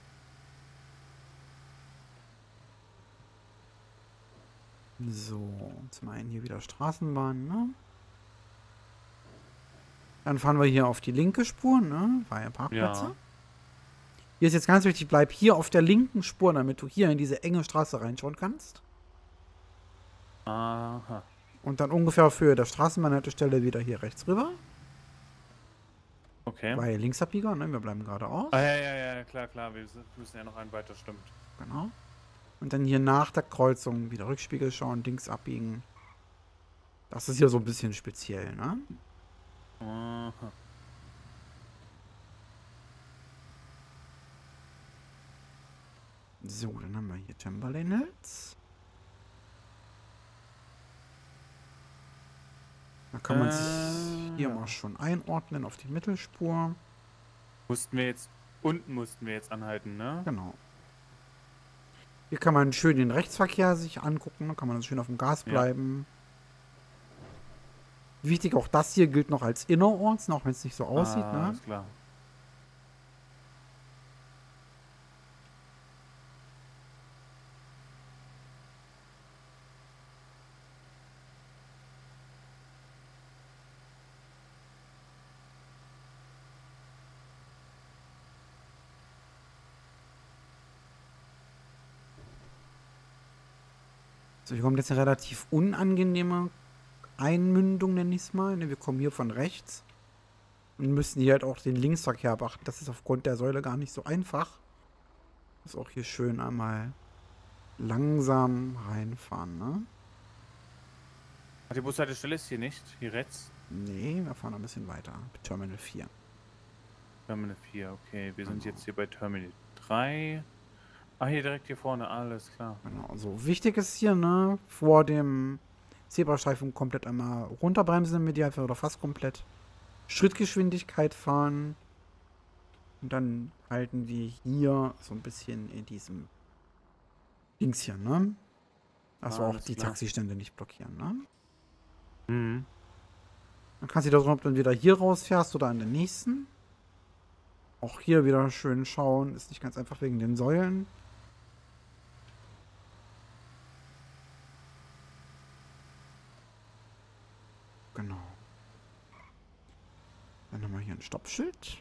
So, zum einen hier wieder Straßenbahn, ne? Dann fahren wir hier auf die linke Spur, ne? War ja Parkplätze. Ja. Hier ist jetzt ganz wichtig, bleib hier auf der linken Spur, damit du hier in diese enge Straße reinschauen kannst. Aha. Und dann ungefähr auf Höhe der Straßenbahnhaltestelle wieder hier rechts rüber. Okay. Weil Linksabbieger, ne? Wir bleiben geradeaus. Ah, ja, ja, ja, klar, klar. Wir müssen ja noch einen weiter, stimmt. Genau. Und dann hier nach der Kreuzung wieder Rückspiegel schauen, links abbiegen. Das ist hier so ein bisschen speziell, ne? Aha. So, dann haben wir hier Chamberlain Hills. Da kann man Äh, sich hier ja. mal schon einordnen auf die Mittelspur. Mussten wir jetzt, unten mussten wir jetzt anhalten, ne? Genau. Hier kann man schön den Rechtsverkehr sich angucken. Da kann man schön auf dem Gas Ja. bleiben. Wichtig, auch das hier gilt noch als innerorts, auch wenn es nicht so aussieht. Ah, Ne? alles klar. So, hier kommt jetzt eine relativ unangenehme Einmündung, nenne ich es mal. Ne, wir kommen hier von rechts und müssen hier halt auch den Linksverkehr beachten. Das ist aufgrund der Säule gar nicht so einfach. Muss auch hier schön einmal langsam reinfahren, ne? Ach, die Bushaltestelle ist hier nicht, hier rechts. Nee, wir fahren ein bisschen weiter. Terminal vier. Terminal vier, okay. Wir sind Genau. jetzt hier bei Terminal drei. Ah, hier direkt hier vorne, alles klar. Genau, so wichtig ist hier, ne, vor dem Zebrastreifen komplett einmal runterbremsen im Idealfall oder fast komplett. Schrittgeschwindigkeit fahren. Und dann halten wir hier so ein bisschen in diesem Dings hier, ne? Dass wir Ah, auch alles die klar. Taxistände nicht blockieren, ne? Mhm. Dann kannst du dir darum, ob du dann wieder hier rausfährst oder an den nächsten. Auch hier wieder schön schauen. Ist nicht ganz einfach wegen den Säulen. Genau. Dann haben wir hier ein Stoppschild.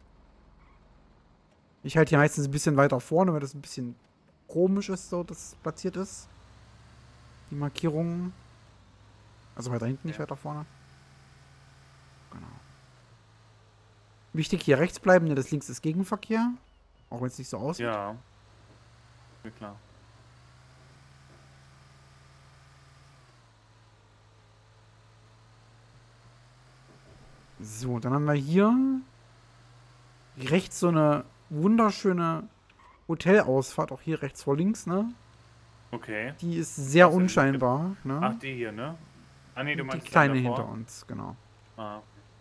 Ich halte hier meistens ein bisschen weiter vorne, weil das ein bisschen komisch ist, so dass es platziert ist. Die Markierungen. Also weiter hinten, nicht Ja. weiter vorne. Genau. Wichtig hier rechts bleiben, denn das links ist Gegenverkehr. Auch wenn es nicht so aussieht. Ja. Ja, klar. So, dann haben wir hier rechts so eine wunderschöne Hotelausfahrt. Auch hier rechts vor links, ne? Okay. Die ist sehr Also, unscheinbar, ne? Ach, die hier, ne? Ah, nee, du Die meinst kleine dann hinter davor? uns, genau. Ah,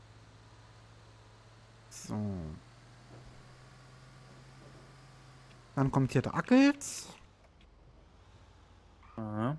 So. Dann kommt hier der Ackels. aha.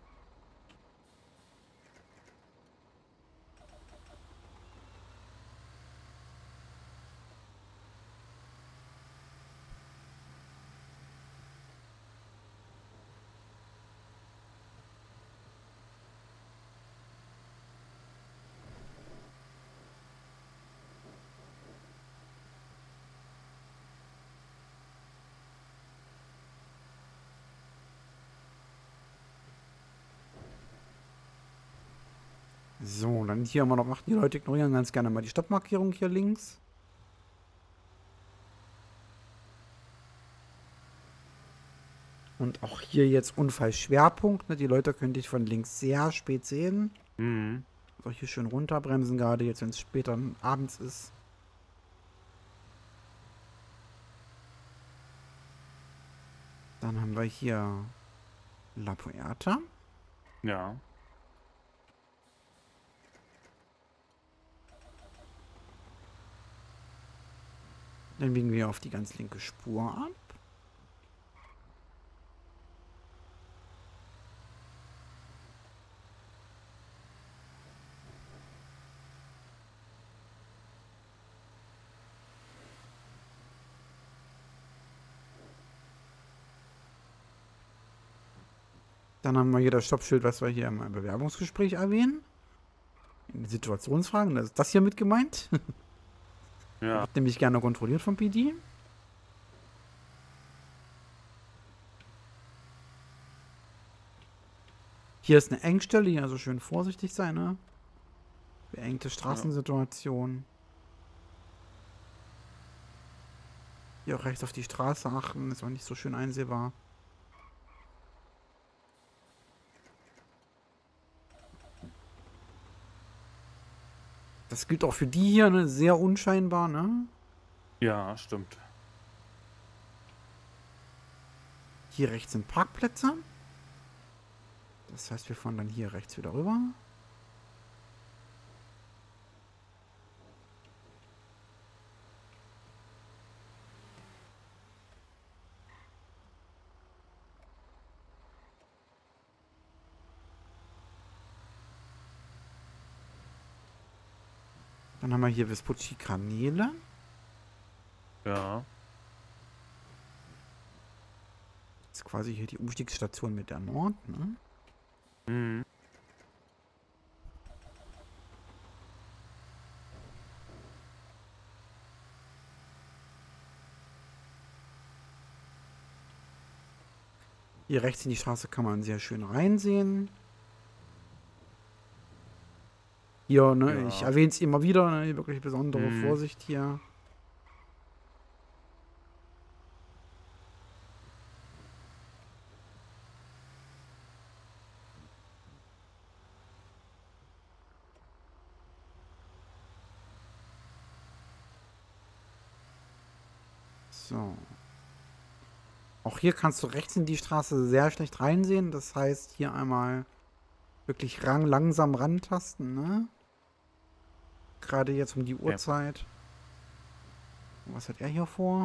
So, dann hier haben wir noch, ach, die Leute ignorieren ganz gerne mal die Stoppmarkierung hier links. Und auch hier jetzt Unfallschwerpunkt. Ne? Die Leute können dich von links sehr spät sehen. Mhm. Also hier schön runterbremsen, gerade jetzt, wenn es später abends ist. Dann haben wir hier La Puerta. Ja. Dann biegen wir auf die ganz linke Spur ab. Dann haben wir hier das Stoppschild, was wir hier im Bewerbungsgespräch erwähnen. In Situationsfragen, das ist das hier mit gemeint. Ja. Wird nämlich gerne kontrolliert vom P D. Hier ist eine Engstelle, hier also schön vorsichtig sein, ne? Beengte Straßensituation. Hier auch rechts auf die Straße achten, ist auch nicht so schön einsehbar. Das gilt auch für die hier, ne? Sehr unscheinbar, ne? Ja, stimmt. Hier rechts sind Parkplätze. Das heißt, wir fahren dann hier rechts wieder rüber. Dann haben wir hier Vespucci Kanäle. Ja. Das ist quasi hier die Umstiegsstation mit der Nord, ne? Mhm. Hier rechts in die Straße kann man sehr schön reinsehen. Hier, ne, Ja. ich erwähne es immer wieder, ne, wirklich besondere Mhm. Vorsicht hier. So. Auch hier kannst du rechts in die Straße sehr schlecht reinsehen. Das heißt, hier einmal wirklich rang langsam rantasten, ne? Gerade jetzt um die Uhrzeit. Was hat er hier vor?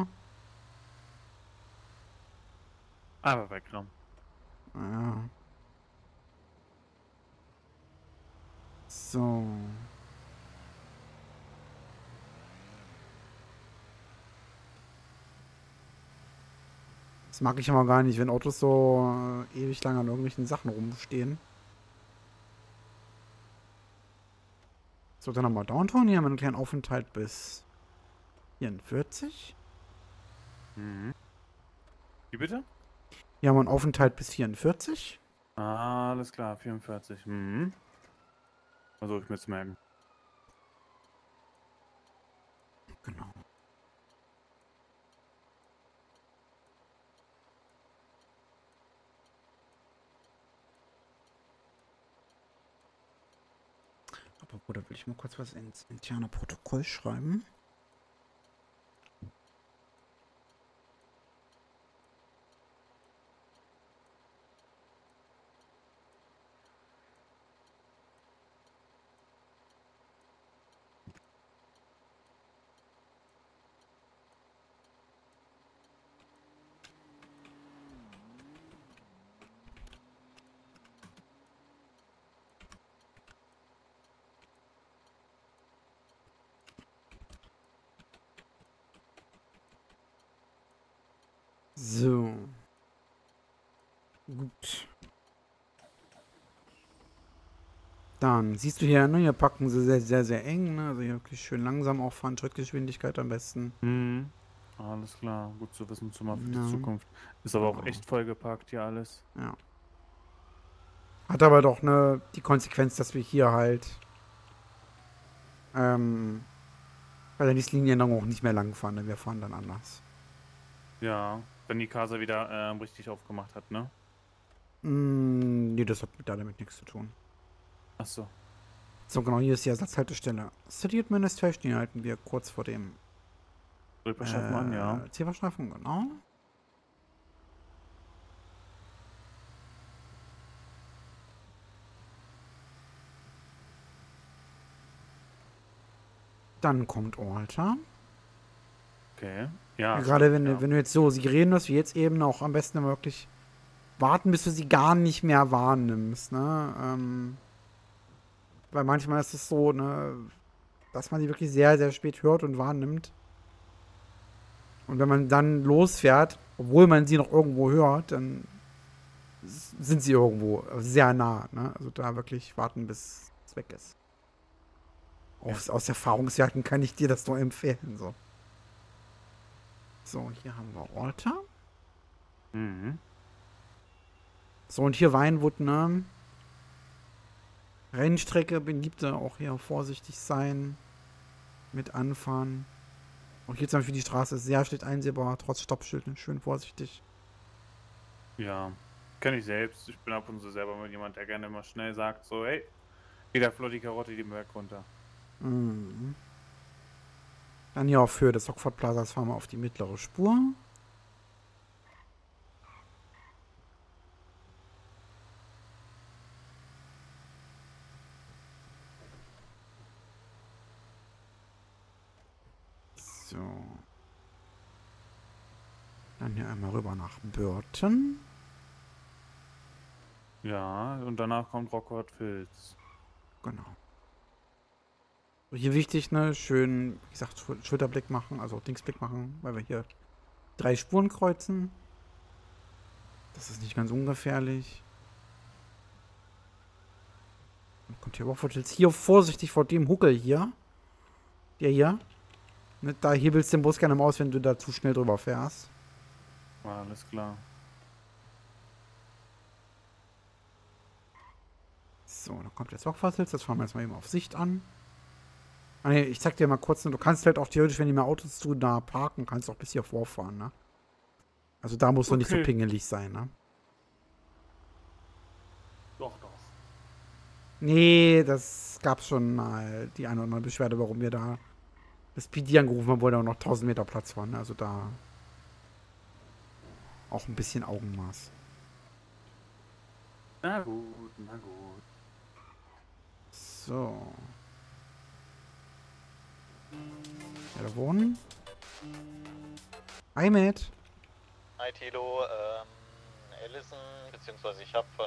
Aber wegrammen. Ja. So. Das mag ich immer gar nicht, wenn Autos so äh, ewig lang an irgendwelchen Sachen rumstehen. So, dann haben wir Downtown. Hier haben wir einen kleinen Aufenthalt bis vierundvierzig. Mhm. Wie bitte? Hier haben wir einen Aufenthalt bis vierundvierzig. Ah, alles klar, vierundvierzig. Mhm. Versuche ich mir zu merken. Genau. Aber Bruder, will ich mal kurz was ins interne Protokoll schreiben? So. Gut. Dann siehst du hier, ne, hier packen sie sehr, sehr, sehr eng, ne? Also hier wirklich schön langsam auch fahren, Schrittgeschwindigkeit am besten. Mhm. Alles klar, gut zu wissen, zumal für Ja. die Zukunft. Ist aber auch Genau. echt vollgepackt hier alles. Ja. Hat aber doch ne, die Konsequenz, dass wir hier halt ähm, bei der nächsten Linie dann auch nicht mehr lang fahren, denn wir fahren dann anders. Ja, wenn die Casa wieder ähm, richtig aufgemacht hat, ne? Mm, nee, das hat mit- damit nichts zu tun. Achso. So, genau, hier ist die Ersatzhaltestelle. City Administration, hier halten wir kurz vor dem Rüberschaffen an, ja. äh, Zielverstreifung, genau. Dann kommt Alter. Okay. Ja. Gerade wenn, stimmt, du- ja. wenn du jetzt so Sirenen hast wie jetzt eben, auch am besten wirklich warten, bis du sie gar nicht mehr wahrnimmst, ne? Ähm, weil manchmal ist es so, ne, dass man die wirklich sehr, sehr spät hört und wahrnimmt. Und wenn man dann losfährt, obwohl man sie noch irgendwo hört, dann s- sind sie irgendwo sehr nah, ne? Also da wirklich warten, bis es weg ist. Aus, aus Erfahrungswerten kann ich dir das nur empfehlen, so. So, hier haben wir Alter. Mhm. So, und hier Weinwood, ne? Rennstrecke, beliebte auch hier vorsichtig sein. Mit anfahren. Auch hier zum Beispiel die Straße ist sehr schlecht einsehbar, trotz Stoppschilden. Schön vorsichtig. Ja. Kenn ich selbst. Ich bin ab und zu selber mal jemand, der gerne immer schnell sagt, so, hey, geht der flott die Karotte die Berg runter. Mhm. Dann hier auf Höhe des Oxford Plazas fahren wir auf die mittlere Spur. So. Dann hier einmal rüber nach Burton. Ja, und danach kommt Rockhart Filz. Genau. Hier wichtig, ne? Schön, wie gesagt, Schul- Schulterblick machen, also Dingsblick machen, weil wir hier drei Spuren kreuzen. Das ist nicht ganz ungefährlich. Dann kommt hier Überfahrt. Hier vorsichtig vor dem Huckel hier. Der hier. Ne, da hebelst du den Bus gerne mal aus, wenn du da zu schnell drüber fährst. Ah, alles klar. So, dann kommt jetzt Sorgfaltshilfe. Das fahren wir jetzt mal eben auf Sicht an. Ah, nee, ich zeig dir mal kurz, ne, du kannst halt auch theoretisch, wenn die mehr Autos zu nah parken, kannst du auch bis hier vorfahren, ne? Also da musst du nicht so Okay. pingelig sein, ne? Doch, doch. Nee, das gab's schon mal die eine oder andere Beschwerde, warum wir da das P D angerufen haben, wo da auch noch tausend Meter Platz waren. Also da auch ein bisschen Augenmaß. Na gut, na gut. So. Ja, da wohnen. Hi, Matt. Hi Tilo, ähm, Allison, beziehungsweise ich habe von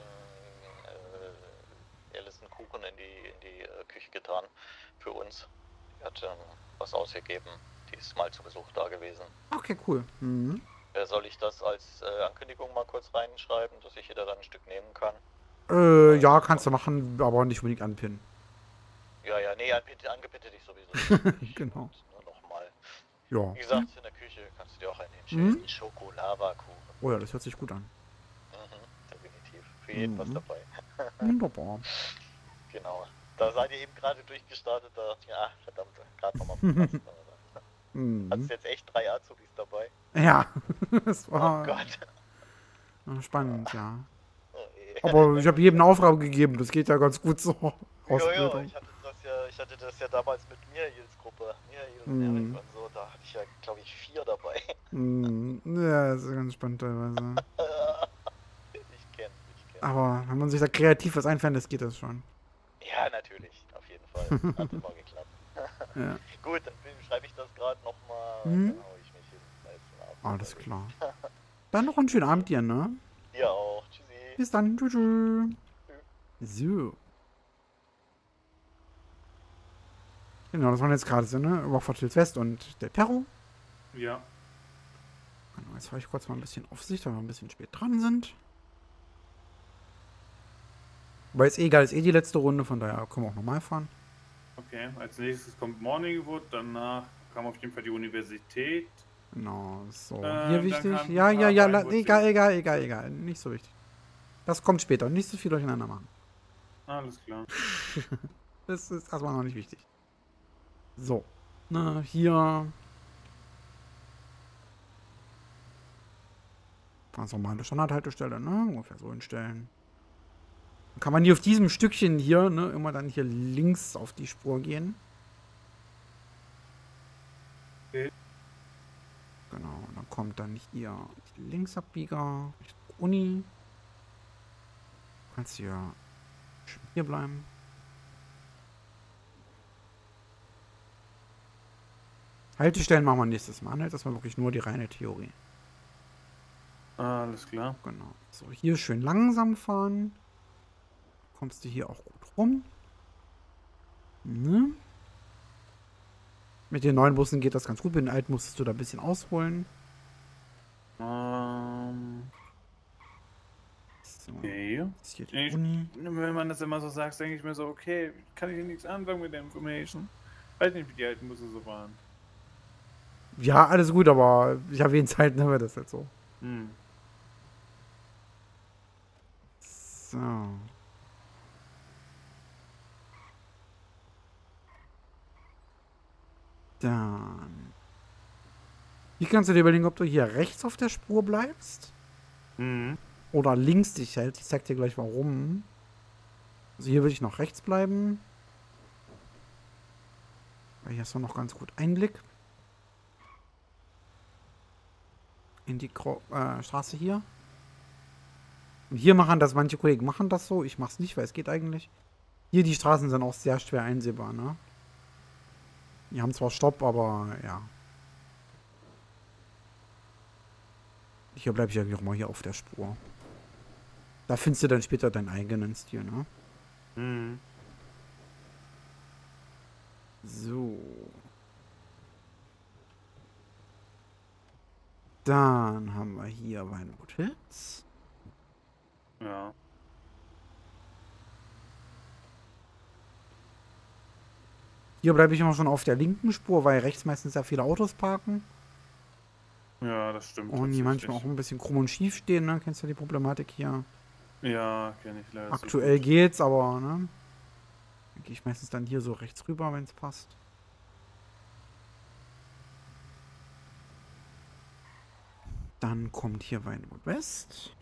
äh, Allison Kuchen in die, in die äh, Küche getan für uns. Die hat ähm, was ausgegeben, die ist mal zu Besuch da gewesen. Okay, cool. Mhm. Äh, soll ich das als äh, Ankündigung mal kurz reinschreiben, dass ich jeder dann ein Stück nehmen kann? Äh, ja, kannst du machen, aber nicht unbedingt anpinnen. Ja, ja, nee, angebitte, angebitte dich sowieso nicht. Genau. Und nur nochmal. Ja. Wie gesagt, in der Küche kannst du dir auch einen hinstellen. Mhm. Schokolavakuchen. Oh ja, das hört sich gut an. Mhm, definitiv. Für jeden was Mhm. dabei. Wunderbar. Genau. Da seid ihr eben gerade durchgestartet, da dachte ich mir, ach verdammt, gerade nochmal verpasst. Hast Mhm. du jetzt echt drei Azubis dabei? Ja, das Oh war Gott. spannend, ja. Oh, eh. Aber ich habe jedem eine Aufgabe gegeben, das geht ja ganz gut so. Jo, jo, Ausbildung. ich hatte das ja, ich hatte das ja damals mit Michaels Gruppe, Michael und Mhm. Erik und so, da hatte ich ja, glaube ich, vier dabei. Mhm. Ja, das ist ganz spannend teilweise. ich kenn, ich kenn. Aber wenn man sich da kreativ was einfällt, das geht das schon. Ja, natürlich, auf jeden Fall. Hat immer geklappt. Ja. Gut, dann schreibe ich das gerade nochmal, Mhm. dann hau ich mich hin. Da ist ein Abend. Alles klar. Dann noch einen schönen Abend dir, ne? Dir auch, tschüssi. Bis dann. Tschüss. So. Genau, das waren jetzt gerade so, ne? Überfahrt West und der Perro. Ja. Genau, jetzt fahre ich kurz mal ein bisschen auf Sicht, weil wir ein bisschen spät dran sind. Weil ist eh egal, ist eh die letzte Runde, von daher können wir auch normal fahren. Okay, als nächstes kommt Morningwood, danach kam auf jeden Fall die Universität. Genau, so. Ähm, Hier dann wichtig. kam Ja, ja, ja, la, Harvard egal, Wood. egal, egal, egal. Nicht so wichtig. Das kommt später. Nicht so viel durcheinander machen. Alles klar. Das ist erstmal noch nicht wichtig. So. Na, hier. Ganz normale Standardhaltestelle, ne? Ungefähr so hinstellen. Dann kann man hier auf diesem Stückchen hier, ne, immer dann hier links auf die Spur gehen. Okay. Genau, und dann kommt dann hier die Linksabbieger Richtung Uni. Kannst hier schön hier bleiben. Haltestellen machen wir nächstes Mal. Ne? Das war wirklich nur die reine Theorie. Alles klar. Genau. So, hier schön langsam fahren. Kommst du hier auch gut rum. Ne? Mit den neuen Bussen geht das ganz gut. Mit den alten musstest du da ein bisschen ausholen. Ähm, So, okay. ist hier die Ich- Uni. Wenn man das immer so sagt, denke ich mir so, okay, kann ich hier nichts anfangen mit der Information. Weiß nicht, wie die alten Busse so waren. Ja, alles gut, aber ich erwähne es halt, ne, weil das halt so. Hm. So. Dann. Hier kannst du dir überlegen, ob du hier rechts auf der Spur bleibst. Mhm. Oder links dich hältst. Ich zeig dir gleich warum. Also hier würde ich noch rechts bleiben. Weil hier hast du noch ganz gut Einblick. In die Gro äh, Straße hier. Und hier machen das, manche Kollegen machen das so. Ich mach's nicht, weil es geht eigentlich. Hier die Straßen sind auch sehr schwer einsehbar, ne? Die haben zwar Stopp, aber ja. Hier bleibe ich ja auch mal hier auf der Spur. Da findest du dann später deinen eigenen Stil, ne? Mhm. So. Dann haben wir hier Weinwood Hills. Ja. Hier bleibe ich immer schon auf der linken Spur, weil rechts meistens sehr viele Autos parken. Ja, das stimmt. Und die manchmal tatsächlich. auch ein bisschen krumm und schief stehen, ne? Kennst du die Problematik hier? Ja, kenne ich leider. so Aktuell gut. geht's, aber, ne? Dann gehe ich meistens dann hier so rechts rüber, wenn es passt. Dann kommt hier Weinwood West.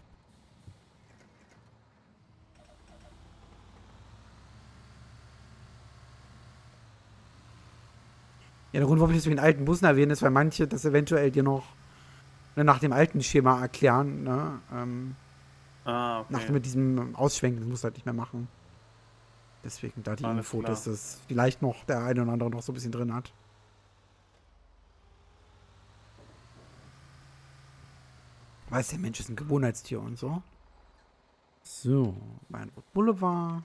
Ja, der Grund, warum ich das mit den alten Bussen erwähne, ist, weil manche das eventuell dir noch ne, nach dem alten Schema erklären, ne? Ähm, Ah, okay. nach mit diesem Ausschwenken, das musst du halt nicht mehr machen. Deswegen da die Alles Info, klar. dass das vielleicht noch der eine oder andere noch so ein bisschen drin hat. Weiß der Mensch ist ein Gewohnheitstier und so. So, Weinwood Boulevard.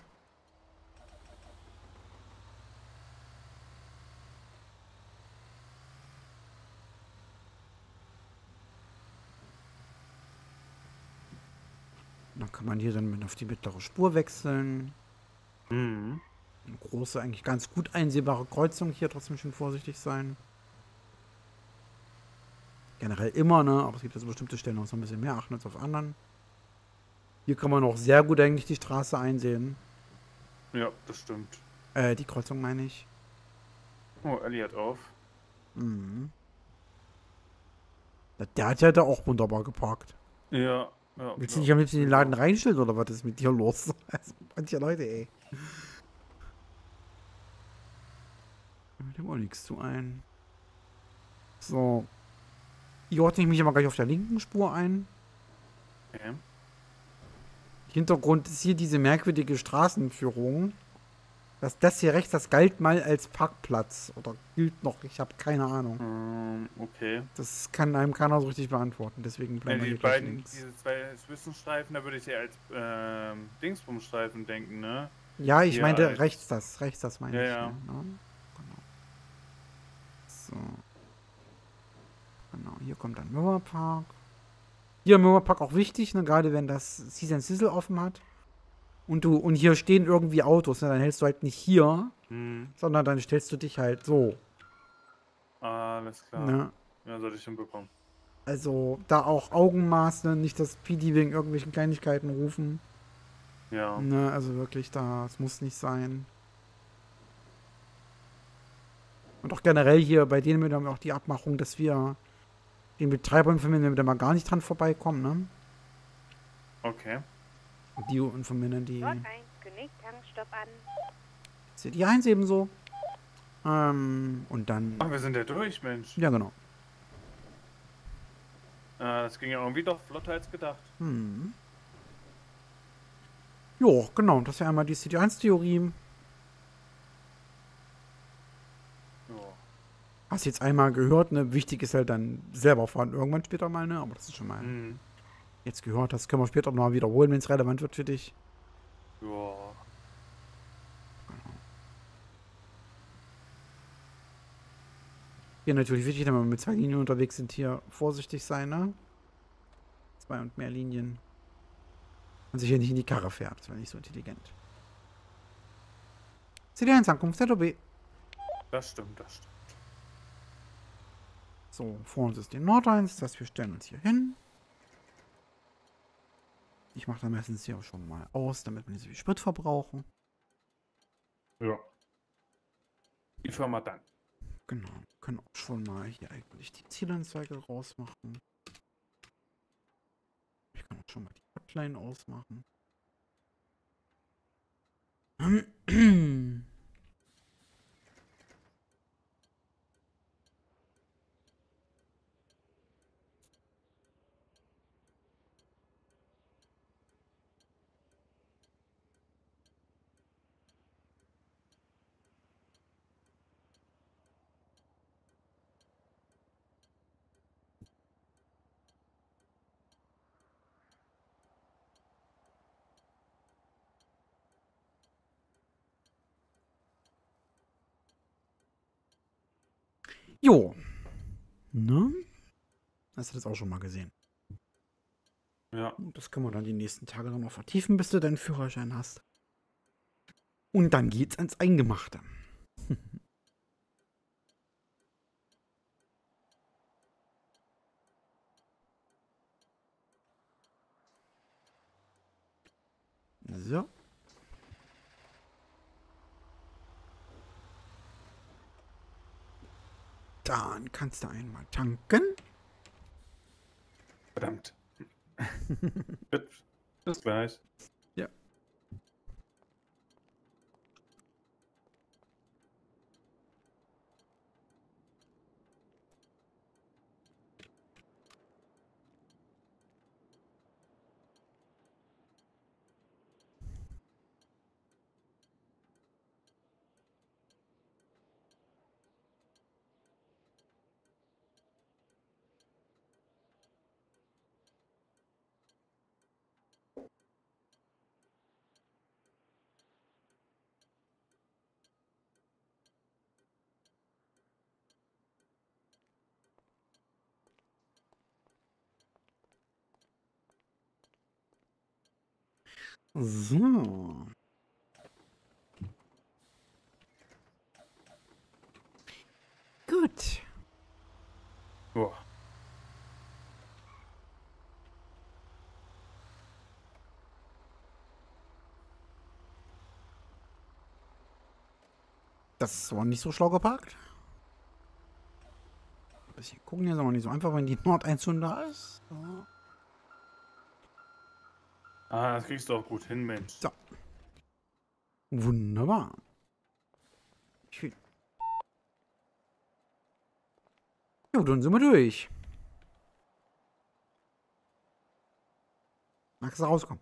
Dann kann man hier dann mit auf die mittlere Spur wechseln. Mhm. Eine große, eigentlich ganz gut einsehbare Kreuzung hier, trotzdem schön vorsichtig sein. Generell immer, ne? Aber es gibt also bestimmte Stellen noch so ein bisschen mehr achten als auf anderen. Hier kann man auch sehr gut eigentlich die Straße einsehen. Ja, das stimmt. Äh, die Kreuzung meine ich. Oh, Ellie hat auf. Mhm. Der, der hat ja da auch wunderbar geparkt. Ja. ja Willst ja. du nicht am liebsten in den Laden reinstellen oder was ist mit dir los? Also, manche Leute, ey. Mit dem auch nichts zu ein. So. Hier ordne ich mich aber gleich auf der linken Spur ein. Okay. Hintergrund ist hier diese merkwürdige Straßenführung. Dass das hier rechts, das galt mal als Parkplatz. Oder gilt noch, ich habe keine Ahnung. Ähm, okay. Das kann einem keiner so richtig beantworten. Deswegen Ja, bleiben wir die hier gleich beiden, links. diese zwei Zwischenstreifen, da würde ich eher als ähm, Dingsbumstreifen denken, ne? Ja, ich hier meinte als- rechts das. Rechts das meine Ja, ich. ja. Ne? Genau. So. Genau, hier kommt dann Mirror Park. Hier im Mirror Park auch wichtig, ne? Gerade wenn das Season Sizzle offen hat. Und du, und hier stehen irgendwie Autos, ne? Dann hältst du halt nicht hier, Hm, sondern dann stellst du dich halt so. alles klar. Ne? Ja, sollte ich hinbekommen. Also da auch Augenmaß, ne? Nicht das P D wegen irgendwelchen Kleinigkeiten rufen. Ja. Ne? Also wirklich, das muss nicht sein. Und auch generell hier bei denen haben wir auch die Abmachung, dass wir den Betreiber informieren, wenn wir da mal gar nicht dran vorbeikommen, ne? Okay. Und die informieren dann die Nord eins, König, Tankstopp an. C D eins ebenso. Ähm, und dann. Ach, wir sind ja durch, Mensch. Ja, genau. Äh, das ging ja irgendwie doch flotter als gedacht. Hm. Jo, genau. Das wäre einmal die C D eins Theorie. Ja. Hast jetzt einmal gehört, ne? Wichtig ist halt dann selber fahren irgendwann später mal, ne? Aber das ist schon mal Hm. jetzt gehört. Das können wir später noch mal wiederholen, wenn es relevant wird für dich. Ja. Hier natürlich wichtig, wenn wir mit zwei Linien unterwegs sind, hier vorsichtig sein, ne? Zwei und mehr Linien. Und sich hier nicht in die Karre fährt. Das wäre nicht so intelligent. C D eins Ankunft, Z O B. Das stimmt, das stimmt. So, vor uns ist die Nord eins, das heißt, wir stellen uns hier hin. Ich mache dann meistens hier auch schon mal aus, damit wir nicht so viel Sprit verbrauchen. Ja. Die Firma dann. Genau, wir können auch schon mal hier eigentlich die Zielanzeige rausmachen. Ich kann auch schon mal die Hotline ausmachen. Jo. Ne? Hast du das auch schon mal gesehen? Ja. Das können wir dann die nächsten Tage noch mal vertiefen, bis du deinen Führerschein hast. Und dann geht's ans Eingemachte. So. Dann kannst du einmal tanken. Verdammt. Gut. Bis gleich. Ja. So. Gut. Boah. Das war nicht so schlau geparkt. Ein bisschen gucken, hier ist aber nicht so einfach, wenn die Nord eins da ist. So. Ah, das kriegst du auch gut hin, Mensch. So. Wunderbar. Schön. Jo, dann sind wir durch. Magst du rauskommen?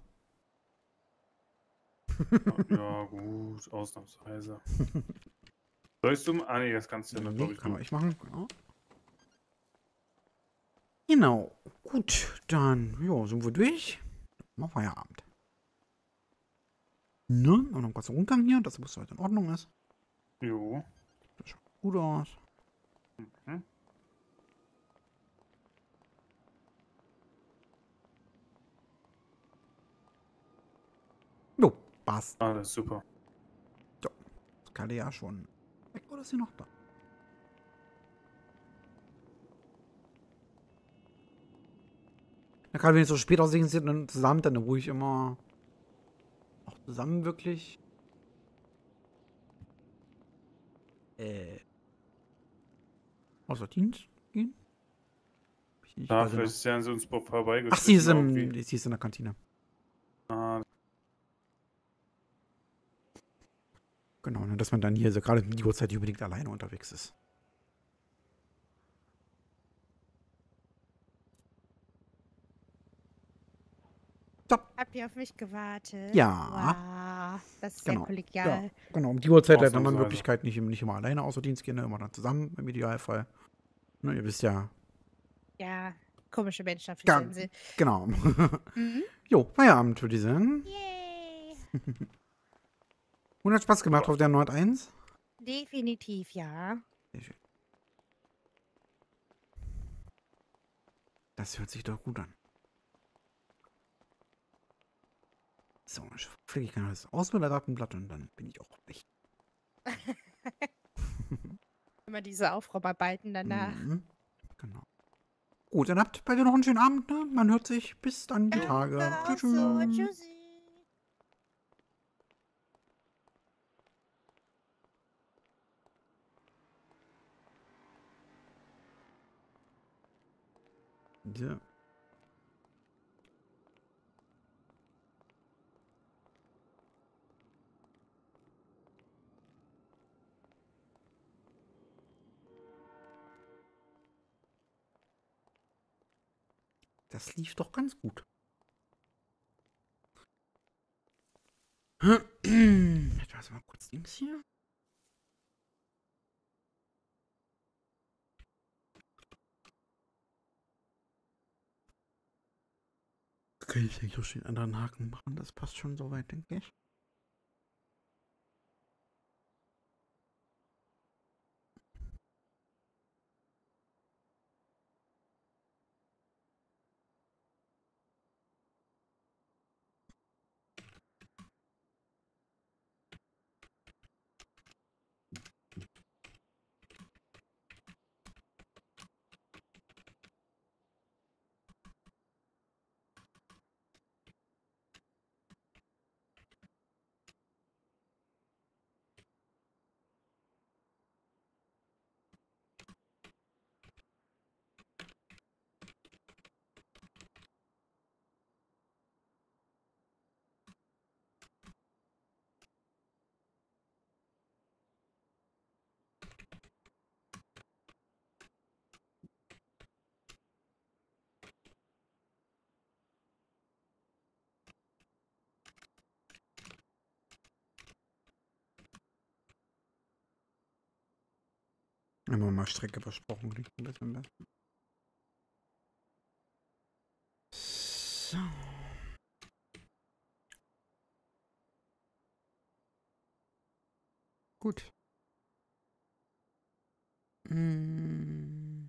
Ja, gut, ausnahmsweise. Sollst du? Ah, nee, das kannst du ja, Nee, glaube ich, kann du. ich machen. Genau. Genau. Gut, dann jo, sind wir durch. Mal Feierabend. Ne? Und noch ein kurzer Rundgang hier, dass es heute in Ordnung ist. Jo. Das schaut gut aus. Mhm. Jo, passt. Alles super. Das kann ja schon. Oder ist sie noch da? Na, gerade wenn ich so spät aussehen sind, dann zusammen, dann ruhig immer auch zusammen wirklich. Äh. Außer Dienst gehen? Ich nicht Ja, weiß vielleicht noch. ist sie an uns vorbeigeschritten. Ach, sie ist, irgendwie. im, sie ist in der Kantine. Ah, Genau, ne, dass man dann hier so gerade die Uhrzeit nicht unbedingt alleine unterwegs ist. Habt ihr auf mich gewartet? Ja. Wow, das ist sehr Genau. kollegial. Ja, genau. Um die Uhrzeit halt dann in Ausnahmsweise. Wirklichkeit nicht, nicht immer alleine außer Dienst gehen, ne, immer dann zusammen im Idealfall. Ne, ihr wisst ja. Ja, komische Menschen auf Gar- dieser Insel. Genau. Mhm. Jo, Feierabend würde ich sagen. Yay. Und hat Spaß gemacht auf der Nord eins. Definitiv, ja. Sehr schön. Das hört sich doch gut an. So, ich pflege ich das Ausbilderdatenblatt und dann bin ich auch weg. Immer diese Aufräumarbeiten danach. Mhm. Genau. Gut, dann habt beide noch einen schönen Abend, ne? Man hört sich. Bis dann die Tage. Danke auch Tschüss. so. tschüss. Tschüssi. Ja. Das lief doch ganz gut. Ich weiß mal kurz Dings hier. Kann ich nicht durch den anderen Haken machen? Das passt schon soweit, denke ich. Immer mal Strecke versprochen, klingt ein bisschen besser. So. Gut. Hm.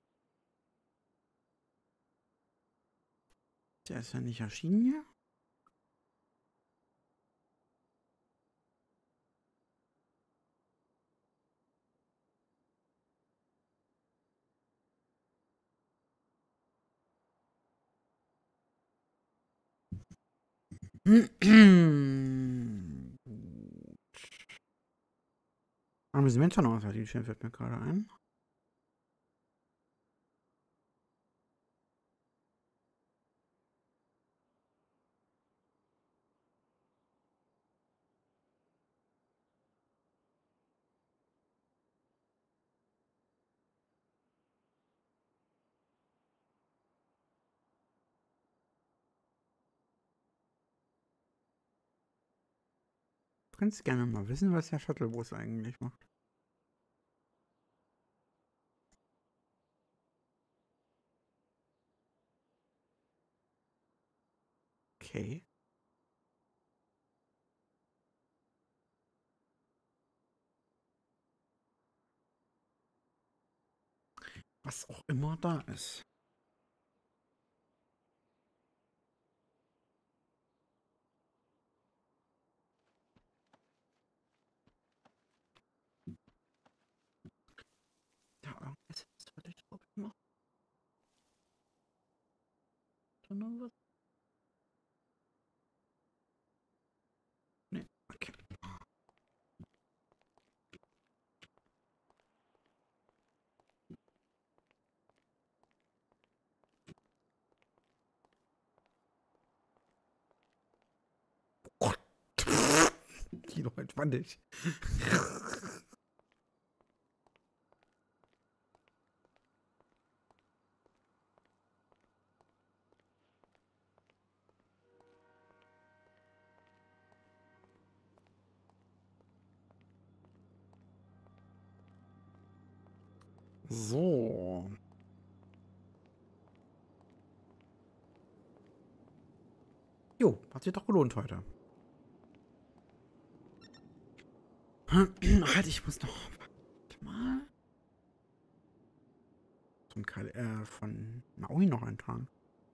Der ist ja nicht erschienen hier. Amüsement noch die fällt mir gerade ein. Du kannst gerne mal wissen, was der Shuttlebus eigentlich macht. Okay. Was auch immer da ist. Da irgendwas ist, was ich drauf mache. Da noch was? Nee, okay. Gott. Die Leute fand ich. So. Jo, hat sich doch gelohnt heute. Halt, ich muss noch. Warte mal. Von, Kal äh, von Maui noch eintragen.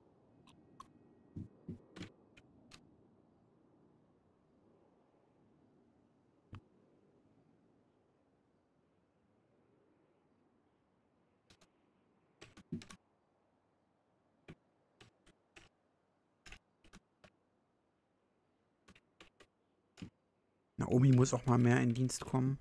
Naomi muss auch mal mehr in Dienst kommen.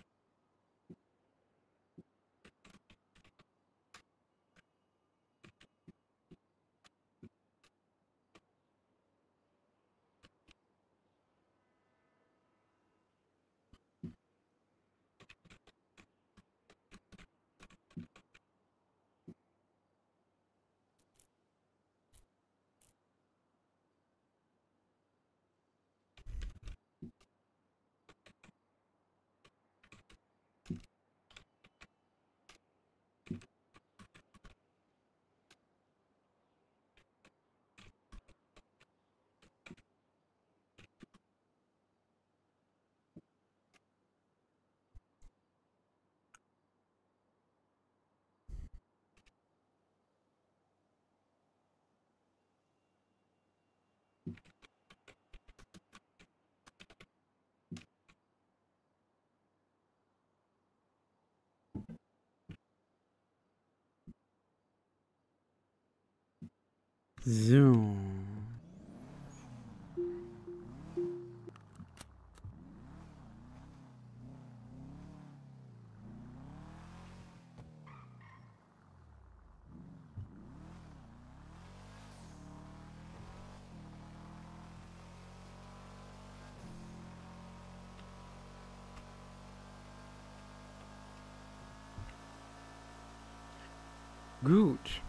So. Gut.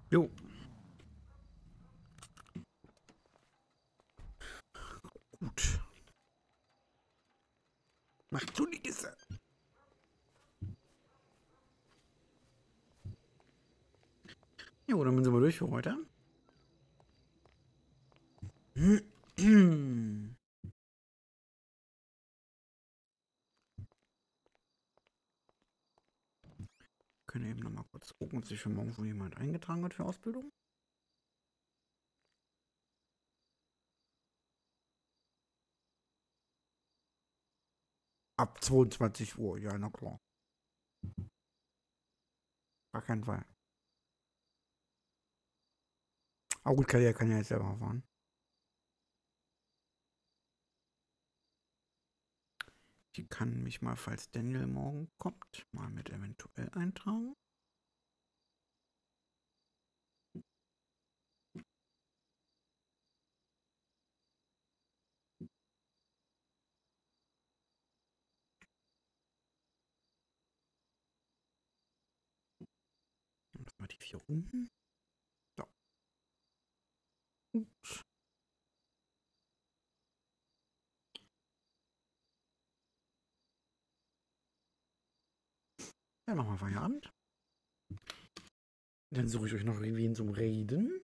Jo. Gut. Mach du die Gisse. Jo, dann sind wir durch für heute. Können eben noch mal kurz gucken, ob sich für morgen schon jemand eingetragen hat für Ausbildung. Ab zweiundzwanzig Uhr, ja, na klar. Gar keinen Fall. Aber gut, Kalia kann ja jetzt selber fahren. Ich kann mich mal, falls Daniel morgen kommt, mal mit eventuell eintragen. Das mal die vier Runden. So. Gut. Ja, machen wir Feierabend. Dann suche ich euch noch wen zum Reden.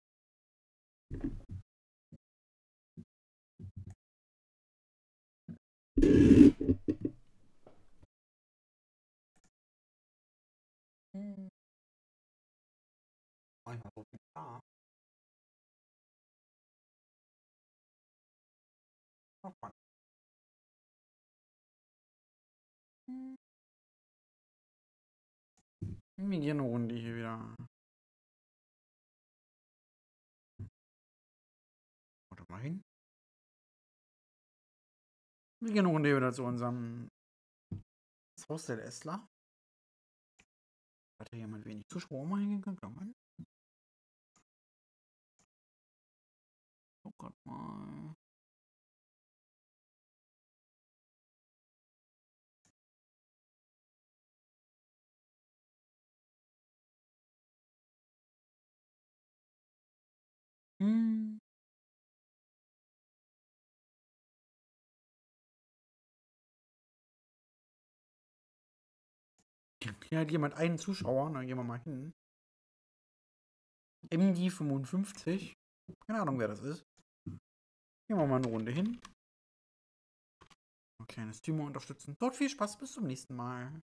Einmal so da. Oh Mann. Wir gehen eine Runde hier wieder. Warte mal hin. Wir gehen eine Runde wieder zu unserem das Haus der Essler. Hat hier jemand wenig Zuschauer mal hingegangen? Oh Gott mal. Hm. Hier hat jemand einen Zuschauer, dann gehen wir mal hin. M D fünfundfünfzig. Keine Ahnung, wer das ist. Gehen wir mal eine Runde hin. Ein kleines Team unterstützen. Dort viel Spaß, bis zum nächsten Mal.